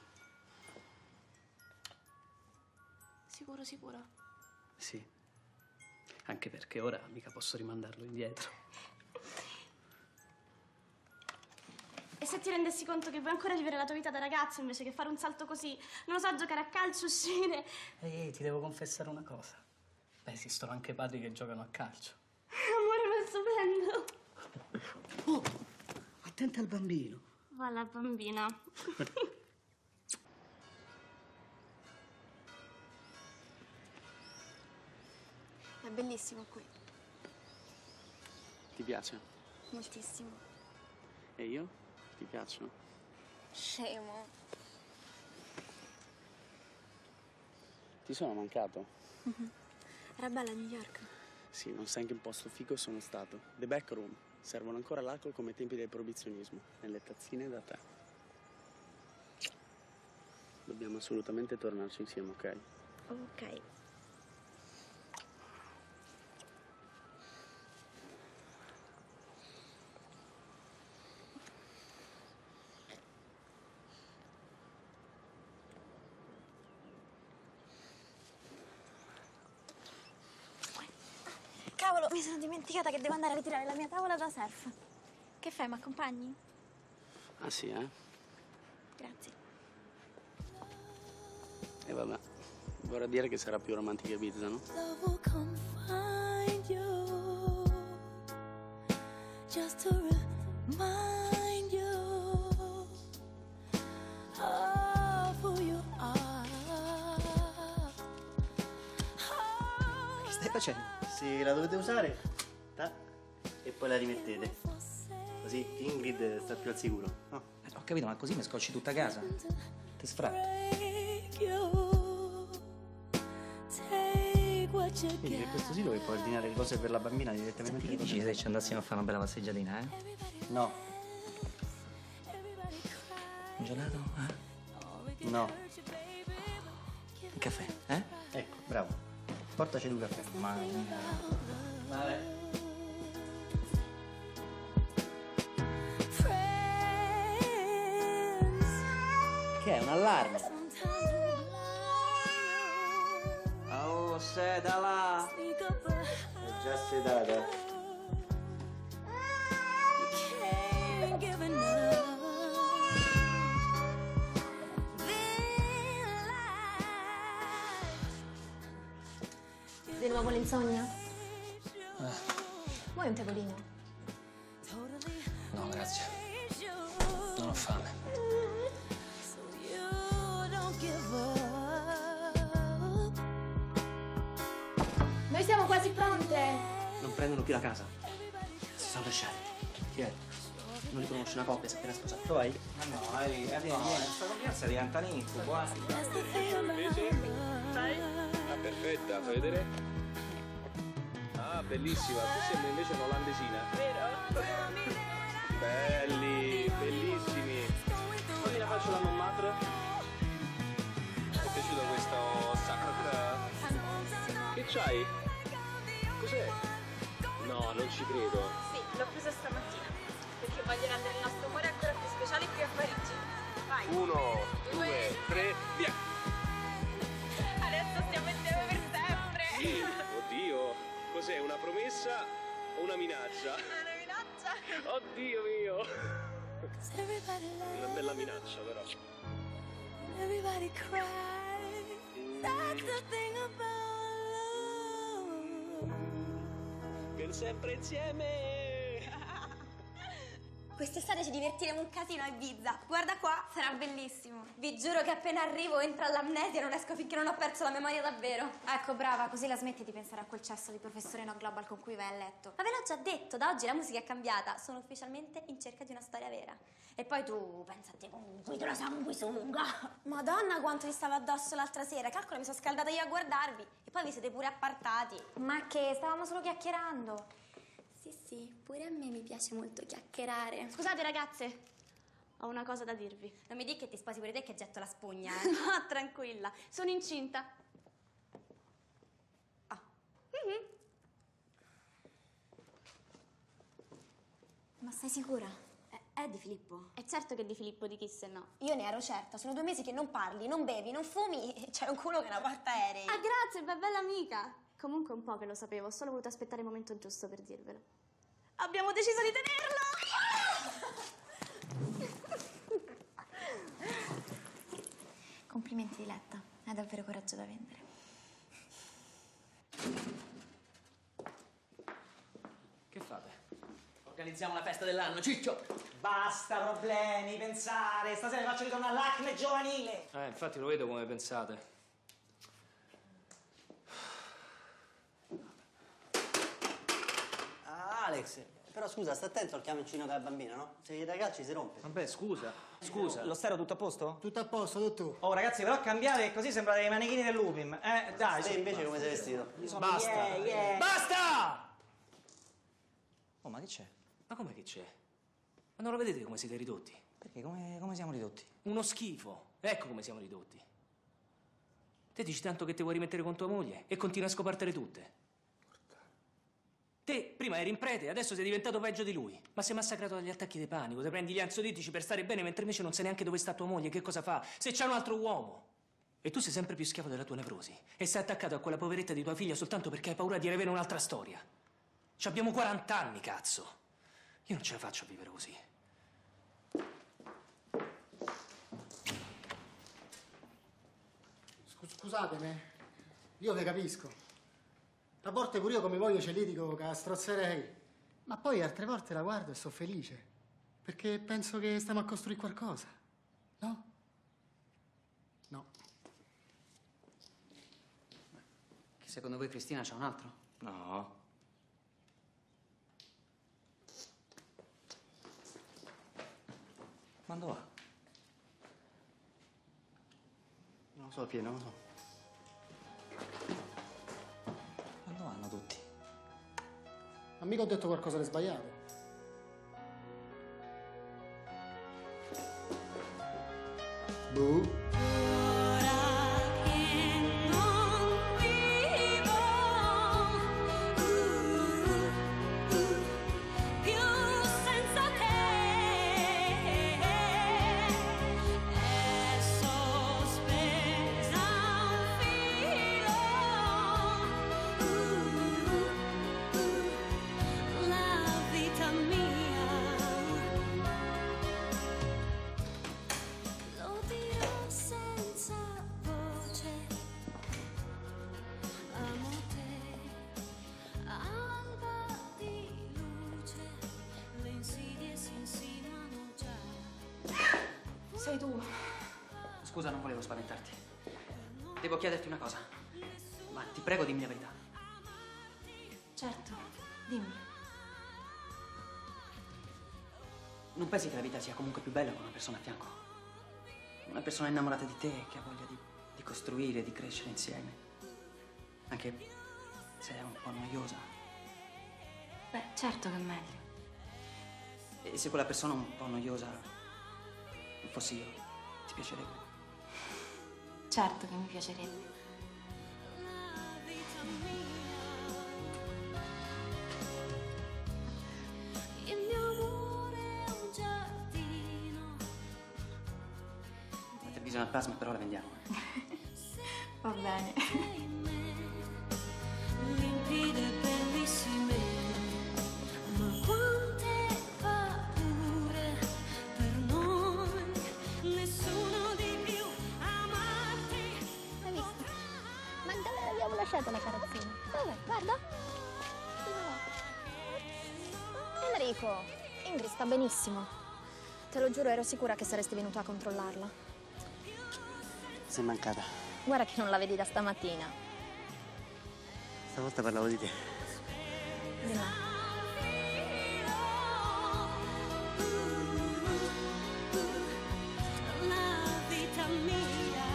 [SPEAKER 20] Sicuro, sicuro?
[SPEAKER 12] Sì. Anche perché ora mica posso rimandarlo indietro.
[SPEAKER 20] E se ti rendessi conto che vuoi ancora vivere la tua vita da ragazzo invece che fare un salto così, non lo so, giocare a calcio, uscire...
[SPEAKER 12] Ehi, ti devo confessare una cosa. Beh, esistono anche padri che giocano a calcio.
[SPEAKER 20] Amore, ma è stupendo!
[SPEAKER 12] Oh, attenta al bambino.
[SPEAKER 20] Va la bambina. È bellissimo qui.
[SPEAKER 21] Ti piace?
[SPEAKER 20] Moltissimo.
[SPEAKER 21] E io? Ti piaccio?
[SPEAKER 20] Scemo.
[SPEAKER 21] Ti sono mancato?
[SPEAKER 20] Mhm. Era bella New York.
[SPEAKER 21] Sì, non sai in che posto figo sono stato. The Back Room. Servono ancora l'alcol come ai tempi del proibizionismo. Nelle tazzine da tè. Dobbiamo assolutamente tornarci insieme, ok?
[SPEAKER 20] Ok. Cavolo, mi sono dimenticata che devo andare a ritirare la mia tavola da surf. Che fai, mi accompagni?
[SPEAKER 21] Ah sì, eh?
[SPEAKER 20] Grazie.
[SPEAKER 21] E vabbè, vorrà dire che sarà più romantica Ibiza, no?
[SPEAKER 15] Che stai facendo? Se la dovete usare, ta, e poi la rimettete. Così Ingrid sta più al sicuro. No?
[SPEAKER 3] Eh, ho capito, ma così mi scocci tutta casa. Ti sfratto.
[SPEAKER 15] Vedi che questo sito che puoi ordinare le cose per la bambina direttamente.
[SPEAKER 3] Senti, che dici se ci andassimo a fare una bella passeggiatina, eh?
[SPEAKER 15] No.
[SPEAKER 3] Un gelato, eh?
[SPEAKER 15] No.
[SPEAKER 3] Un caffè, eh?
[SPEAKER 15] Ecco, bravo. Portaci due caffè.
[SPEAKER 3] Ma...
[SPEAKER 15] Vale. Che è un allarme?
[SPEAKER 3] sedala.
[SPEAKER 6] È già sedata.
[SPEAKER 9] Di nuovo l'insonnia?
[SPEAKER 11] Eh,
[SPEAKER 9] Vuoi un tavolino?
[SPEAKER 11] no, grazie. Non ho fame.
[SPEAKER 9] Noi siamo quasi pronte!
[SPEAKER 12] Non prendono più la casa. Si sono lasciati. Chi è? Non li conosce una coppia, si è appena sposato. Tu vai?
[SPEAKER 3] Ma no, vieni, vieni, vieni. Questa confidenza diventa un incubo, guarda.
[SPEAKER 11] Ah, perfetta, fai vedere? Ah, bellissima, tu sembri invece un'olandesina. Vero? Belli, bellissimi. Fammi la faccio la mammatra. Ti è piaciuto questo sacro? Che c'hai? Cos'è? No, non ci credo.
[SPEAKER 5] Sì, l'ho preso stamattina, perché voglio rendere il nostro amore ancora più speciale qui a Parigi. Vai!
[SPEAKER 11] Uno, due, tre, via!
[SPEAKER 5] Adesso stiamo insieme per sempre!
[SPEAKER 11] Oddio, cos'è, una promessa o una minaccia?
[SPEAKER 5] Una minaccia!
[SPEAKER 11] Oddio mio! Una bella minaccia, però.
[SPEAKER 19] Everybody cries. That's the thing about
[SPEAKER 11] Per sempre insieme!
[SPEAKER 9] Quest'estate ci divertiremo un casino a Ibiza. Guarda qua, sarà bellissimo. Vi giuro che appena arrivo entro all'amnesia e non esco finché non ho perso la memoria davvero. Ecco, brava, così la smetti di pensare a quel cesso di professore no global con cui vai a letto. Ma ve l'ho già detto, da oggi la musica è cambiata. Sono ufficialmente in cerca di una storia vera. E poi tu, pensa a te con quei la sanguisuga. Madonna, quanto vi stavo addosso l'altra sera. Calcola, mi sono scaldata io a guardarvi. E poi vi siete pure appartati. Ma che, stavamo solo chiacchierando. Sì, sì, pure a me mi piace molto chiacchierare.
[SPEAKER 24] Scusate ragazze, ho una cosa da dirvi.
[SPEAKER 9] Non mi dica che ti sposi pure te che getto la spugna, eh.
[SPEAKER 24] No, tranquilla, sono incinta.
[SPEAKER 9] Ah.
[SPEAKER 24] Mhm.
[SPEAKER 9] Ma sei sicura? È, è di Filippo?
[SPEAKER 24] È certo che è di Filippo, di chi se no.
[SPEAKER 9] Io ne ero certa, sono due mesi che non parli, non bevi, non fumi e c'è un culo che è una portaerei.
[SPEAKER 24] Ah, grazie, beh, bella amica. Comunque un po' che lo sapevo, ho solo voluto aspettare il momento giusto per dirvelo. Abbiamo deciso di tenerlo!
[SPEAKER 2] Complimenti, Diletta. Hai davvero coraggio da vendere.
[SPEAKER 11] Che fate?
[SPEAKER 12] Organizziamo la festa dell'anno, Ciccio!
[SPEAKER 3] Basta problemi, pensare. Stasera vi faccio ritornare all'acne giovanile.
[SPEAKER 11] Eh, infatti lo vedo come pensate.
[SPEAKER 15] Ah, Alex, però scusa, sta attento al camioncino della bambina, no? Se gli dai calci si rompe.
[SPEAKER 3] Vabbè, scusa. Scusa. Lo stereo tutto a posto?
[SPEAKER 14] Tutto a posto, tutto.
[SPEAKER 3] Oh, ragazzi, però cambiate così sembrate dei manichini dell'Upim. Eh, dai.
[SPEAKER 15] Te
[SPEAKER 3] su.
[SPEAKER 15] invece come sei vestito?
[SPEAKER 3] Io sono
[SPEAKER 11] Basta.
[SPEAKER 3] yeah, yeah.
[SPEAKER 11] Basta!
[SPEAKER 3] Oh, ma che c'è?
[SPEAKER 11] Ma com'è che c'è? Ma non lo vedete come siete ridotti?
[SPEAKER 3] Perché? Come, come siamo ridotti?
[SPEAKER 11] Uno schifo. Ecco come siamo ridotti. Te dici tanto che ti vuoi rimettere con tua moglie e continui a scopartele tutte. Te prima eri in prete, adesso sei diventato peggio di lui. Ma sei massacrato dagli attacchi di panico, ti prendi gli ansiolitici per stare bene, mentre invece non sai neanche dove sta tua moglie, che cosa fa, se c'è un altro uomo. E tu sei sempre più schiavo della tua nevrosi. E sei attaccato a quella poveretta di tua figlia soltanto perché hai paura di avere un'altra storia. Ci abbiamo quaranta anni, cazzo. Io non ce la faccio a vivere così.
[SPEAKER 14] Scusatemi, io vi capisco. A volte pure io come voglio ci litigo che la strozzerei, ma poi altre volte la guardo e sono felice, perché penso che stiamo a costruire qualcosa, no? No.
[SPEAKER 12] Che secondo voi Cristina c'ha un altro?
[SPEAKER 3] No. Quando va?
[SPEAKER 15] Non lo so, Piero, non lo so.
[SPEAKER 3] Quando vanno tutti?
[SPEAKER 14] Ma mica ho detto qualcosa di sbagliato. Boh.
[SPEAKER 20] sei tu.
[SPEAKER 12] Scusa, non volevo spaventarti. Devo chiederti una cosa. Ma ti prego, dimmi la verità.
[SPEAKER 20] Certo, dimmi.
[SPEAKER 12] Non pensi che la vita sia comunque più bella con una persona a fianco? Una persona innamorata di te, che ha voglia di, di costruire, di crescere insieme. Anche se è un po' noiosa.
[SPEAKER 20] Beh, certo che è meglio.
[SPEAKER 12] E se quella persona un po' noiosa fossi io, ti piacerebbe?
[SPEAKER 20] Certo che mi piacerebbe.
[SPEAKER 19] Il mio amore è un giardino.
[SPEAKER 12] La televisione al plasma però la vendiamo.
[SPEAKER 20] Va bene.
[SPEAKER 19] Limpide, bellissime, ma quante paure per noi, nessuno di più amarti.
[SPEAKER 9] Hai visto? Ma dove l'abbiamo lasciata la carrozzina? Dove? Guarda. Enrico, Ingrid sta benissimo. Te lo giuro, ero sicura che saresti venuto a controllarla.
[SPEAKER 15] Sei mancata.
[SPEAKER 9] Guarda che non la vedi da stamattina.
[SPEAKER 15] Stavolta parlavo di te.
[SPEAKER 9] Di me.
[SPEAKER 19] La vita mia.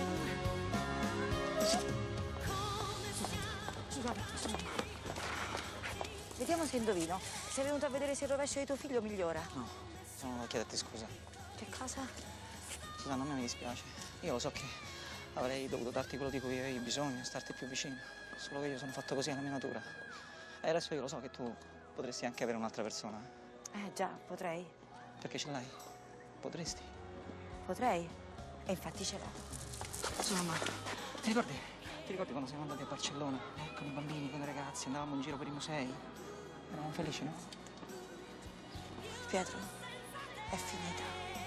[SPEAKER 7] Scusate, scusate. Vediamo se indovino. Sei venuto a vedere se il rovescio di tuo figlio migliora.
[SPEAKER 3] No, sono venuto a chiederti scusa.
[SPEAKER 7] Che cosa?
[SPEAKER 3] Scusa, non mi dispiace. Io lo so che avrei dovuto darti quello di cui avevi bisogno, starti più vicino. Solo che io sono fatto così, è la mia natura. E adesso io lo so che tu potresti anche avere un'altra persona.
[SPEAKER 7] Eh già, potrei.
[SPEAKER 3] Perché ce l'hai? Potresti.
[SPEAKER 7] Potrei. E infatti ce l'ho.
[SPEAKER 3] Insomma, ti ricordi? Ti ricordi quando siamo andati a Barcellona? Eh, con i bambini, con i ragazzi, andavamo in giro per i musei. Eravamo felici, no?
[SPEAKER 7] Pietro, è finita.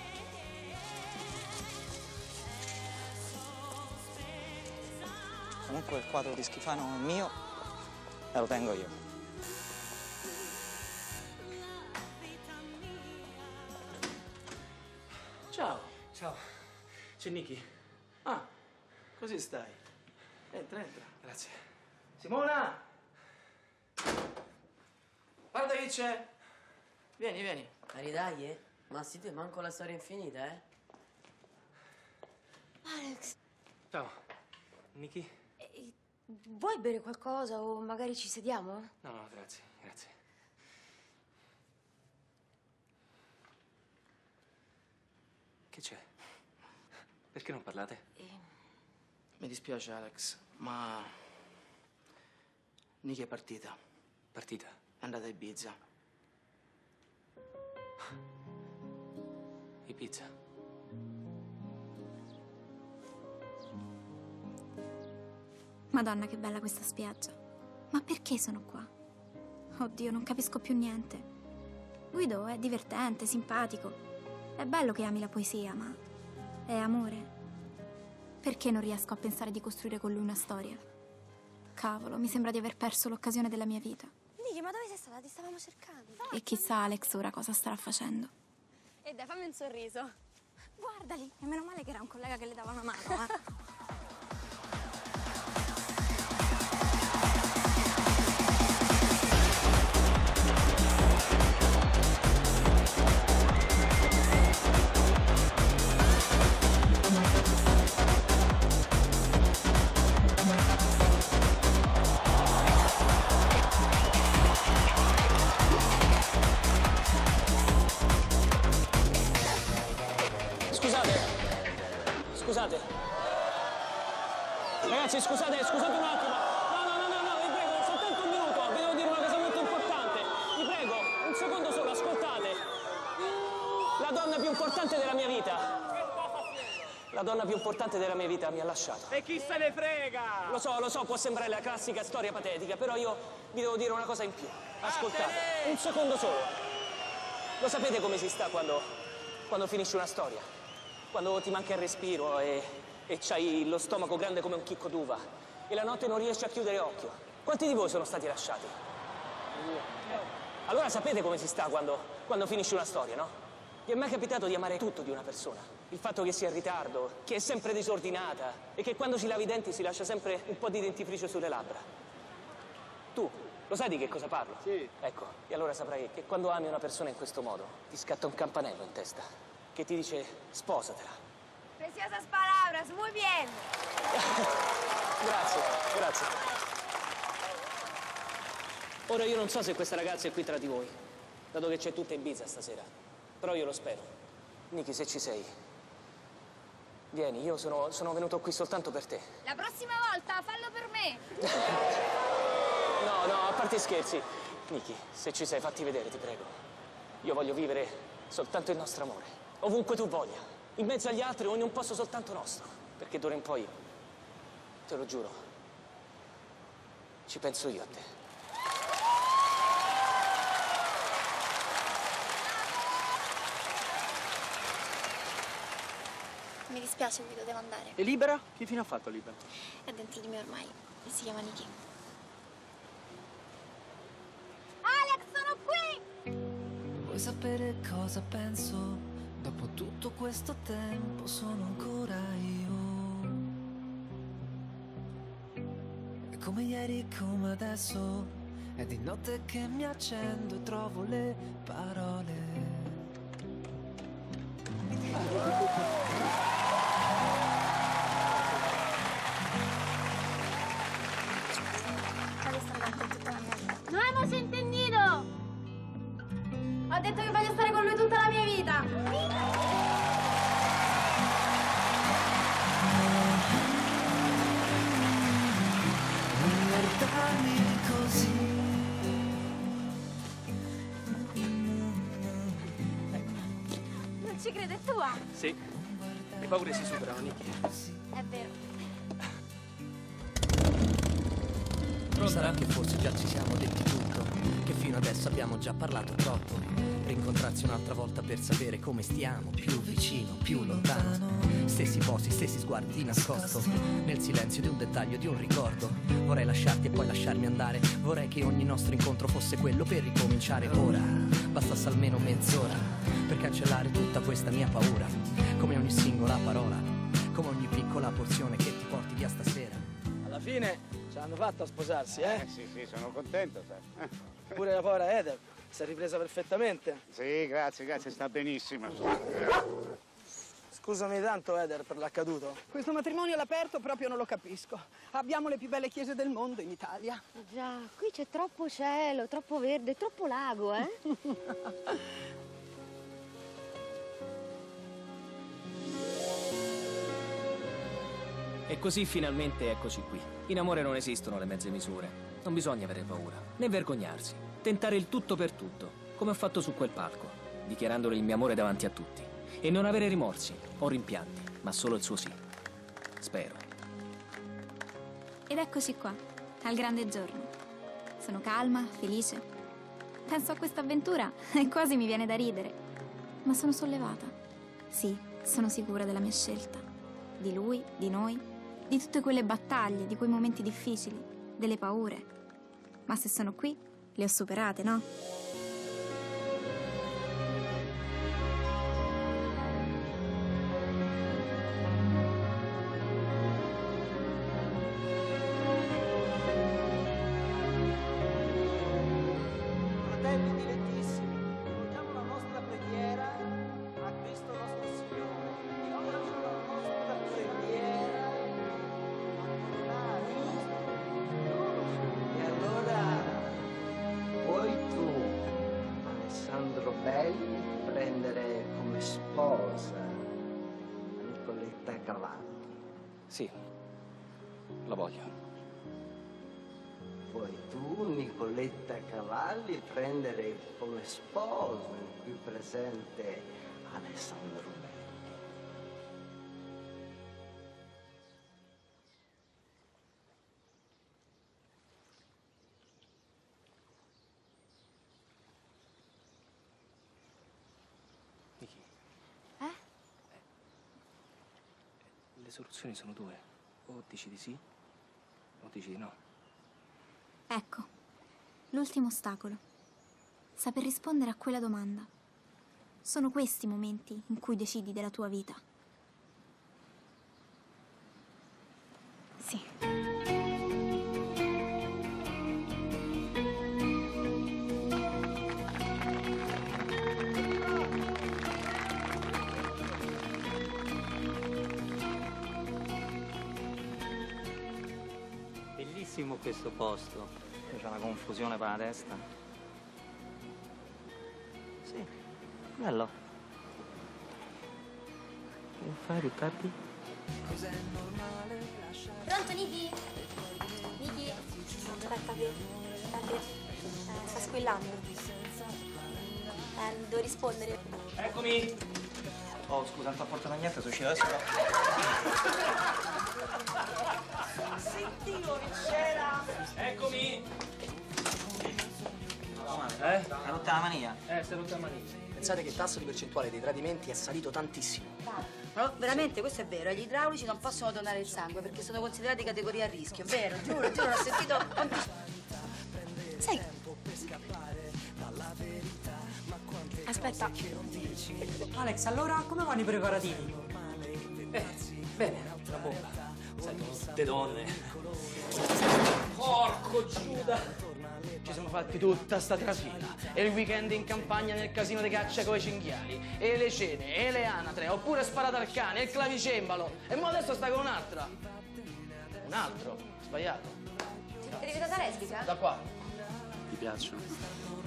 [SPEAKER 3] Comunque il quadro di Schifano è mio e lo tengo io.
[SPEAKER 17] Ciao. Ciao. C'è Nicky. Ah, così stai. Entra, entra.
[SPEAKER 12] Grazie.
[SPEAKER 17] Simona! Guarda chi c'è. Vieni, vieni.
[SPEAKER 8] Dai, eh? Ma sì, te manco la storia infinita, eh?
[SPEAKER 20] Alex,
[SPEAKER 11] Ciao. Nicky?
[SPEAKER 20] eh, vuoi bere qualcosa o magari ci sediamo?
[SPEAKER 11] No, no, grazie, grazie. Che c'è? Perché non parlate?
[SPEAKER 17] Mi dispiace, Alex, ma Nicky è partita.
[SPEAKER 11] Partita?
[SPEAKER 17] È andata a Ibiza.
[SPEAKER 11] Ibiza?
[SPEAKER 2] Madonna, che bella questa spiaggia. Ma perché sono qua? Oddio, non capisco più niente. Guido è divertente, simpatico. È bello che ami la poesia, ma è amore. Perché non riesco a pensare di costruire con lui una storia? Cavolo, mi sembra di aver perso l'occasione della mia vita.
[SPEAKER 9] Niki, ma dove sei stata? Ti stavamo cercando.
[SPEAKER 2] E chissà Alex ora cosa starà facendo.
[SPEAKER 9] E dai, fammi un sorriso. Guardali, e meno male che era un collega che le dava una mano, eh.
[SPEAKER 11] Scusate, scusate. Ragazzi, scusate, scusate un attimo. No, no, no, no, no, vi prego, soltanto un minuto. Vi devo dire una cosa molto importante. Vi prego, un secondo solo, ascoltate. La donna più importante della mia vita. La donna più importante della mia vita mi ha lasciato.
[SPEAKER 13] E chi se ne frega?
[SPEAKER 11] Lo so, lo so, può sembrare la classica storia patetica, però io vi devo dire una cosa in più. Ascoltate, un secondo solo. Lo sapete come si sta quando, quando finisce una storia? Quando ti manca il respiro e, e c'hai lo stomaco grande come un chicco d'uva e la notte non riesci a chiudere occhio. Quanti di voi sono stati lasciati? Allora sapete come si sta quando, quando finisce una storia, no? Vi è mai capitato di amare tutto di una persona? Il fatto che sia in ritardo, che è sempre disordinata e che quando si lava i denti si lascia sempre un po' di dentifricio sulle labbra. Tu lo sai di che cosa parlo? Sì. Ecco, e allora saprai che quando ami una persona in questo modo ti scatta un campanello in testa che ti dice sposatela.
[SPEAKER 20] Preciosas palabras, muy bien.
[SPEAKER 11] Grazie, grazie. Ora io non so se questa ragazza è qui tra di voi, dato che c'è tutta Ibiza stasera, però io lo spero. Niki, se ci sei, vieni, io sono, sono venuto qui soltanto per te.
[SPEAKER 9] La prossima volta fallo per me.
[SPEAKER 11] No, no, a parte scherzi. Niki, se ci sei, fatti vedere, ti prego. Io voglio vivere soltanto il nostro amore, ovunque tu voglia, in mezzo agli altri o in un posto soltanto nostro. Perché d'ora in poi, te lo giuro, ci penso io a te.
[SPEAKER 22] Mi dispiace, Guido, devo andare.
[SPEAKER 21] E Libera? Che fine ha fatto Libera?
[SPEAKER 22] È dentro di me ormai e si chiama Niki.
[SPEAKER 9] Alex, sono qui!
[SPEAKER 18] Vuoi sapere cosa penso? Dopo tutto questo tempo sono ancora io. E come ieri, come adesso, è di notte che mi accendo e trovo le parole.
[SPEAKER 9] No hemos entendido.
[SPEAKER 5] Ho detto che voglio stare con lui tutta la mia vita.
[SPEAKER 18] Guardarmi così.
[SPEAKER 5] Non ci crede, è tua.
[SPEAKER 21] Sì. Le paure si superano, Niki.
[SPEAKER 5] È vero.
[SPEAKER 18] Sarà che forse già ci siamo detti tutto, che fino adesso abbiamo già parlato troppo. Rincontrarsi un'altra volta per sapere come stiamo, più vicino, più lontano. Stessi posti, stessi sguardi di nascosto, nel silenzio di un dettaglio, di un ricordo. Vorrei lasciarti e poi lasciarmi andare. Vorrei che ogni nostro incontro fosse quello per ricominciare ora. Bastasse almeno mezz'ora per cancellare tutta questa mia paura. Come ogni singola parola, come ogni piccola porzione che ti porti via stasera.
[SPEAKER 17] Alla fine ce l'hanno fatta a sposarsi, eh?
[SPEAKER 1] Eh sì, sì, sono contento, sai.
[SPEAKER 17] Pure la povera Eder si è ripresa perfettamente.
[SPEAKER 1] Sì, grazie, grazie, sta benissimo.
[SPEAKER 17] Scusami tanto, Eder, per l'accaduto.
[SPEAKER 10] Questo matrimonio all'aperto proprio non lo capisco. Abbiamo le più belle chiese del mondo in Italia.
[SPEAKER 20] Già, qui c'è troppo cielo, troppo verde, troppo lago, eh?
[SPEAKER 11] E così finalmente eccoci qui. In amore non esistono le mezze misure. Non bisogna avere paura, né vergognarsi. Tentare il tutto per tutto, come ho fatto su quel palco, dichiarandole il mio amore davanti a tutti. E non avere rimorsi o rimpianti, ma solo il suo sì. Spero.
[SPEAKER 2] Ed eccoci qua, al grande giorno. Sono calma, felice. Penso a questa avventura e quasi mi viene da ridere. Ma sono sollevata. Sì, sono sicura della mia scelta. Di lui, di noi, di tutte quelle battaglie, di quei momenti difficili, delle paure. Ma se sono qui, le ho superate, no?
[SPEAKER 17] Fratelli dilettissimi, rivolgiamo la nostra preghiera a Cristo nostro Signore. Rivolgiamo la nostra preghiera a
[SPEAKER 13] E allora vuoi tu, Alessandro Belli, prendere come sposa Nicoletta Cavalli?
[SPEAKER 11] Sì, lo voglio.
[SPEAKER 13] Vuoi tu, Nicoletta Cavalli, prendere come sposo il qui presente Alessandro Belli?
[SPEAKER 11] Niki,
[SPEAKER 20] Eh?
[SPEAKER 11] le soluzioni sono due. O dici di sì, o dici di no.
[SPEAKER 2] Ecco, l'ultimo ostacolo. Saper rispondere a quella domanda. Sono questi i momenti in cui decidi della tua vita.
[SPEAKER 3] sto posto? C'è una confusione per la testa. Sì, bello. Che fai, più tardi?
[SPEAKER 9] Pronto, Niki? Niki? Aspetta, che... aspetta. Eh, sta squillando. Eh, devo rispondere.
[SPEAKER 3] Eccomi! Oh, scusa, non ti ho portato niente, sono uscito adesso.
[SPEAKER 12] Sentivo che c'era!
[SPEAKER 3] Eccomi!
[SPEAKER 12] Eh?
[SPEAKER 3] Hai rotta la mania?
[SPEAKER 12] Eh, si è rotta la mania. Pensate che il tasso di percentuale dei tradimenti è salito tantissimo.
[SPEAKER 7] No, veramente, questo è vero. Gli idraulici non possono donare il sangue perché sono considerati categoria a rischio. Vero, giuro, giuro, l'ho sentito.
[SPEAKER 9] Sai. Aspetta.
[SPEAKER 12] Alex, allora come vanno i preparativi? Eh, bene, una bomba. Sai, sono tutte donne. Porco Giuda! Ci siamo fatti tutta sta trafila. E il weekend in campagna nel casino di caccia coi cinghiali. E le cene, e le anatre. Ho pure sparato al cane, e il clavicembalo. E mo adesso sta con un'altra. Un altro? Sbagliato.
[SPEAKER 7] Ti devi data lesbica?
[SPEAKER 12] Da qua.
[SPEAKER 21] Ti piacciono?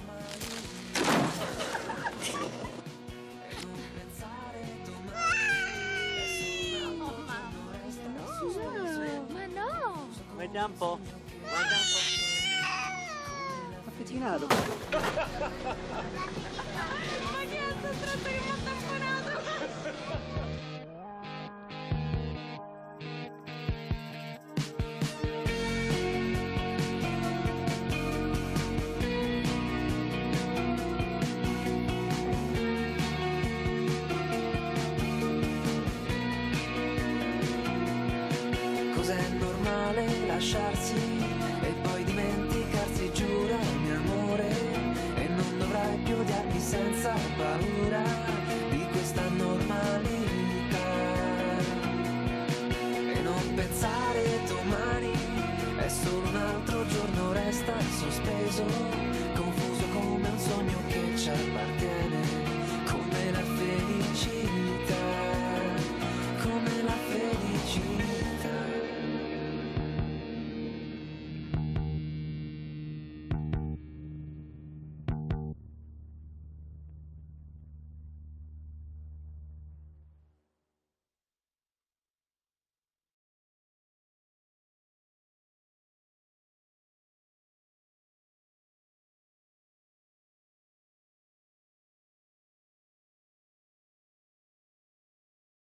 [SPEAKER 9] Ma no!
[SPEAKER 15] Guarda un po', guarda un po'. Ha pettinato.
[SPEAKER 9] Ma che è sto stronzo che mi ha tamponato?
[SPEAKER 19] Cos'è normale lasciarsi e poi dimenticarsi, giura mio amore, e non dovrai più odiarmi senza paura di questa normalità. E non pensare domani è solo un altro giorno, resta sospeso, confuso come un sogno che ci appartiene.